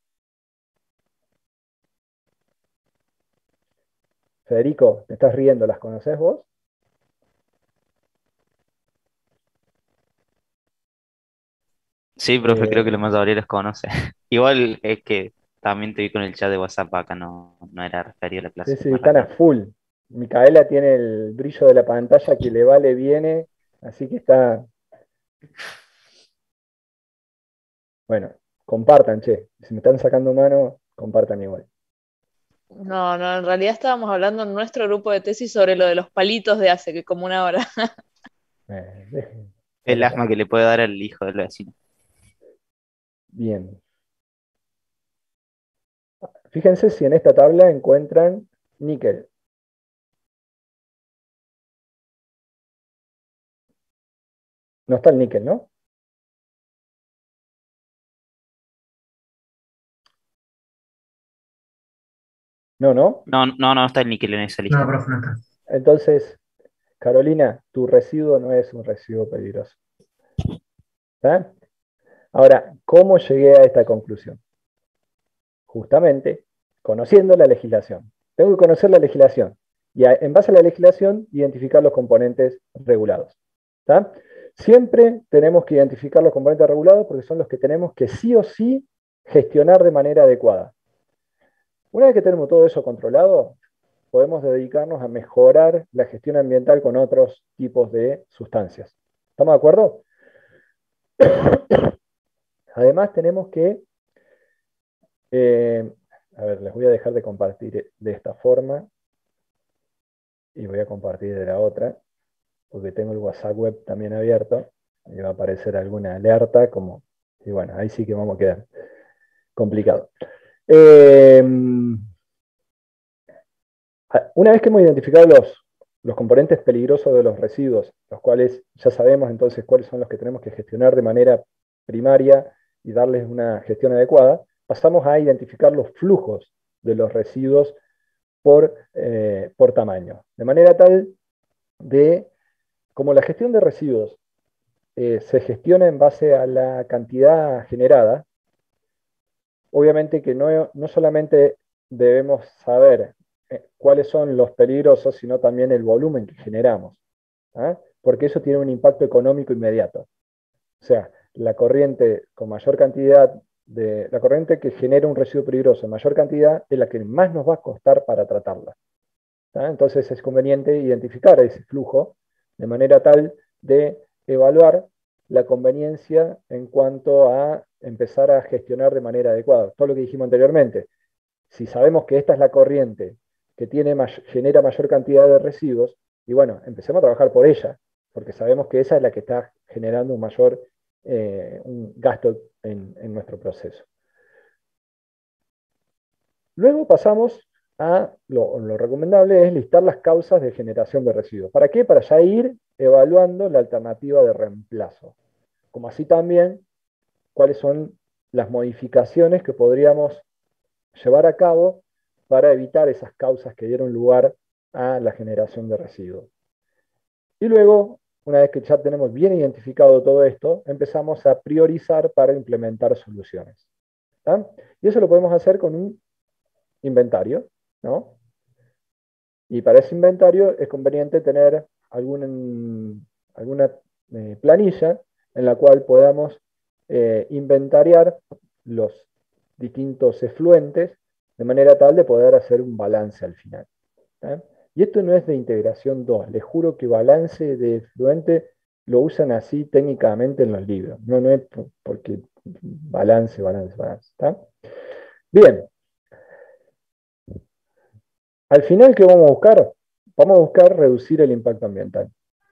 Federico, te estás riendo, ¿las conocés vos? Sí, profe, creo que la Eh, mayoría los conoce. Igual es que también te vi con el chat de WhatsApp acá, no, no era referido a la sí, clase, sí, me están a refiero. full. Micaela tiene el brillo de la pantalla que le vale, viene, así que está. Bueno, compartan, che. Si me están sacando mano, compartan igual. No, no, en realidad estábamos hablando en nuestro grupo de tesis sobre lo de los palitos de hace que como una hora. Eh, dejen, no El pasa asma nada. que le puede dar al hijo del vecino. Bien. Fíjense si en esta tabla encuentran níquel. No está el níquel, ¿no? No, no. No, no, no está el níquel en esa No, lista. profe, no está. Entonces, Carolina, tu residuo no es un residuo peligroso. ¿Está? Ahora, ¿cómo llegué a esta conclusión? Justamente conociendo la legislación. Tengo que conocer la legislación y a- en base a la legislación identificar los componentes regulados. ¿Está? Siempre tenemos que identificar los componentes regulados porque son los que tenemos que sí o sí gestionar de manera adecuada. Una vez que tenemos todo eso controlado, podemos dedicarnos a mejorar la gestión ambiental con otros tipos de sustancias. ¿Estamos de acuerdo? Además, tenemos que, eh, a ver, les voy a dejar de compartir de esta forma y voy a compartir de la otra, porque tengo el WhatsApp web también abierto y va a aparecer alguna alerta, como, y bueno, ahí sí que vamos a quedar complicado. Eh, una vez que hemos identificado los, los componentes peligrosos de los residuos, los cuales ya sabemos entonces cuáles son los que tenemos que gestionar de manera primaria y darles una gestión adecuada, pasamos a identificar los flujos de los residuos por, eh, por tamaño. De manera tal de, como la gestión de residuos eh, se gestiona en base a la cantidad generada, obviamente que no, no solamente debemos saber eh, cuáles son los peligrosos, sino también el volumen que generamos. ¿ah? porque eso tiene un impacto económico inmediato. O sea, la corriente con mayor cantidad de, la corriente que genera un residuo peligroso en mayor cantidad es la que más nos va a costar para tratarla. ¿Tá? Entonces es conveniente identificar ese flujo de manera tal de evaluar la conveniencia en cuanto a empezar a gestionar de manera adecuada. Todo lo que dijimos anteriormente. Si sabemos que esta es la corriente que tiene may- genera mayor cantidad de residuos, y bueno, empecemos a trabajar por ella, porque sabemos que esa es la que está generando un mayor eh, un gasto en, en nuestro proceso. Luego pasamos a lo, lo recomendable es listar las causas de generación de residuos. ¿Para qué? Para ya ir evaluando la alternativa de reemplazo. Como así también cuáles son las modificaciones que podríamos llevar a cabo para evitar esas causas que dieron lugar a la generación de residuos. Y luego, una vez que ya tenemos bien identificado todo esto, empezamos a priorizar para implementar soluciones. ¿Tá? Y eso lo podemos hacer con un inventario, ¿no? Y para ese inventario es conveniente tener algún, alguna eh, planilla en la cual podamos eh, inventariar los distintos efluentes de manera tal de poder hacer un balance al final. ¿tá? Y esto no es de integración dos, les juro que balance de efluente lo usan así técnicamente en los libros, no, no es porque balance, balance, balance. ¿tá? Bien, al final, ¿qué vamos a buscar? Vamos a buscar reducir el impacto ambiental.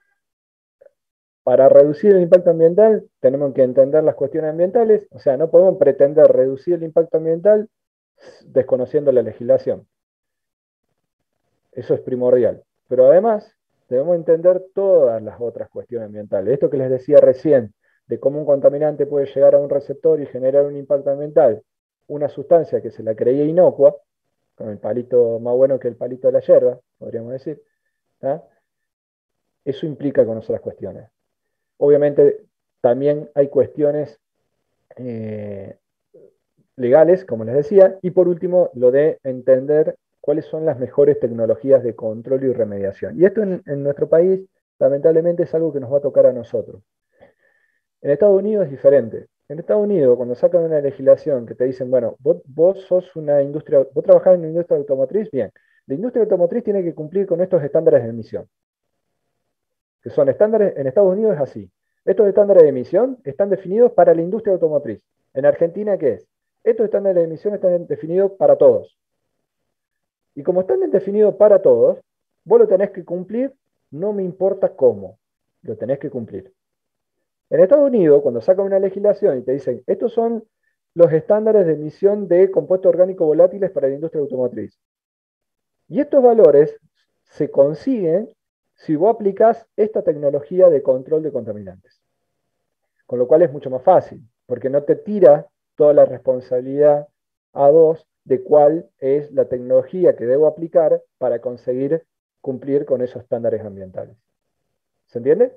Para reducir el impacto ambiental tenemos que entender las cuestiones ambientales, o sea, no podemos pretender reducir el impacto ambiental desconociendo la legislación. Eso es primordial. Pero además, debemos entender todas las otras cuestiones ambientales. Esto que les decía recién, de cómo un contaminante puede llegar a un receptor y generar un impacto ambiental, una sustancia que se la creía inocua, con el palito más bueno que el palito de la yerba, podríamos decir, ¿tá? Eso implica conocer las cuestiones. Obviamente, también hay cuestiones eh, legales, como les decía, y por último, lo de entender cuáles son las mejores tecnologías de control y remediación. Y esto en, en nuestro país, lamentablemente, es algo que nos va a tocar a nosotros. En Estados Unidos es diferente. En Estados Unidos, cuando sacan una legislación que te dicen, bueno, vos, vos sos una industria, vos trabajás en una industria automotriz, bien, la industria automotriz tiene que cumplir con estos estándares de emisión, que son estándares, en Estados Unidos es así. Estos estándares de emisión están definidos para la industria automotriz. En Argentina, ¿qué es? Estos estándares de emisión están definidos para todos. Y como están definidos para todos, vos lo tenés que cumplir, no me importa cómo, lo tenés que cumplir. En Estados Unidos, cuando sacan una legislación y te dicen, estos son los estándares de emisión de compuestos orgánicos volátiles para la industria automotriz. Y estos valores se consiguen si vos aplicás esta tecnología de control de contaminantes. Con lo cual es mucho más fácil, porque no te tira toda la responsabilidad a vos de cuál es la tecnología que debo aplicar para conseguir cumplir con esos estándares ambientales. ¿Se entiende?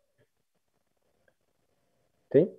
¿Sí?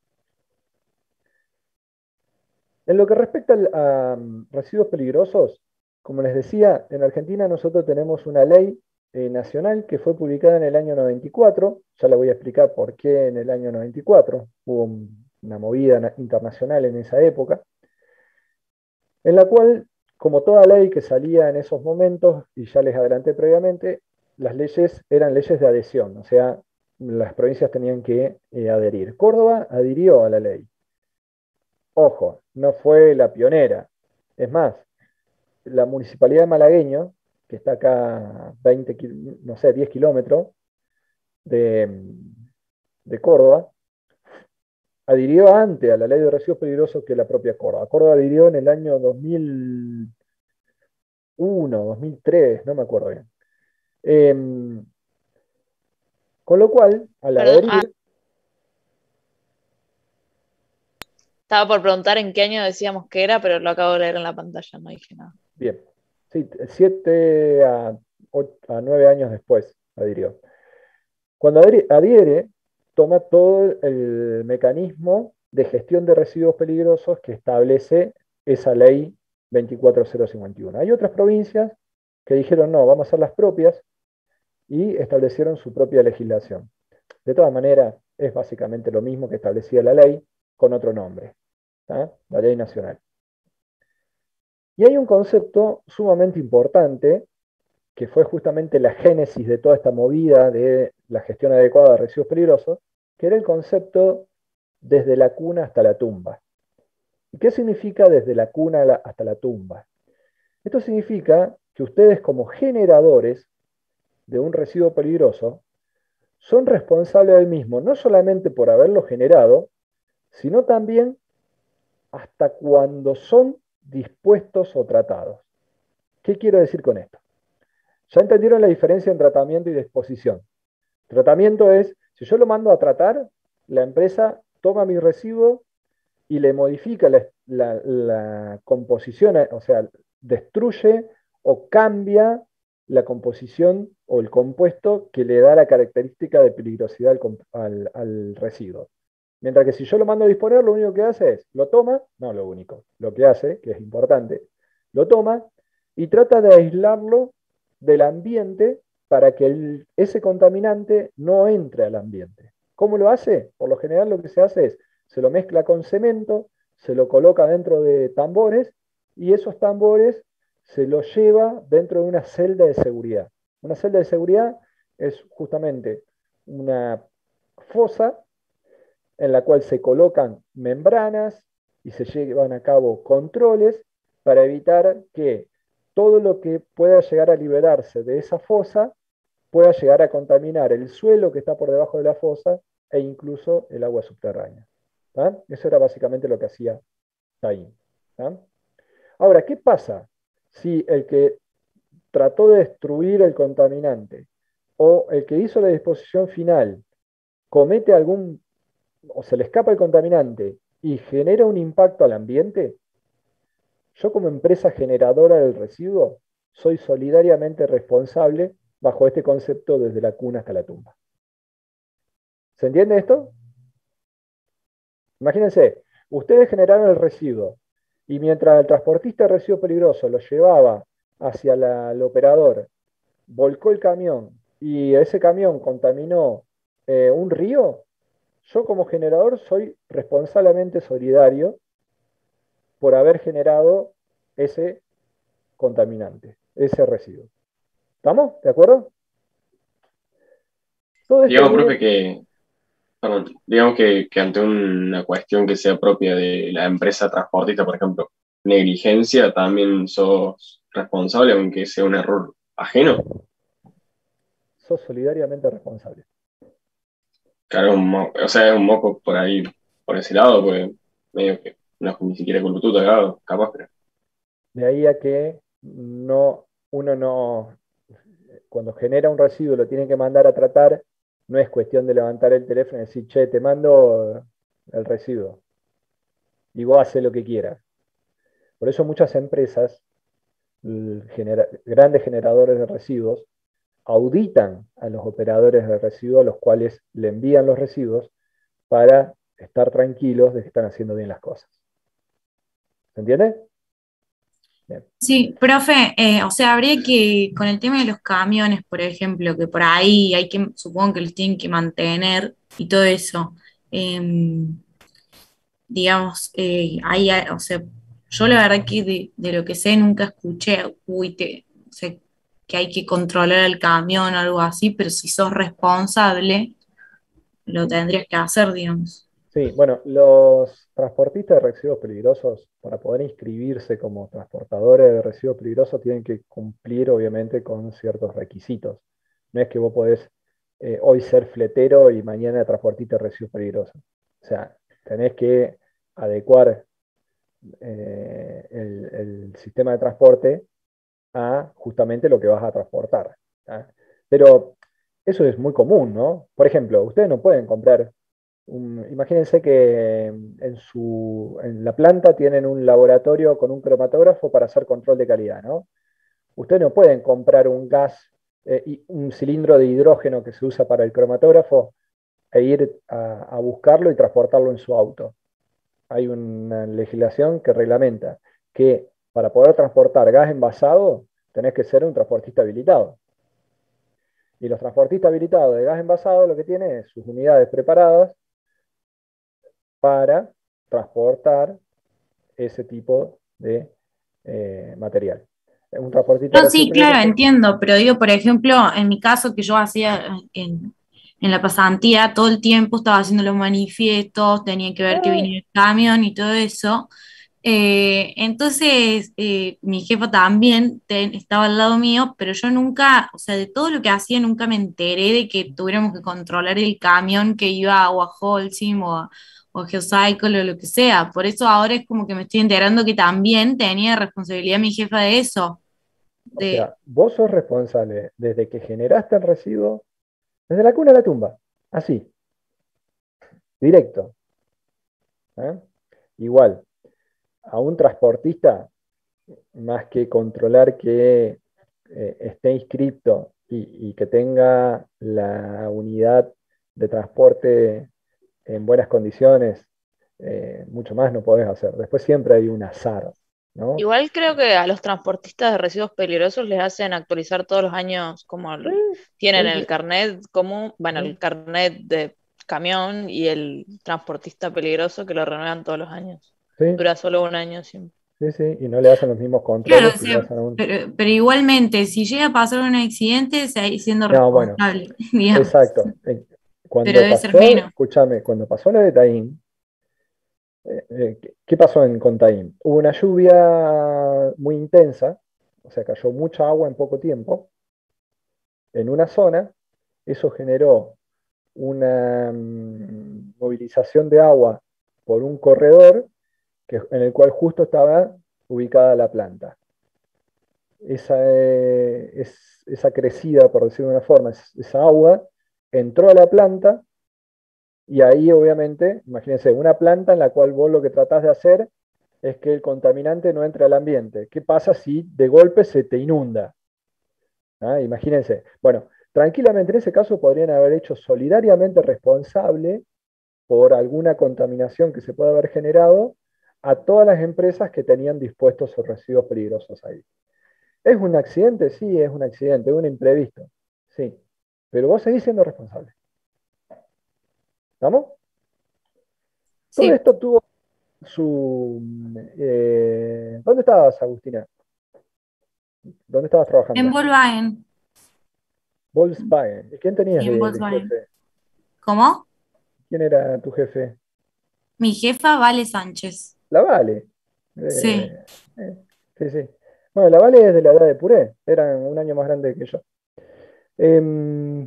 En lo que respecta a um, residuos peligrosos, como les decía, en Argentina nosotros tenemos una ley eh, nacional que fue publicada en el año noventa y cuatro, ya la voy a explicar por qué en el año noventa y cuatro, hubo un, una movida internacional en esa época, en la cual, como toda ley que salía en esos momentos, y ya les adelanté previamente, las leyes eran leyes de adhesión, o sea, las provincias tenían que eh, adherir. Córdoba adhirió a la ley. Ojo, no fue la pionera. Es más, la municipalidad de Malagueño, que está acá veinte, no sé, diez kilómetros de, de Córdoba, adhirió antes a la ley de residuos peligrosos que la propia Córdoba. Córdoba adhirió en el año dos mil uno, dos mil tres, no me acuerdo bien. Eh, con lo cual, al Perdón, adherir... ah, estaba por preguntar en qué año decíamos que era, pero lo acabo de leer en la pantalla, no dije nada. Bien, sí, siete a, ocho, a nueve años después adhirió. Cuando adhiere, toma todo el mecanismo de gestión de residuos peligrosos que establece esa ley veinticuatro mil cincuenta y uno. Hay otras provincias que dijeron, no, vamos a hacer las propias, y establecieron su propia legislación. De todas maneras, es básicamente lo mismo que establecía la ley con otro nombre, ¿tá? La ley nacional. Y hay un concepto sumamente importante que fue justamente la génesis de toda esta movida de la gestión adecuada de residuos peligrosos, que era el concepto desde la cuna hasta la tumba. ¿Y qué significa desde la cuna hasta la tumba? Esto significa que ustedes como generadores de un residuo peligroso son responsables del mismo, no solamente por haberlo generado, sino también hasta cuando son dispuestos o tratados. ¿Qué quiero decir con esto? Ya entendieron la diferencia en tratamiento y disposición. Tratamiento es, si yo lo mando a tratar, la empresa toma mi residuo y le modifica la, la, la composición, o sea, destruye o cambia la composición o el compuesto que le da la característica de peligrosidad al, al, al residuo. Mientras que si yo lo mando a disponer, lo único que hace es, lo toma, no lo único, lo que hace, que es importante, lo toma y trata de aislarlo del ambiente para que el, ese contaminante no entre al ambiente. ¿Cómo lo hace? Por lo general lo que se hace es, se lo mezcla con cemento, se lo coloca dentro de tambores y esos tambores se los lleva dentro de una celda de seguridad. Una celda de seguridad es justamente una fosa en la cual se colocan membranas y se llevan a cabo controles para evitar que todo lo que pueda llegar a liberarse de esa fosa pueda llegar a contaminar el suelo que está por debajo de la fosa e incluso el agua subterránea. ¿Tá? Eso era básicamente lo que hacía Taín. ¿Tá? Ahora, ¿qué pasa si el que trató de destruir el contaminante o el que hizo la disposición final comete algún, o se le escapa el contaminante y genera un impacto al ambiente? Yo como empresa generadora del residuo soy solidariamente responsable bajo este concepto desde la cuna hasta la tumba. ¿Se entiende esto? Imagínense, ustedes generaron el residuo y mientras el transportista de residuos peligrosos lo llevaba hacia la, el operador, volcó el camión y ese camión contaminó eh, un río, yo como generador soy responsablemente solidario por haber generado ese contaminante, ese residuo. ¿Estamos? ¿De acuerdo? Todo esto Digamos, viene... profe, que, perdón, digamos que, que ante una cuestión que sea propia de la empresa transportista, por ejemplo, negligencia, también sos responsable, aunque sea un error ajeno. Sos solidariamente responsable. Claro, un mo- o sea, es un moco por ahí, por ese lado, pues medio que no es ni siquiera culpa tuya, claro, capaz, pero De ahí a que no, uno no, cuando genera un residuo y lo tiene que mandar a tratar, no es cuestión de levantar el teléfono y decir, che, te mando el residuo y vos haces lo que quieras. Por eso muchas empresas, genera- grandes generadores de residuos, auditan a los operadores de residuos a los cuales le envían los residuos para estar tranquilos de que están haciendo bien las cosas. ¿Se entiende? Bien. Sí, profe, eh, o sea, habría que, con el tema de los camiones, por ejemplo, que por ahí hay que, supongo que los tienen que mantener y todo eso, em, digamos, eh, hay, a- o sea, yo la verdad que de, de lo que sé nunca escuché, uy, te, o sea, que hay que controlar el camión o algo así, pero si sos responsable, lo tendrías que hacer, digamos. Sí, bueno, los transportistas de residuos peligrosos, para poder inscribirse como transportadores de residuos peligrosos, tienen que cumplir, obviamente, con ciertos requisitos. No es que vos podés eh, hoy ser fletero y mañana transportista de residuos peligrosos. O sea, tenés que adecuar eh, el, el sistema de transporte a justamente lo que vas a transportar. ¿Tá? Pero eso es muy común, ¿no? Por ejemplo, ustedes no pueden comprar un- imagínense que en, su, en la planta tienen un laboratorio con un cromatógrafo para hacer control de calidad, ¿no? Ustedes no pueden comprar un gas, eh, y un cilindro de hidrógeno que se usa para el cromatógrafo e ir a, a buscarlo y transportarlo en su auto. Hay una legislación que reglamenta que para poder transportar gas envasado tenés que ser un transportista habilitado. Y los transportistas habilitados de gas envasado lo que tienen es sus unidades preparadas para transportar ese tipo de eh, material. Un transportista de No, residuos sí, claro, peligrosos. entiendo, pero digo, por ejemplo, en mi caso que yo hacía en, en la pasantía, todo el tiempo estaba haciendo los manifiestos, tenía que ver que Ah, viniera el camión y todo eso. Eh, entonces, eh, mi jefa también te- estaba al lado mío, pero yo nunca, o sea, de todo lo que hacía, nunca me enteré de que tuviéramos que controlar el camión que iba o a Holcim o a, o a Geocycle o lo que sea. Por eso ahora es como que me estoy enterando que también tenía responsabilidad mi jefa de eso. o De, sea, vos sos responsable desde que generaste el residuo, desde la cuna a la tumba. Así, directo. ¿eh? Igual, a un transportista, más que controlar que eh, esté inscripto y, y que tenga la unidad de transporte en buenas condiciones, eh, mucho más no podés hacer. Después siempre hay un azar, ¿no? Igual creo que a los transportistas de residuos peligrosos les hacen actualizar todos los años, como Sí, el- tienen sí, el sí, carnet común, bueno, sí, el carnet de camión y el transportista peligroso que lo renuevan todos los años. sí, Dura solo un año siempre. sí, sí, y no le hacen los mismos claro, controles o que le sea, hacen a un... pero, pero igualmente, si llega a pasar un accidente, seguís siendo No, bueno, responsable, digamos, exacto. Eh, pero Cuando debe ser pasó, menos. escúchame, cuando pasó la de Taín, eh, eh, ¿qué qué pasó en, con Taín? Hubo una lluvia muy intensa, o sea, cayó mucha agua en poco tiempo en una zona, eso generó una mm, movilización de agua por un corredor que, en el cual justo estaba ubicada la planta. Esa, eh, es, esa crecida, por decirlo de una forma, es- esa agua entró a la planta y ahí obviamente, imagínense, una planta en la cual vos lo que tratás de hacer es que el contaminante no entre al ambiente. ¿Qué pasa si de golpe se te inunda? ¿Ah? Imagínense. Bueno, tranquilamente en ese caso podrían haber hecho solidariamente responsable por alguna contaminación que se pueda haber generado a todas las empresas que tenían dispuestos sus residuos peligrosos ahí. ¿Es un accidente? Sí, es un accidente, es un imprevisto. Sí, pero vos seguís siendo responsable. ¿Estamos? Todo Sí, esto tuvo su... eh, ¿dónde estabas, Agustina? ¿Dónde estabas en trabajando? Volkswagen, Volkswagen. ¿Y quién tenías sí, en de, de Volkswagen. jefe? ¿Cómo? ¿Quién era tu jefe? Mi jefa Vale Sánchez. La Vale. Sí. Eh, eh, sí, sí. Bueno, la Vale es de la edad de Puré. Eran un año más grande que yo. Em,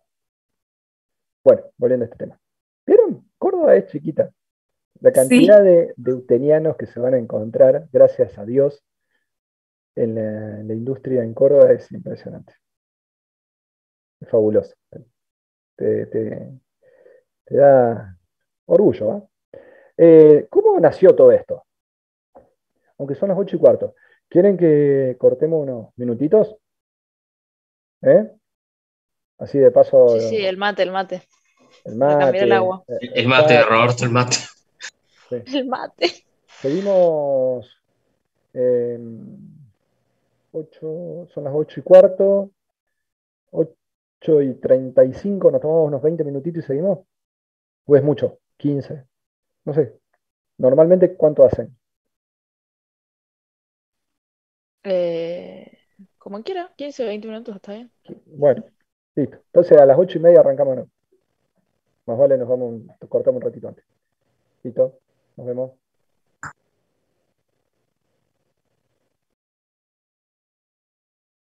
bueno, volviendo a este tema. ¿Vieron? Córdoba es chiquita. La cantidad Sí. de, de utenianos que se van a encontrar, gracias a Dios, en la, en la industria en Córdoba es impresionante. Es fabuloso. Te, te- te da orgullo, ¿va? Eh, ¿cómo nació todo esto? Aunque son las ocho y cuarto. ¿Quieren que cortemos unos minutitos? ¿Eh? Así de Sí, sí, paso el mate, el mate. el Para cambiar el mate, agua. eh, El el mate de chat. Roberto, el mate. Sí. El mate. Seguimos. eh, ocho, son las ocho y cuarto. Ocho y treinta y cinco. Nos tomamos unos veinte minutitos y seguimos. ¿O es mucho? Quince. No sé. Normalmente, ¿cuánto hacen? Eh, como quiera, quince, veinte minutos, está bien. Bueno, listo. Entonces a las ocho y media arrancamos. ¿No? Más vale nos vamos, un- cortamos un ratito antes. Listo. Nos vemos.